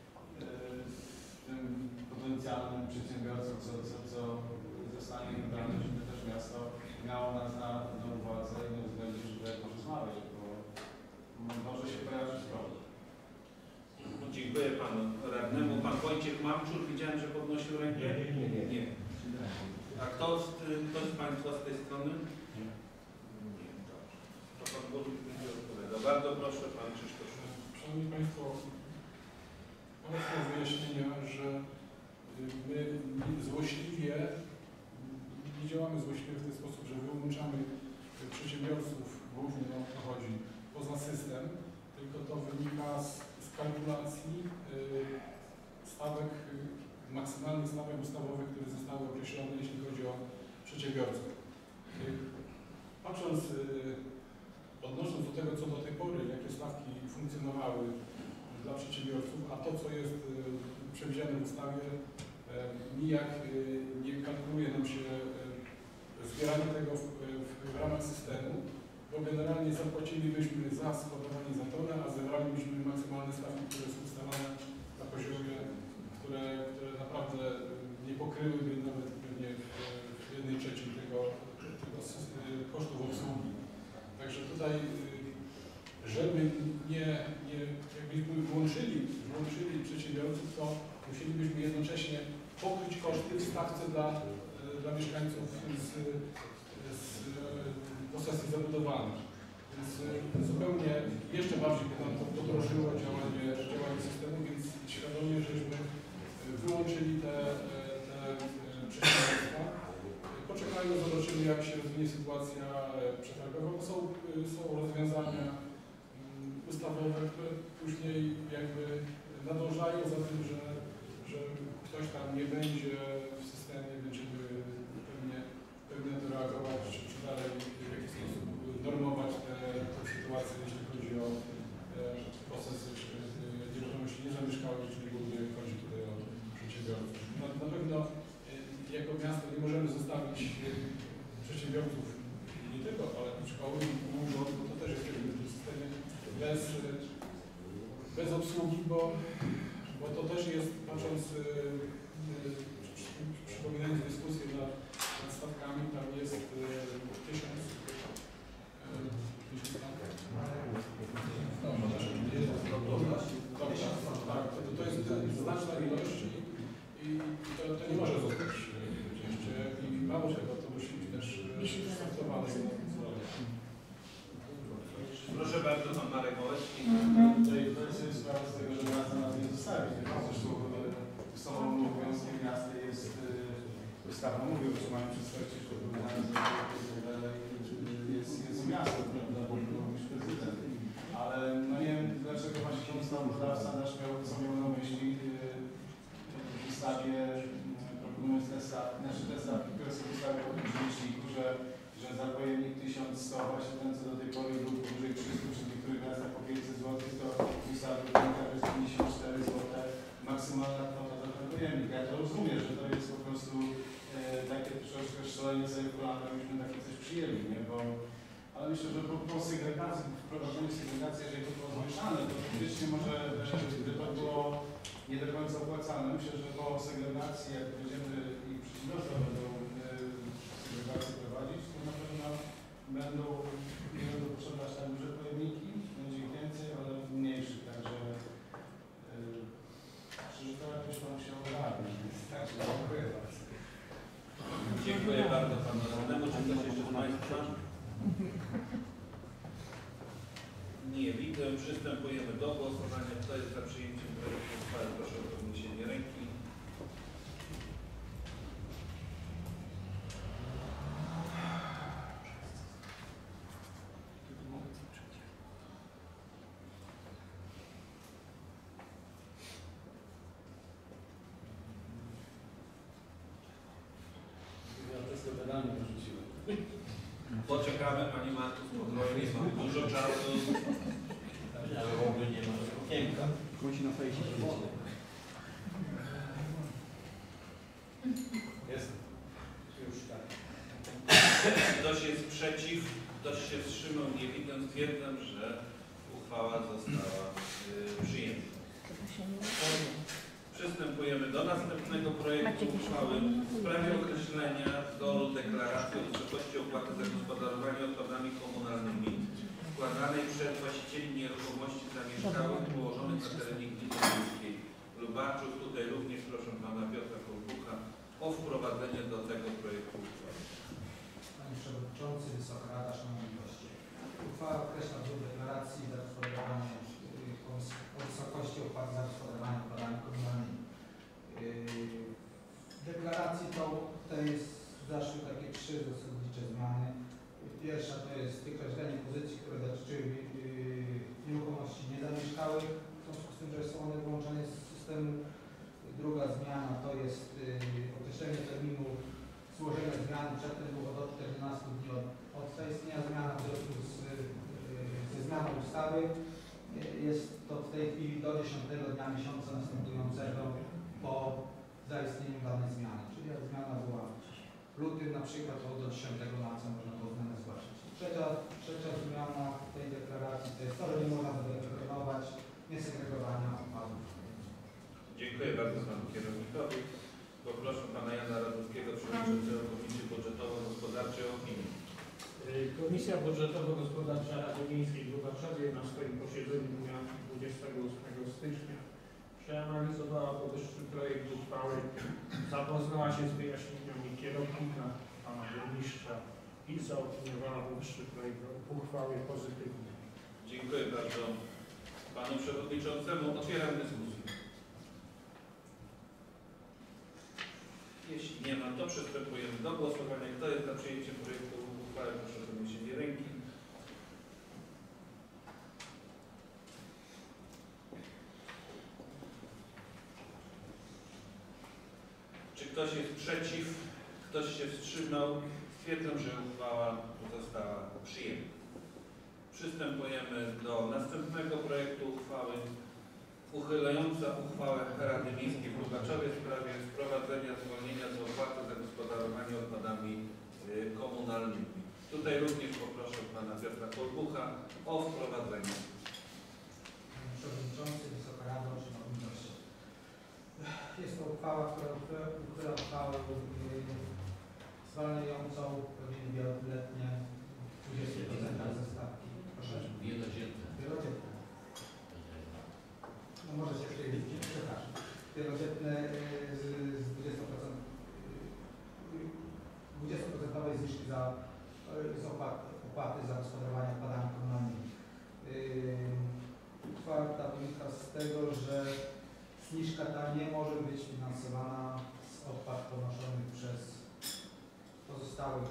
tym potencjalnym przedsiębiorcom, co, co, co zostanie wybrane, żeby też miasto miało nas na, na uwadze i nie uwzględnić, żeby porozmawiać, bo może się pojawić problem. Dziękuję panu radnemu. Pan Wojciech Mamczur, widziałem, że podnosił rękę. Nie, nie, nie. nie. A kto z, kto z państwa z tej strony? Nie. Nie, dobrze. To pan burmistrz będzie odpowiadał. Bardzo proszę, pan Krzysztof. Szanowni Państwo, proszę wyjaśnienia, że my złośliwie nie działamy złośliwie w ten sposób, że wyłączamy przedsiębiorców, głównie o to chodzi, poza system, tylko to wynika z, z kalkulacji y, stawek, y, maksymalnych stawek ustawowych, które zostały określone, jeśli chodzi o przedsiębiorców. Y, patrząc, y, odnosząc do tego, co do tej pory, jakie stawki funkcjonowały dla przedsiębiorców, a to, co jest y, przewidziane w ustawie, y, nijak y, nie kalkuluje nam się y, zbieranie tego w, w, w ramach systemu, bo generalnie zapłacilibyśmy za składowanie za tonę, a zebralibyśmy maksymalne stawki, które są ustalone na poziomie, które, które naprawdę nie pokryłyby nawet pewnie w, w jednej trzeciej tego, tego kosztów obsługi. Także tutaj, żeby nie, nie jakbyśmy włączyli, włączyli przedsiębiorców, to musielibyśmy jednocześnie pokryć koszty w stawce dla, dla mieszkańców z, z posesji zabudowanych. Więc zupełnie jeszcze bardziej by nam to podrożyło działanie, działanie systemu, więc świadomie żeśmy wyłączyli te, te przedsiębiorstwa. Poczekajmy, zobaczymy, jak się rozwinie sytuacja przetargowa, bo są, są rozwiązania ustawowe, które później jakby nadążają za tym, że, że ktoś tam nie będzie w systemie, będziemy pewnie, pewnie to reagować, czy, czy dalej w jakiś sposób normować tę sytuację, jeśli chodzi o e, posesję nieruchomości niezamieszkałych, czyli głównie chodzi tutaj o przedsiębiorców. Na, na pewno e, jako miasto nie możemy zostawić e, przedsiębiorców, nie tylko, ale i szkoły, bo to też jest w systemie bez, bez obsługi, bo, bo to też jest, patrząc, e, przypominając dyskusję nad, nad stawkami, tam jest e, tysiąc Tak, to jest znaczna ilość i, i to, to nie może zostać oczywiście i mało tego, to musi być też startowane. Proszę bardzo, pan Marek Małecki. Tutaj to jest sprawa z tego, że miasto nas nie zostawi. Zresztą ustawowym obowiązkiem miasta jest ustawa mówi, że mają przedstawiciel jest, jest miasto, prawda, bo mówisz prezydent. Ale no nie wiem, dlaczego właśnie ten ustawodawca nasz miał, co miał na myśli w ustawie, proponując te stawki, znaczy te stawki, które są ustawy o tym liczniku, że, że za pojemnik tysiąc sto, właśnie ten co do tej pory był powyżej trzystu, przy niektórych miastach po pięćset złotych, to ustawa wynika, że jest pięćdziesiąt cztery złote maksymalna kwota za ten pojemnik. Ja to rozumiem, że to jest po prostu e, takie troszeczkę szalenie sobie kolana, myśmy takie coś przyjęli, nie? Bo ale myślę, że po, po segregacji, wprowadzeniu segregacji, jeżeli to było zmieszane, to faktycznie może, gdyby to było nie do końca opłacalne, myślę, że po segregacji, jak będziemy i przedsiębiorstwa będą e, segregację prowadzić, to na pewno będą, nie będą potrzebne aż tak duże pojemniki, będzie ich więcej, ale mniejszych, także myślę, że to jakoś tam się ogarnie. Także dziękuję bardzo. Dziękuję bardzo panu radnemu. Czy ktoś jeszcze z państwa? Nie widzę. Przystępujemy do głosowania. Kto jest za przyjęciem projektu uchwały? Proszę o podniesienie ręki. Poczekamy, Pani Marku, spokojnie, mam dużo czasu. Ale w ogóle nie ma okienka. Musi na fejsie Jest. Już tak. Ktoś jest przeciw, ktoś się wstrzymał, nie widzę, stwierdzam, że uchwała została y, przyjęta. Przystępujemy do następnego projektu uchwały w sprawie określenia dolu deklaracji o wysokości opłaty za gospodarowanie odpadami komunalnymi składanej przez właścicieli nieruchomości zamieszkałych położonych na terenie gminy miejskiej Lubaczów. Tutaj również proszę pana Piotra Kolbuka o wprowadzenie do tego projektu uchwały. Panie Przewodniczący, Wysoka Rada, Szanowni Goście. Uchwała określa dół deklaracji za gospodarowanie o wysokości opłat za gospodarowanie odpadami komunalnymi. W deklaracji to, to jest zaszły takie trzy zasadnicze zmiany. Pierwsza to jest wykreślenie pozycji, które dotyczyły nieruchomości niezamieszkałych, w związku z tym, że są one wyłączone z systemu. Druga zmiana to jest określenie terminu złożenia zmiany przedtem było do czternastu dni od, od zaistnienia zmiana w związku z, ze zmianą ustawy. Jest to w tej chwili do dziesiątego dnia miesiąca następującego po zaistnieniu danej zmiany. Czyli jak zmiana była w lutym na przykład, to do dziesiątego marca można tą zmianę zgłaszać. Trzecia, trzecia zmiana w tej deklaracji to jest to, że nie można zadeklarować niesegregowania odpadów. Dziękuję bardzo panu kierownikowi. Poproszę pana Jana Radowskiego, przewodniczącego Komisji Budżetowo-Gospodarczej o opinię. Komisja Budżetowo-Gospodarcza Rady Miejskiej w Lubachowie na swoim posiedzeniu dnia dwudziestego ósmego stycznia przeanalizowała powyższy projekt uchwały, zapoznała się z wyjaśnieniami kierownika, pana burmistrza i zaopiniowała powyższy projekt uchwały pozytywnie. Dziękuję bardzo panu przewodniczącemu. Otwieram dyskusję. Jeśli nie ma, to przystępujemy do głosowania. Kto jest za przyjęciem projektu uchwały, proszę o podniesienie ręki. Czy ktoś jest przeciw? Ktoś się wstrzymał? Stwierdzam, że uchwała została przyjęta. Przystępujemy do następnego projektu uchwały uchylająca uchwałę Rady Miejskiej w Lubaczowie w sprawie wprowadzenia zwolnienia z opłaty za gospodarowanie odpadami komunalnymi. Tutaj również poproszę pana Piotra Kolbucha o wprowadzenie. Panie Przewodniczący, Wysoka Rado, Szanowni Goście. Jest to uchwała, która uchyla uchwałę zwalniającą rodziny wieloletnie w dwudziestu procentach ze stawki. Proszę. Wielodzietne. Wielodzietne. No może się przyjść, przepraszam. Wielodzietne z, z dwudziestu procent dwudziestoprocentowej zniżki za z opłat, opłaty za gospodarowanie odpadami komunalnymi. Uchwała ta wynika z tego, że zniżka ta nie może być finansowana z opłat ponoszonych przez pozostałych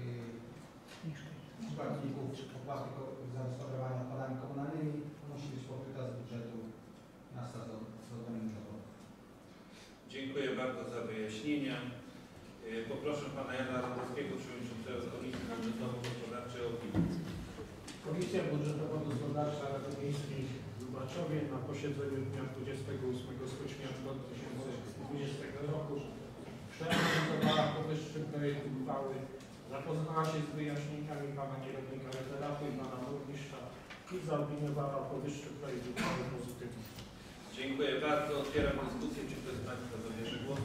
yy, płatników opłaty za gospodarowanie odpadami komunalnymi. Musi być pokryta z budżetu miasta Złotomierza. Dziękuję bardzo za wyjaśnienia. Poproszę pana Jana Radowskiego, przewodniczącego Komisji Budżetowo-Gospodarczej o opinię. Komisja Budżetowo-Gospodarcza Rady Miejskiej w Lubaczowie na posiedzeniu dnia dwudziestego ósmego stycznia dwa tysiące dwudziestego roku przeanalizowała powyższy projekt uchwały, zapoznała się z wyjaśnieniami pana kierownika referatu i pana burmistrza i zaopiniowała powyższy projekt uchwały pozytywnie. Dziękuję bardzo. Otwieram dyskusję. Czy ktoś z państwa zabierze głos?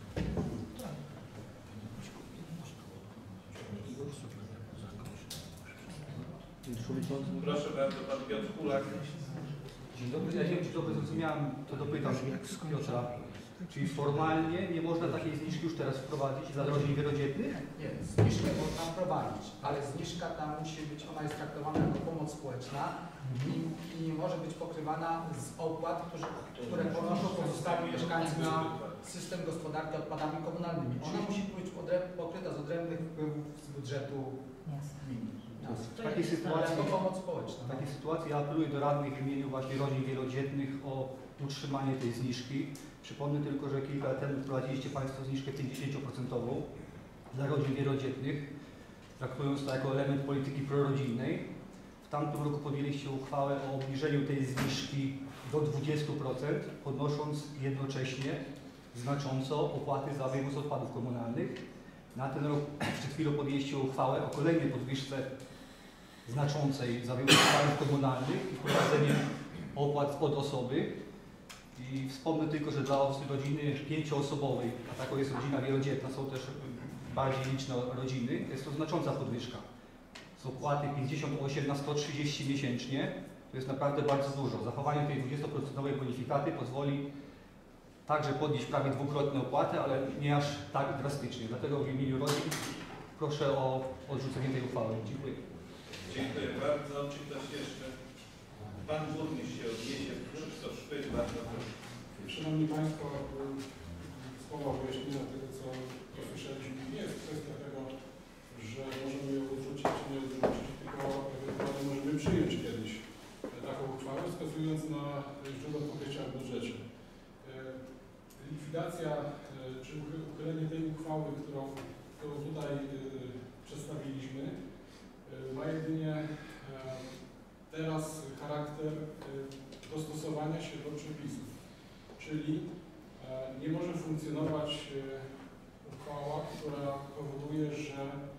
Proszę bardzo, pan Piotr Kulak. Dzień dobry, ja nie wiem, czy dobrze zrozumiałem, to dopytam Piotra. Czyli formalnie nie można takiej zniżki już teraz wprowadzić dla rodzin wielodzietnych? Nie, zniżkę można wprowadzić, ale zniżka ta musi być, ona jest traktowana jako pomoc społeczna i, i nie może być pokrywana z opłat, które, które ponoszą pozostali mieszkańcy na system gospodarki odpadami komunalnymi. Ona musi być pokryta z odrębnych wpływów z budżetu gminy. W takiej sytuacji, jako pomoc społeczna. w takiej sytuacji ja apeluję do radnych w imieniu właśnie rodzin wielodzietnych o utrzymanie tej zniżki. Przypomnę tylko, że kilka lat temu wprowadziliście Państwo zniżkę pięćdziesiąt procent dla rodzin wielodzietnych, traktując to jako element polityki prorodzinnej. W tamtym roku podjęliście uchwałę o obniżeniu tej zniżki do dwudziestu procent, podnosząc jednocześnie znacząco opłaty za wywóz odpadów komunalnych. Na ten rok przed chwilą podjęliście uchwałę o kolejnej podwyżce znaczącej za wywóz odpadów komunalnych i wprowadzenie opłat od osoby. I wspomnę tylko, że dla rodziny pięcioosobowej, a taką jest rodzina wielodzietna, są też bardziej liczne rodziny, jest to znacząca podwyżka. Z opłaty pięćdziesiąt osiem na sto trzydzieści miesięcznie, to jest naprawdę bardzo dużo. Zachowanie tej dwudziestoprocentowej bonifikaty pozwoli także podnieść prawie dwukrotnie opłatę, ale nie aż tak drastycznie. Dlatego w imieniu rodzin proszę o odrzucenie tej uchwały. Dziękuję. Dziękuję bardzo. Czy ktoś jeszcze? Pan burmistrz się odniesie. Krzysztof Szpyt, bardzo proszę. Szanowni Państwo, słowa wyjaśnienia tego, co usłyszeliśmy, nie jest kwestia tego, że możemy ją odrzucić czy nie odrzucić, tylko ewentualnie możemy przyjąć kiedyś taką uchwałę, wskazując na źródło pokrycia w budżecie. Likwidacja czy uchylenie tej uchwały, którą, którą tutaj przedstawiliśmy, ma jedynie teraz charakter dostosowania się do przepisów, czyli nie może funkcjonować uchwała, która powoduje, że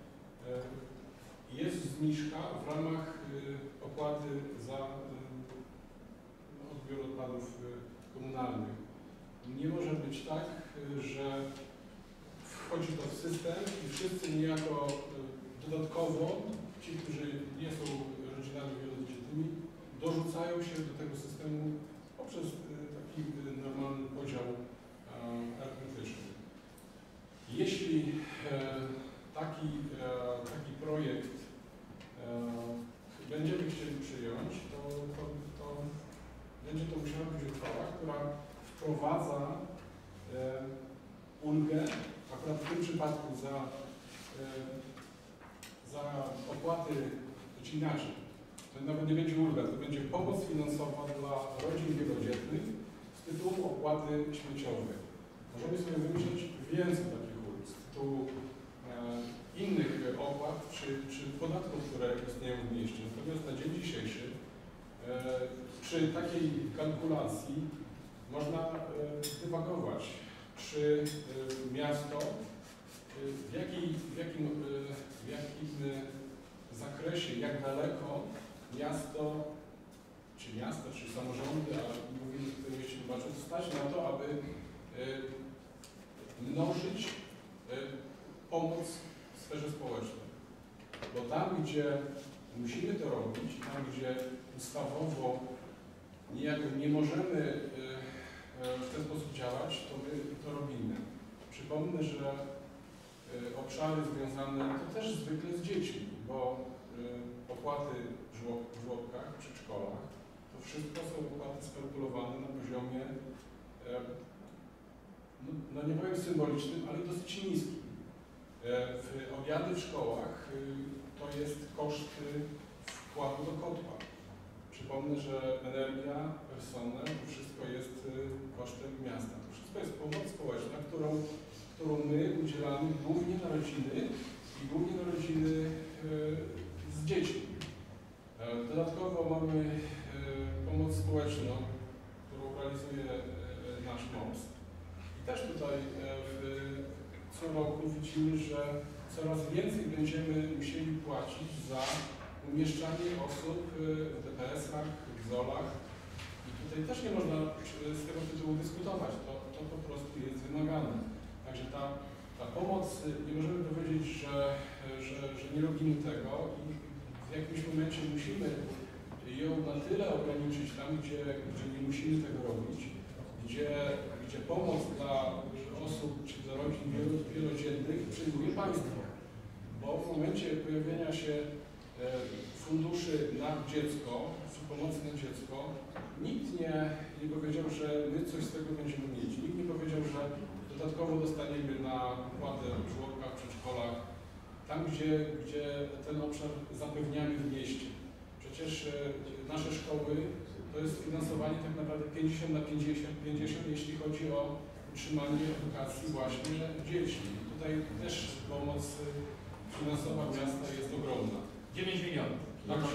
jest zniżka w ramach opłaty za odbiór odpadów komunalnych. Nie może być tak, że wchodzi to w system i wszyscy niejako dodatkowo, ci, którzy nie są rodzinami wielodzietnymi, dorzucają się do tego systemu poprzez taki normalny podział arytmetyczny. Jeśli taki, taki projekt będziemy chcieli przyjąć, to, to, to będzie to musiała być uchwała, która wprowadza ulgę, przypadku za, za opłaty, czy inaczej, to nawet nie będzie ulga, to będzie pomoc finansowa dla rodzin wielodzietnych z tytułu opłaty śmieciowej. Możemy sobie wymyślić więcej takich ulg z tytułu e, innych opłat czy, czy podatków, które istnieją w mieście. Natomiast na dzień dzisiejszy e, przy takiej kalkulacji można e, dywagować, czy e, miasto e, w, jakiej, w, jakim, e, w jakim zakresie, jak daleko miasto, czy miasta, czy samorządy, ale mówimy tutaj mieście Lubaczów, stać na to, aby e, mnożyć e, pomoc w sferze społecznej. Bo tam, gdzie musimy to robić, tam, gdzie ustawowo niejako nie możemy e, e, w ten sposób działać, to my to robimy. Przypomnę, że e, obszary związane to też zwykle z dziećmi, bo e, opłaty w żłobkach, w przedszkolach, to wszystko są opłaty skalkulowane na poziomie, e, no, no nie powiem symbolicznym, ale dosyć niskim. E, w obiady w szkołach e, to jest koszt wkładu do kotła. Przypomnę, że energia, personel, to wszystko jest e, kosztem miasta. To wszystko jest pomoc społeczna, którą, którą my udzielamy głównie na rodziny i głównie na rodziny e, z dziećmi. Dodatkowo mamy e, pomoc społeczną, którą realizuje e, nasz most. I też tutaj e, w, co roku widzimy, że coraz więcej będziemy musieli płacić za umieszczanie osób w D P S-ach, w zolach. I tutaj też nie można z tego tytułu dyskutować. To, to po prostu jest wymagane. Także ta, ta pomoc, nie możemy powiedzieć, że, że, że nie robimy tego. I w jakimś momencie musimy ją na tyle ograniczyć tam, gdzie, gdzie nie musimy tego robić, gdzie, gdzie pomoc dla osób czy dla rodzin wielodzietnych przyjmuje państwo. Bo w momencie pojawienia się e, funduszy na dziecko, czy pomocy na dziecko, nikt nie, nie powiedział, że my coś z tego będziemy mieć. Nikt nie powiedział, że dodatkowo dostaniemy na opłatę w żłobkach, przedszkolach, tam, gdzie, gdzie ten obszar zapewniamy w mieście. Przecież e, nasze szkoły to jest finansowanie tak naprawdę pięćdziesiąt na pięćdziesiąt, pięćdziesiąt jeśli chodzi o utrzymanie edukacji właśnie dzieci. Tutaj też pomoc finansowa miasta jest ogromna. dziewięć milionów. Także,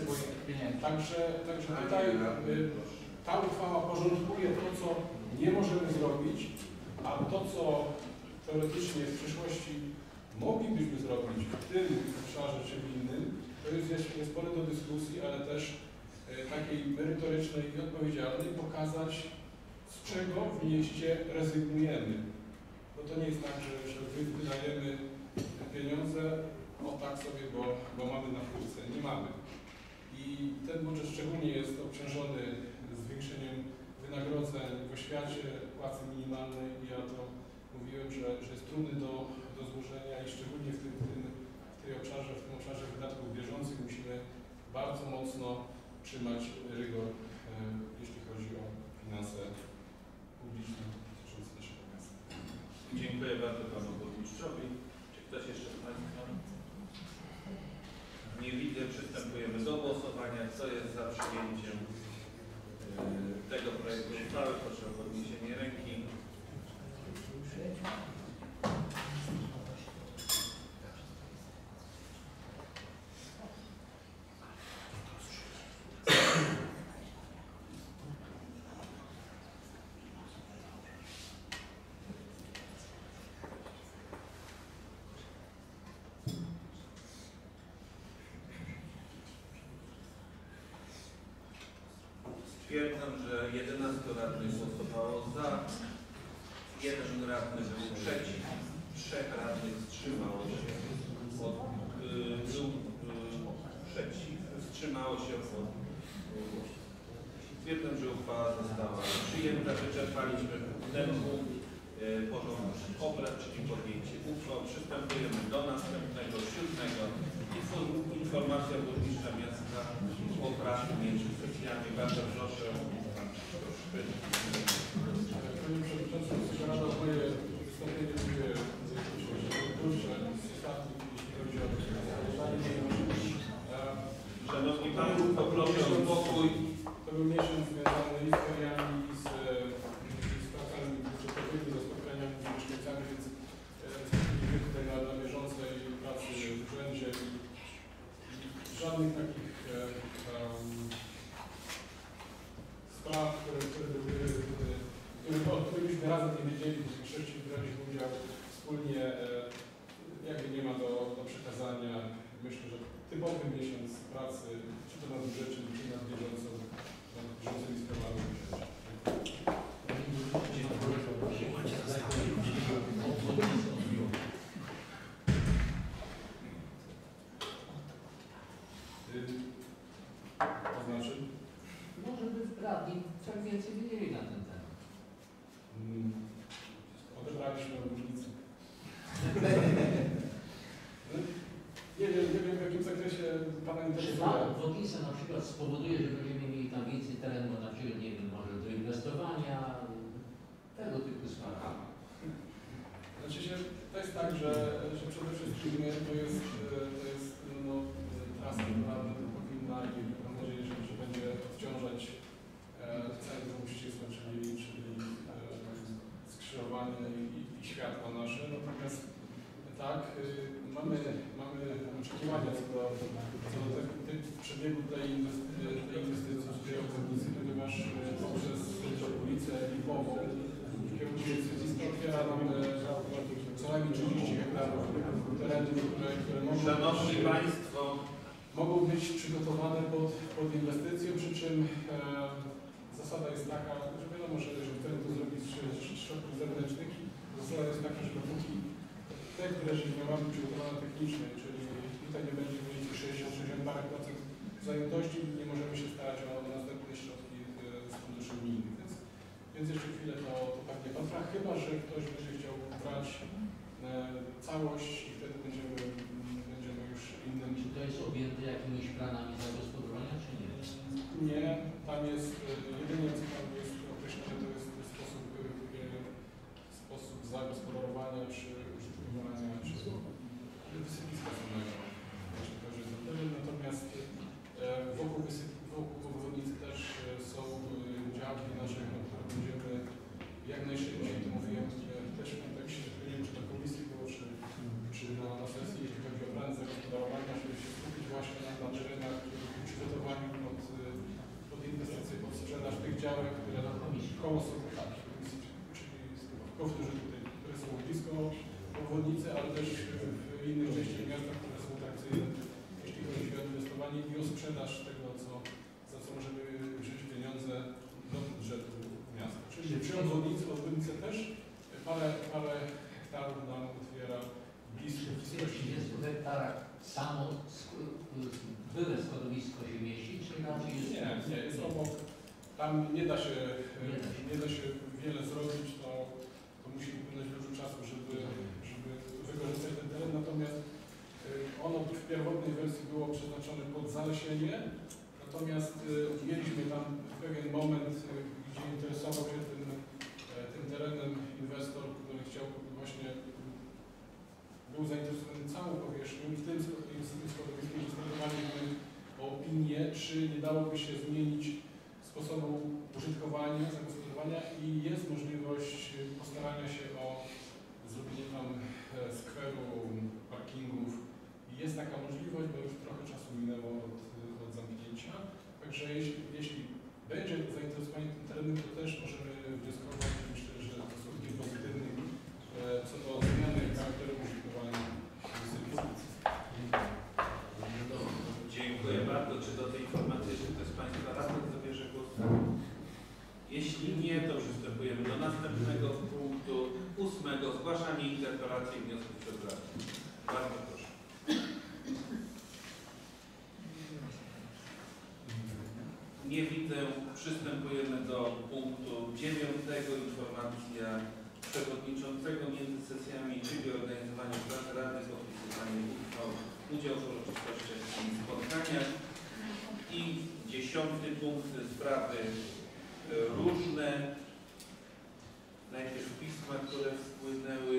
także, także tutaj y, ta uchwała porządkuje to, co nie możemy zrobić, a to, co teoretycznie w przyszłości moglibyśmy zrobić w tym obszarze czy w innym, to jest jeszcze jest pole do dyskusji, ale też y, takiej merytorycznej i odpowiedzialnej pokazać, z czego w mieście rezygnujemy. Bo to nie jest tak, że, że wydajemy pieniądze o tak sobie, bo, bo mamy na półce. Nie mamy. I ten budżet szczególnie jest obciążony zwiększeniem wynagrodzeń w oświacie, płacy minimalnej. Ja to mówiłem, że, że jest trudny do, do złożenia i szczególnie w tym, w tym w tej obszarze, w tym obszarze wydatków bieżących musimy bardzo mocno trzymać rygor, e, jeśli chodzi o finanse publiczne dotyczące naszego miasta. Dziękuję bardzo panu burmistrzowi. Czy ktoś jeszcze z państwa? Nie widzę. Przystępujemy do głosowania. Kto jest za przyjęciem e, tego projektu uchwały? Proszę o podniesienie ręki. Stwierdzam, że jedenastu radnych głosowało za, jeden radny był przeciw, trzech radnych wstrzymało się od, yy, był yy, przeciw, wstrzymało się od głosu. Stwierdzam, że uchwała została przyjęta. Wyczerpaliśmy ten punkt yy, porządku obrad, czyli podjęcie uchwał. Przystępujemy do następnego, siódmego. Informacja burmistrza miasta o pracy między sesjami. Bardzo proszę. Panie Przewodniczący, Rada moje wystąpienie będzie Szanowni Państwo, proszę o spokój. To był miesiąc związany i z feriami, i z, z pracami budżetowymi, ze spotkaniami z mieszkańcami, więc jesteśmy tutaj na, na bieżącej pracy w urzędzie i żadnych takich um, spraw, które, które były, które, o których byśmy razem nie wiedzieli, w większości braliśmy udział wspólnie, jakby nie ma do, do przekazania. Myślę, że typowy miesiąc pracy, czy to nad budżetem, czy nad bieżącą, nad bieżącymi sprawami. To znaczy? Może by radni coś więcej wiedzieli na ten temat. Hmm. Odebraliśmy obwodnicę. Nie wiem, nie wiem w jakim zakresie Pana Czy interesuje. ta obwodnica na przykład spowoduje, że będziemy mieli tam więcej terenu, na przykład, nie wiem, może do inwestowania, tego typu sprawy. Znaczy się, to jest tak, że, że przede wszystkim to jest, to jest no, trasa, która powinna i mam nadzieję, że, że będzie odciążać e, centrum Uściska, czyli, czyli e, skrzyżowanie i, i światła nasze. Natomiast tak, y, mamy, mamy oczekiwania co do, co do te, te, przebiegu tej, inwesty, tej inwestycji, tej obwodnicy, ponieważ y, poprzez ulicę Lipową kierunku decyzji otwiera nam co najmniej trzydzieści hektarów terenu, które, które mogą, Szanowni Państwo, mogą być przygotowane pod, pod inwestycję, przy czym e, zasada jest taka, że wiadomo, że, że chcemy to zrobić z środków zewnętrznych, zasada jest taka, że dopóki te, które nie mamy przygotowane technicznie, czyli tutaj nie będzie mieli sześćdziesiąt sześćdziesiąt parę procent zajętości, nie możemy się starać o następne środki z funduszy unijnych. Więc, więc jeszcze chwilę to, to pewnie potrwa, chyba że ktoś będzie chciał brać e, całość i wtedy będziemy, będziemy już innym. Czy to jest objęte jakimiś planami zagospodarowania, czy nie? Nie, tam jest e, jedynie co tam jest określone, to jest sposób, e, sposób zagospodarowania czy użytkowania, czy wysypiska samego. Natomiast e, wokół, wysyp, wokół obwodnicy też e, są e, działki nasze, na które będziemy jak najszybciej, to mówiłem e, też w kontekście, nie wiem czy na komisji było, czy, czy na, na sesji, jeśli chodzi o plany zagospodarowania, żeby się skupić właśnie na, na terenach, przygotowaniu pod, pod inwestycje, pod sprzedaż tych działek, które koło są, tak, czyli powtórzę tutaj, które są blisko obwodnicy, ale też w innych częściach miasta, które są atrakcyjne, jeśli chodzi o inwestowanie i o sprzedaż tego, co, za co możemy wziąć pieniądze do budżetu miasta. Czyli przy obwodnicy, obwodnicy też parę, parę hektarów nam otwiera blisko. W tych trzydziestu hektarach samo byłe składowisko się mieści, czy raczej jest... Nie, nie, jest obok. Tam nie da się, nie da się, nie da się wiele zrobić, to, to musi upłynąć dużo czasu, żeby, żeby wykorzystać ten teren, natomiast ono w pierwotnej wersji było przeznaczone pod zalesienie, natomiast mieliśmy tam pewien moment, gdzie interesował się tym, tym terenem inwestor, który chciał właśnie, był zainteresowany całą powierzchnią i w tym składowiskiem zdecydowaliśmy o opinię, czy nie dałoby się zmienić sposobu użytkowania, zagospodarowania i jest możliwość postarania się o zrobienie tam skweru, parkingów. Jest taka możliwość, bo już trochę czasu minęło od, od zamknięcia. Także jeśli, jeśli będzie zainteresowanie tym terenem, to też możemy wnioskować, myślę, że to skutkiem pozytywnym co do zmiany charakteru użytkowania inwestycji. Dziękuję bardzo. Czy do tej informacji jeszcze ktoś z Państwa radnych zabierze głos? Jeśli nie, to przystępujemy do następnego punktu ósmego. Zgłaszanie interpelacji i wniosków przez radnych. Bardzo proszę. Nie widzę. Przystępujemy do punktu dziewiątego. Informacja przewodniczącego między sesjami, czyli organizowanie prac radnych, podpisywanie uchwał, udział w uroczystościach i spotkaniach. I dziesiąty punkt, sprawy różne. Najpierw pisma, które wpłynęły.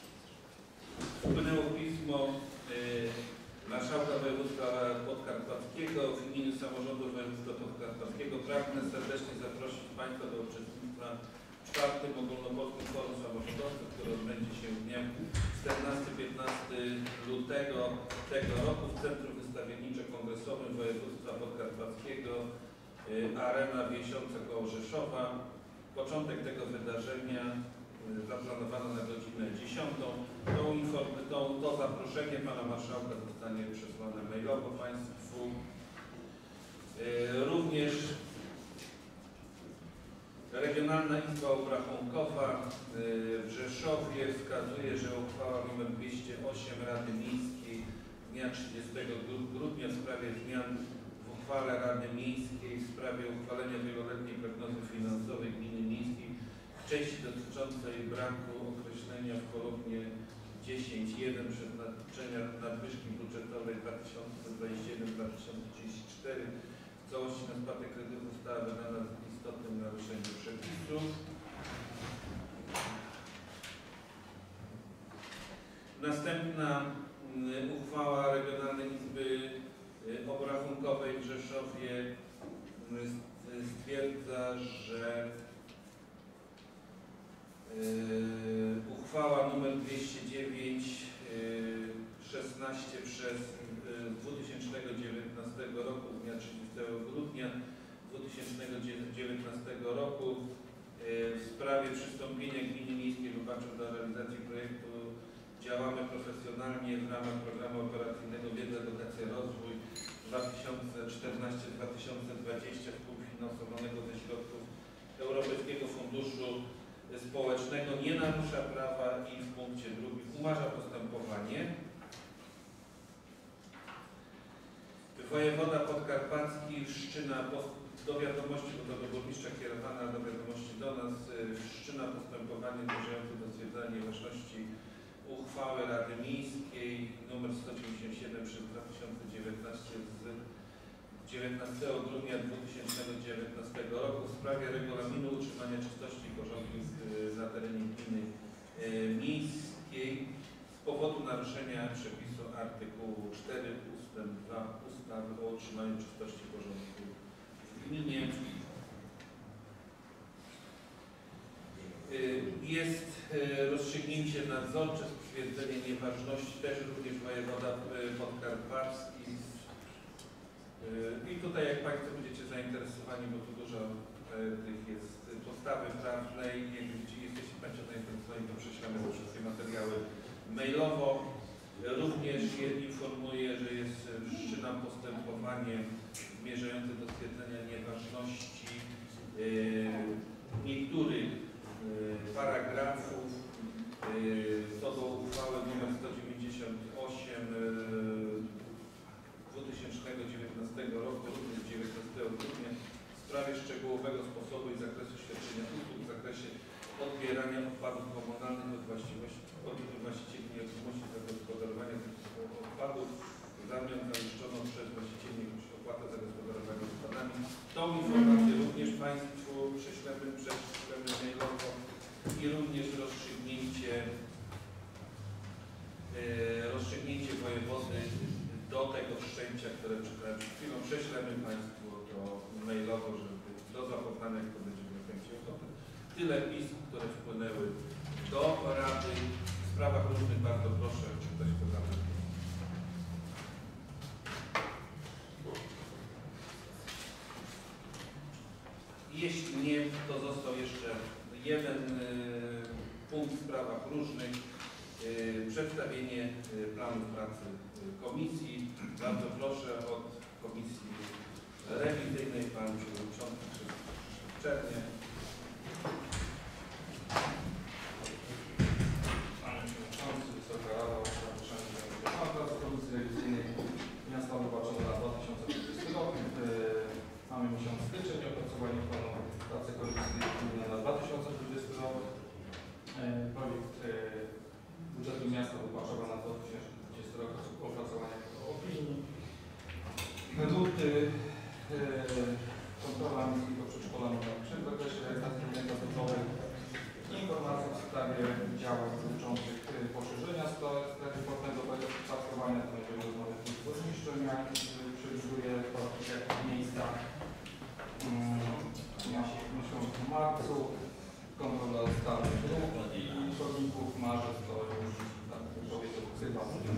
Wpłynęło pismo y, marszałka województwa podkarpackiego Podkarpackiego. W imieniu Samorządu Województwa Podkarpackiego pragnę serdecznie zaprosić Państwa do uczestnictwa w czwartym ogólnopolskim forum samorządowców, które odbędzie się w dniach czternastego do piętnastego lutego tego roku w Centrum Wystawienniczo-Kongresowym Województwa Podkarpackiego Arena Wiesiące koło Rzeszowa. Początek tego wydarzenia zaplanowano na godzinę dziesiątą. To, to, to zaproszenie Pana Marszałka zostanie przesłane mailowo Państwu. Również Regionalna Izba Obrachunkowa w Rzeszowie wskazuje, że uchwała nr dwieście osiem Rady Miejskiej z dnia trzydziestego grudnia w sprawie zmian w uchwale Rady Miejskiej w sprawie uchwalenia wieloletniej prognozy finansowej Gminy Miejskiej w części dotyczącej braku określenia w kolumnie dziesięć jeden przeznaczenia nadwyżki budżetowej dwa tysiące dwudziesty pierwszy do dwa tysiące trzydziestego czwartego w całości na spadek kredytu została wydana z istotnym naruszeniem przepisów. Następna uchwała Regionalnej Izby Obrachunkowej w Rzeszowie stwierdza, że uchwała nr dwieście dziewięć szesnaście przez dwa tysiące dziewiętnastego roku z dnia trzydziestego grudnia dwa tysiące dziewiętnastego roku w sprawie przystąpienia Gminy Miejskiej Lubaczów do realizacji projektu Działamy profesjonalnie w ramach programu operacyjnego Wiedza, Edukacja, Rozwój dwa tysiące czternaście do dwa tysiące dwudziestego współfinansowanego ze środków Europejskiego Funduszu Społecznego nie narusza prawa i w punkcie drugim umarza postępowanie. Wojewoda podkarpacki wszczyna do wiadomości, bo to do burmistrza kierowana do wiadomości do nas, wszczyna postępowanie zmierzające do stwierdzenia nieważności uchwały Rady Miejskiej nr sto dziewięćdziesiąt siedem przez dwa tysiące dziewiętnaście z dziewiętnastego grudnia dwa tysiące dziewiętnastego roku w sprawie regulaminu utrzymania czystości i porządku na terenie gminy miejskiej z powodu naruszenia przepisu artykułu cztery ustęp dwa ustawy o utrzymaniu czystości i porządku w gminie. Jest rozstrzygnięcie nadzorcze, stwierdzenie nieważności, też również wojewoda podkarpacki. I tutaj jak Państwo będziecie zainteresowani, bo tu dużo tych jest podstawy prawnej, jak widzicie, jesteście Państwo zainteresowani, to prześlemy te wszystkie materiały mailowo. Również informuję, że jest wszczynam postępowanie zmierzające do stwierdzenia nieważności niektórych paragrafów co do uchwały nr sto dziewięćdziesiąt osiem dwa tysiące dziewiętnastego roku, również dziewiętnastego grudnia w sprawie szczegółowego sposobu i zakresu świadczenia usług w zakresie odbierania odpadów komunalnych od właściwości od właścicieli nieruchomości zagospodarowania odpadów w zamian za uiszczoną przez właścicieli opłatę zagospodarowania odpadami. Tą informację również Państwu prześlemy, prześlemy mailowo i również rozstrzygnięcie e, rozstrzygnięcie wojewody do tego wszczęcia, które przed chwilą prześlemy Państwu to mailowo, żeby do zapoznania, kto będzie miał chęci ochoty. Tyle pism, które wpłynęły do Rady. W sprawach różnych bardzo proszę, czy ktoś chce zabrać. Jeśli nie, to został jeszcze jeden y, punkt w sprawach różnych. Y, przedstawienie y, planów pracy y, komisji. Bardzo proszę od komisji rewizyjnej pan przewodniczący Czernie. Panie Przewodniczący, Wysoka Rada, zaproszenie do pracy Komisji Rewizyjnej Miasta Lubaczowa na dwa tysiące dwudziesty rok. Mamy miesiąc styczeń, opracowanie planu pracy Komisji Rewizyjnej na dwa tysiące dwudziesty rok. Projekt budżetu Miasta Lubaczowa na dwa tysiące dwudziesty rok, opracowanie opinii. Luty, kontrola miejskiego przedszkola numer trzy w zakresie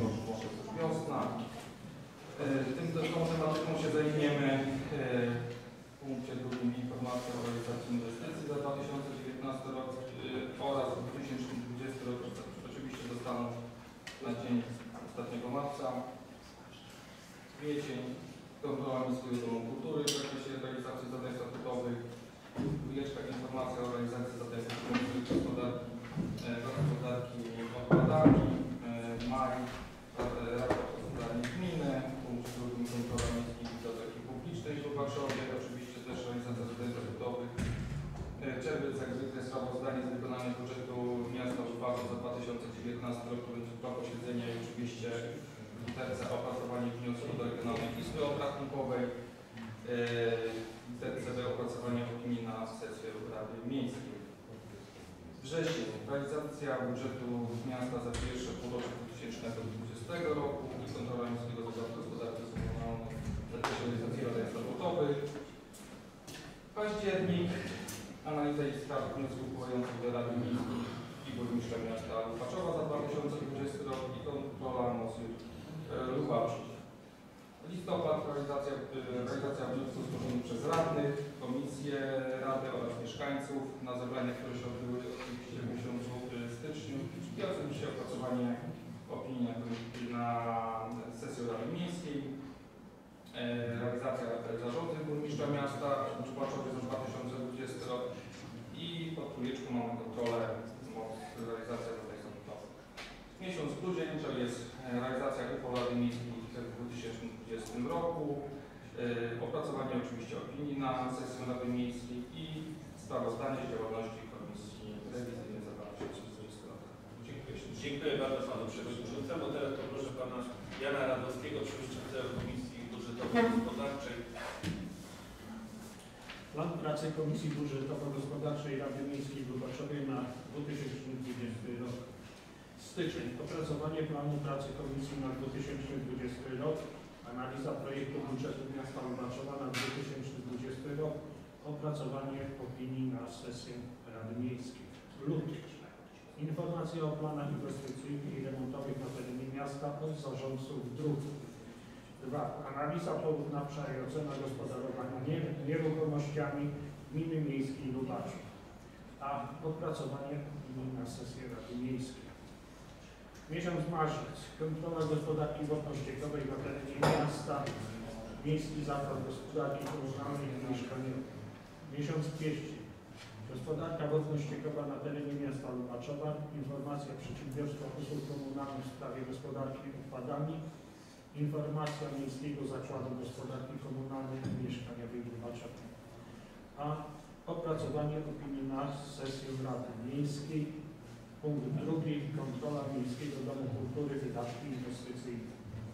może wiosna. Tym, tą tematyką się zajmiemy w punkcie drugim informacja o realizacji inwestycji za dwa tysiące dziewiętnasty rok oraz dwa tysiące dwudziesty rok. Oczywiście zostaną na dzień ostatniego marca. Kwiecień, kontrola Miejskiego Domu Kultury w zakresie realizacji zadań statutowych. Dwójeczka informacja o realizacji zadań statutowych gospodarki, gospodarki odpadami. Maj, raport o zdaniu gminy, punkt drugim kontrola miejskiej biblioteki publicznej w Lubaczowie, oczywiście też realizacja zadań statutowych. Czerwiec, jak zwykle, sprawozdanie z wykonania budżetu miasta Lubacza za dwa tysiące dziewiętnasty rok, to będzie dwa posiedzenia i oczywiście terce opracowanie wniosku do Regionalnej Izby Obrachunkowej, terce opracowanie opinii na sesję Rady Miejskiej. Wrzesień, realizacja budżetu miasta za pierwsze półrocze dwa tysiące dwudziestego roku i kontrola Miejskiego Zakładu Gospodarki Komunalnej w zakresie realizacji zadań statutowych. Październik, analiza i spraw wniosków wpływających do Rady Miejskiej i Burmistrza Miasta Lubaczowa za dwa tysiące dwudziesty rok i kontrola mocy Lubaczów. Listopad, realizacja, realizacja wniosków złożonych przez radnych, komisje Rady oraz mieszkańców na zebrania, które się odbyły oczywiście w miesiącu styczniu i oczywiście opracowanie opinii na sesję Rady Miejskiej. Realizacja zarządzeń burmistrza miasta w Lubaczowie za dwa tysiące dwudziesty rok i pod trójeczką mamy kontrolę realizacja zadań statutowych. Miesiąc grudzień to jest realizacja uchwał Rady Miejskiej w dwa tysiące dwudziestym roku, yy, opracowanie oczywiście opinii na sesję Rady Miejskiej i sprawozdanie z działalności Komisji Rewizyjnej za dwa tysiące dwudziesty rok. Dziękuję. Dziękuję bardzo Panu Przewodniczącemu. Teraz poproszę Pana Jana Radowskiego, Przewodniczącego Komisji Budżetowo-Gospodarczej. Plan pracy Komisji Budżetowo-Gospodarczej Rady Miejskiej w Lubaczowie na dwa tysiące dwudziesty rok. Styczeń. Opracowanie planu pracy Komisji na dwa tysiące dwudziesty rok. Analiza projektu budżetu miasta Lubaczowa na dwa tysiące dwudziesty rok. Opracowanie opinii na sesję Rady Miejskiej. Luty. Informacje o planach inwestycyjnych i remontowych na terenie miasta od zarządców dróg. dwa. Analiza porównawcza i ocena gospodarowania nieruchomościami Gminy Miejskiej Lubaczów. A. Opracowanie opinii na sesję Rady Miejskiej. Miesiąc marzec. Kontrola gospodarki wodno-ściekowej na terenie miasta. Miejski Zakład Gospodarki Komunalnej i Mieszkaniowej. Miesiąc kwiecień. Gospodarka wodno-ściekowa na terenie miasta Lubaczowa. Informacja Przedsiębiorstwa Usług Komunalnych w sprawie gospodarki odpadami. Informacja Miejskiego Zakładu Gospodarki Komunalnej i Mieszkaniowej w Lubaczowie. A. Opracowanie opinii na sesję Rady Miejskiej. Punkt drugi. Kontrola Miejskiego Domu Kultury, wydatki inwestycyjne.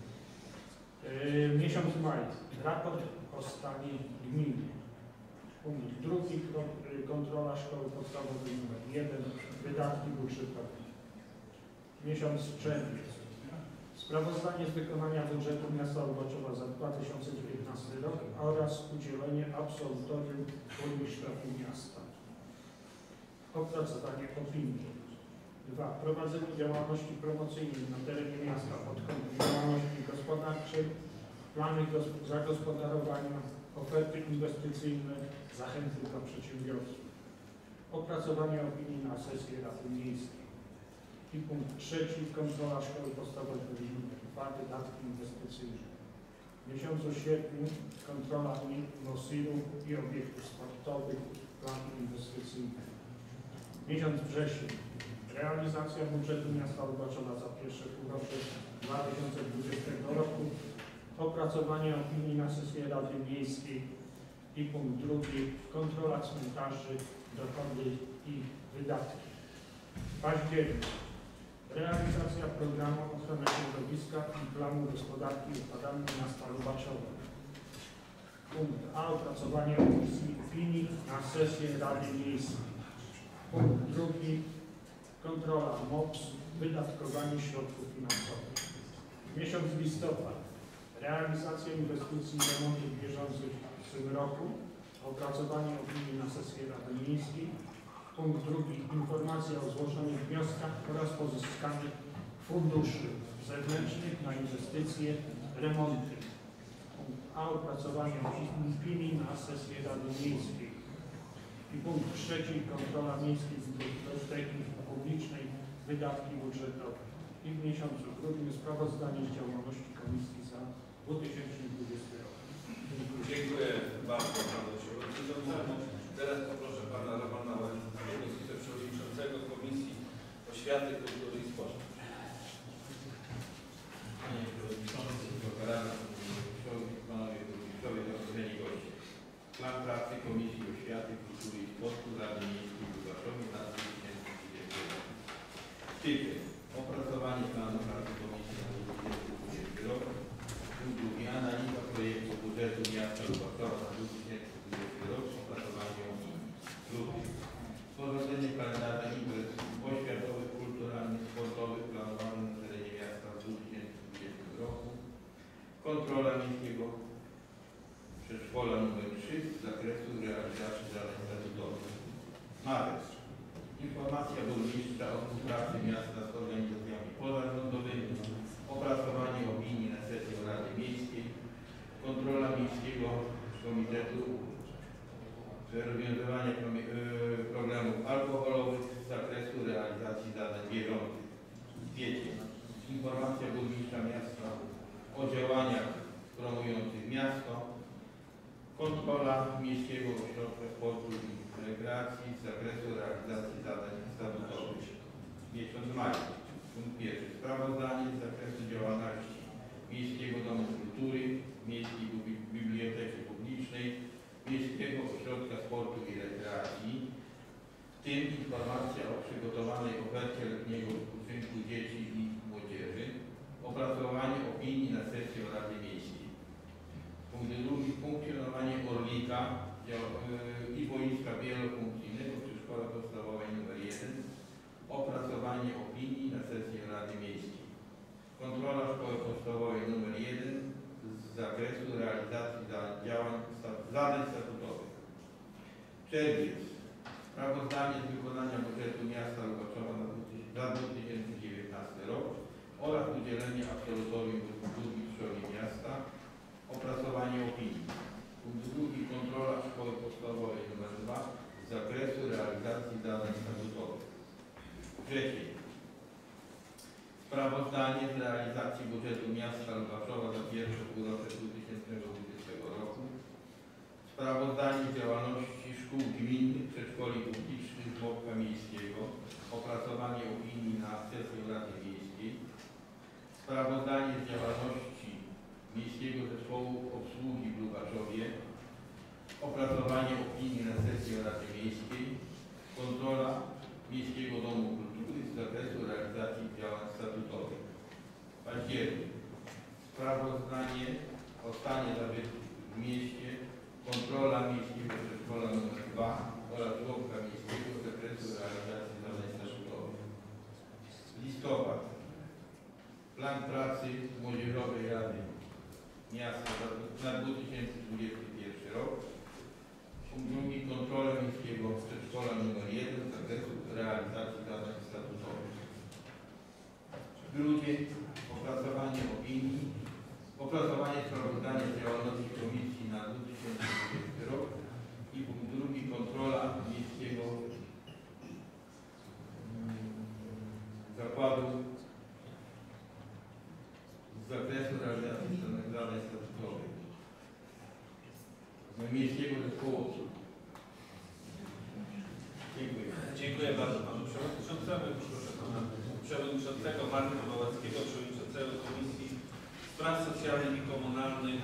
Yy, miesiąc maj. Raport o stanie gminy. Punkt drugi. Kontrola Szkoły Podstawowej numer jeden. Wydatki budżetowe. Miesiąc czerwiec. Sprawozdanie z wykonania budżetu miasta Lubaczowa za dwa tysiące dziewiętnasty rok oraz udzielenie absolutorium burmistrzowi miasta. Opracowanie opinii. dwa. Prowadzenie działalności promocyjnej na terenie miasta pod kątem działalności gospodarczej, plany zagospodarowania, oferty inwestycyjne, zachęty dla przedsiębiorców. Opracowanie opinii na sesję Rady Miejskiej. I punkt trzeci. Kontrola Szkoły Podstawowej numer dwa. Wydatki inwestycyjne. W miesiącu sierpniu kontrola NOSiR-u i obiektów sportowych, planu inwestycyjnych. Miesiąc wrzesień. Realizacja budżetu miasta Lubaczowa za pierwsze półrocze dwa tysiące dwudziestego roku. Opracowanie opinii na sesję Rady Miejskiej. I punkt drugi. Kontrola cmentarzy, dochody i wydatki. Październik. Realizacja programu ochrony środowiska i planu gospodarki odpadami miasta Lubaczowa. Punkt A. Opracowanie opinii na sesję Rady Miejskiej. Punkt drugi. Kontrola M O P S, wydatkowanie środków finansowych. Miesiąc listopad. Realizacja inwestycji i remontów bieżących w tym roku. Opracowanie opinii na sesję Rady Miejskiej. Punkt drugi. Informacja o złożonych wnioskach oraz pozyskanych funduszy. zewnętrznych na inwestycje, remonty. Punkt A. Opracowanie opinii na sesję Rady Miejskiej. I punkt trzeci. Kontrola miejskiej biblioteki publicznej, wydatki budżetowe. I w miesiącu grudniu sprawozdanie z działalności komisji za dwa tysiące dwudziesty rok. Dziękuję. Dziękuję bardzo panu przewodniczącemu. Teraz poproszę pana Romana Łęckiego, wiceprzewodniczącego Komisji Oświaty, Kultury i Sportu. Panie Przewodniczący, Rada, Panowie Burmistrzowie, zaproszeni goście. Plan pracy Komisji Oświaty, Kultury i Sportu Rady Miejskiej w Lubaszowie na dwa tysiące dwudziesty rok. Tytuł: Opracowanie planu pracy Komisji na dwa tysiące dwudziesty rok. Punkt drugi: Analiza projektu budżetu miasta Lubaszowa na dwa tysiące dwudziesty rok. Opracowanie opinii. Drugi: Sporządzenie kalendarza imprez oświatowych, kulturalnych, sportowych planowanych na terenie miasta w dwa tysiące dwudziestym roku. Kontrola miejskiego przedszkola numer trzy z zakresu realizacji zadań statutowych. Marzec. Informacja burmistrza o współpracy miasta z organizacjami pozarządowymi. Opracowanie opinii na sesji Rady Miejskiej. Kontrola Miejskiego Komitetu rozwiązywania problemów alkoholowych z zakresu realizacji zadań bieżących. Kwiecień. Informacja burmistrza miasta o działaniach promujących miasto. Kontrola Miejskiego Ośrodka Sportu i Rekreacji z zakresu realizacji zadań statutowych. Miesiąc maj. Punkt pierwszy. Sprawozdanie z zakresu działalności Miejskiego Domu Kultury, Miejskiej Biblioteki Publicznej, Miejskiego Ośrodka Sportu i Rekreacji, w tym informacja o przygotowanej ofercie letniego wypoczynku dzieci i młodzieży, opracowanie opinii na sesję Rady Miejskiej. Punkt drugi: funkcjonowanie Orlika i boiska wielofunkcyjnego przy Szkole Podstawowej nr jeden, opracowanie opinii na sesję Rady Miejskiej. Kontrola Szkoły Podstawowej nr jeden z zakresu realizacji działań zadań statutowych. Czerwiec. Sprawozdanie z wykonania budżetu miasta Lubaszowa za dwa tysiące dziewiętnasty rok oraz udzielenie absolutorium burmistrzowi miasta. Opracowanie opinii. Punkt drugi: kontrola Szkoły Podstawowej nr dwa z zakresu realizacji zadań statutowych. Wrzesień. Sprawozdanie z realizacji budżetu miasta Lubaszowa za pierwsze półrocze dwa tysiące dwudziestego roku. Sprawozdanie z działalności szkół gminnych, przedszkoli publicznych, żłobka miejskiego. Opracowanie opinii na sesję Rady Miejskiej. Sprawozdanie z działalności Miejskiego Zespołu Obsługi w Lubaszowie. Opracowanie opinii na sesję Rady Miejskiej. Kontrola Miejskiego Domu Kultury z zakresu realizacji działań statutowych. Październik. Sprawozdanie o stanie zabytków w mieście. Kontrola Miejskiego Przedszkola nr dwa oraz żłobka miejskiego z zakresu realizacji zadań statutowych. Listopad. Plan pracy Młodzieżowej Rady Miasta na dwa tysiące dwudziesty pierwszy rok. Punkt drugi: kontrola Miejskiego Przedszkola nr jeden z zakresu realizacji zadań statutowych. Grudzień. Opracowanie opinii. Opracowanie sprawozdania z działalności Komisji na dwa tysiące dwudziesty rok. I punkt drugi: kontrola Miejskiego Zakładu z zakresu realizacji zadań statutowych. Miejskiego Zespołu Obsługi. Dziękuję. Dziękuję bardzo panu przewodniczącemu. Proszę pana przewodniczącego Marka Małeckiego, przewodniczącego Komisji Spraw Socjalnych i Komunalnych.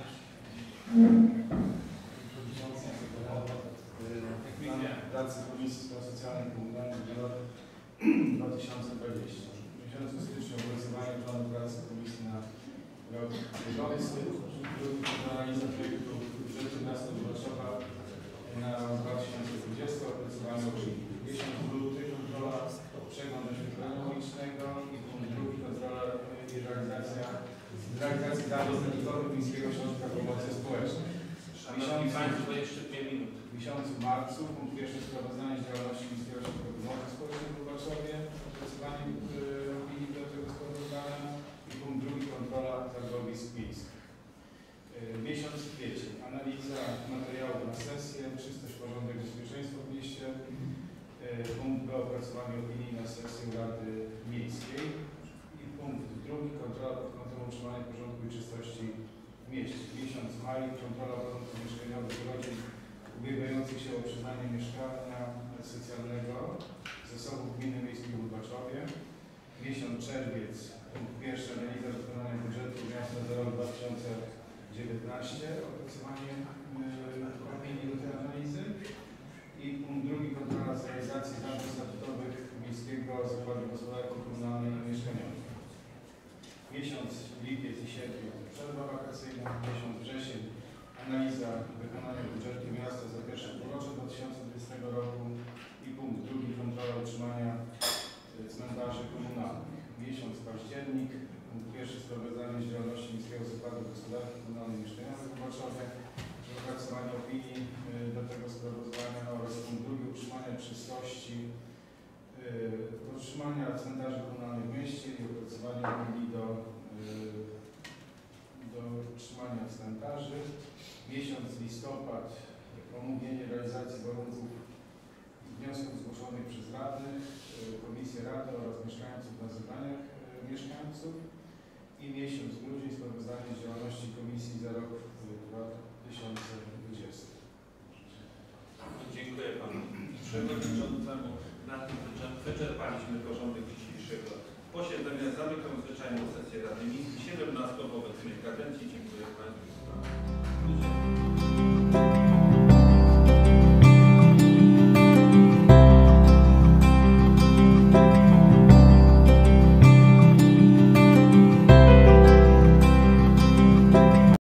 Plan pracy Komisji Spraw Socjalnych i Komunalnych na rok dwa tysiące dwudziesty. W miesiącu stycznia opracowanie planu pracy Komisji na rok bieżący. Drugi: analiza projektu budżetu miasta Lubaszowa na dwa tysiące dwudziesty. Opracowanie opinii. Miesiąc luty. Kontrola przegląd oświetlenia ulicznego. I punkt drugi: kontrola i realizacja realizacji zadań statutowych Miejskiego Ośrodka Pomocy Społecznej. Szanowni Państwo, jeszcze dwie minuty. W miesiącu marcu punkt pierwszy: sprawozdanie z działalności Miejskiego Ośrodka Pomocy Społecznej w Lubaszowie. Opracowanie opinii do tego sprawozdania. I punkt środowisk miejskich. Miesiąc kwiecień. Analiza materiałów na sesję, czystość, porządek, bezpieczeństwo w mieście. Punkt B. Opracowanie opinii na sesję Rady Miejskiej. I punkt drugi. Kontrola pod kątem utrzymania porządku i czystości w mieście. Miesiąc maj. Kontrola porządku mieszkaniowych rodzin ubiegających się o przyznanie mieszkania socjalnego zasobów gminy miejskiej w Lubaczowie. Miesiąc czerwiec. Punkt pierwszy. Analiza wykonania budżetu miasta za rok dwa tysiące dziewiętnasty. Opracowanie yy, opinii do tej analizy. I punkt drugi. Kontrola z realizacji zadań statutowych Miejskiego Zakładu Gospodarki Komunalnej i Mieszkaniowej. Miesiąc lipiec i sierpień. Przerwa wakacyjna. Miesiąc wrzesień. Analiza wykonania budżetu miasta za pierwsze półrocze dwa tysiące dwudziestego roku. I punkt drugi. Kontrola utrzymania cmentarzy komunalnych. Miesiąc październik. Punkt pierwszy. Sprawozdanie z działalności Miejskiego Zakładu Gospodarki Komunalnej i Mieszkaniowej w Lubaczowie. Opracowanie opinii do tego sprawozdania oraz punkt drugi. Utrzymania czystości, yy, utrzymania cmentarzy komunalnych w mieście i opracowanie opinii do, yy, do utrzymania cmentarzy. Miesiąc listopad. Omówienie realizacji warunków i wniosków zgłoszonych przez radnych, yy, komisję rady oraz mieszkańców na zebraniach yy, mieszkańców. I miesiąc grudzień. Sprawozdanie z działalności komisji za rok dwa tysiące dwudziesty. Dziękuję Panu Przewodniczącemu. Na tym wyczerpaliśmy porządek dzisiejszego posiedzenia. Zamykam zwyczajną sesję Rady Miejskiej siedemnastą w obecnej kadencji. Dziękuję Państwu.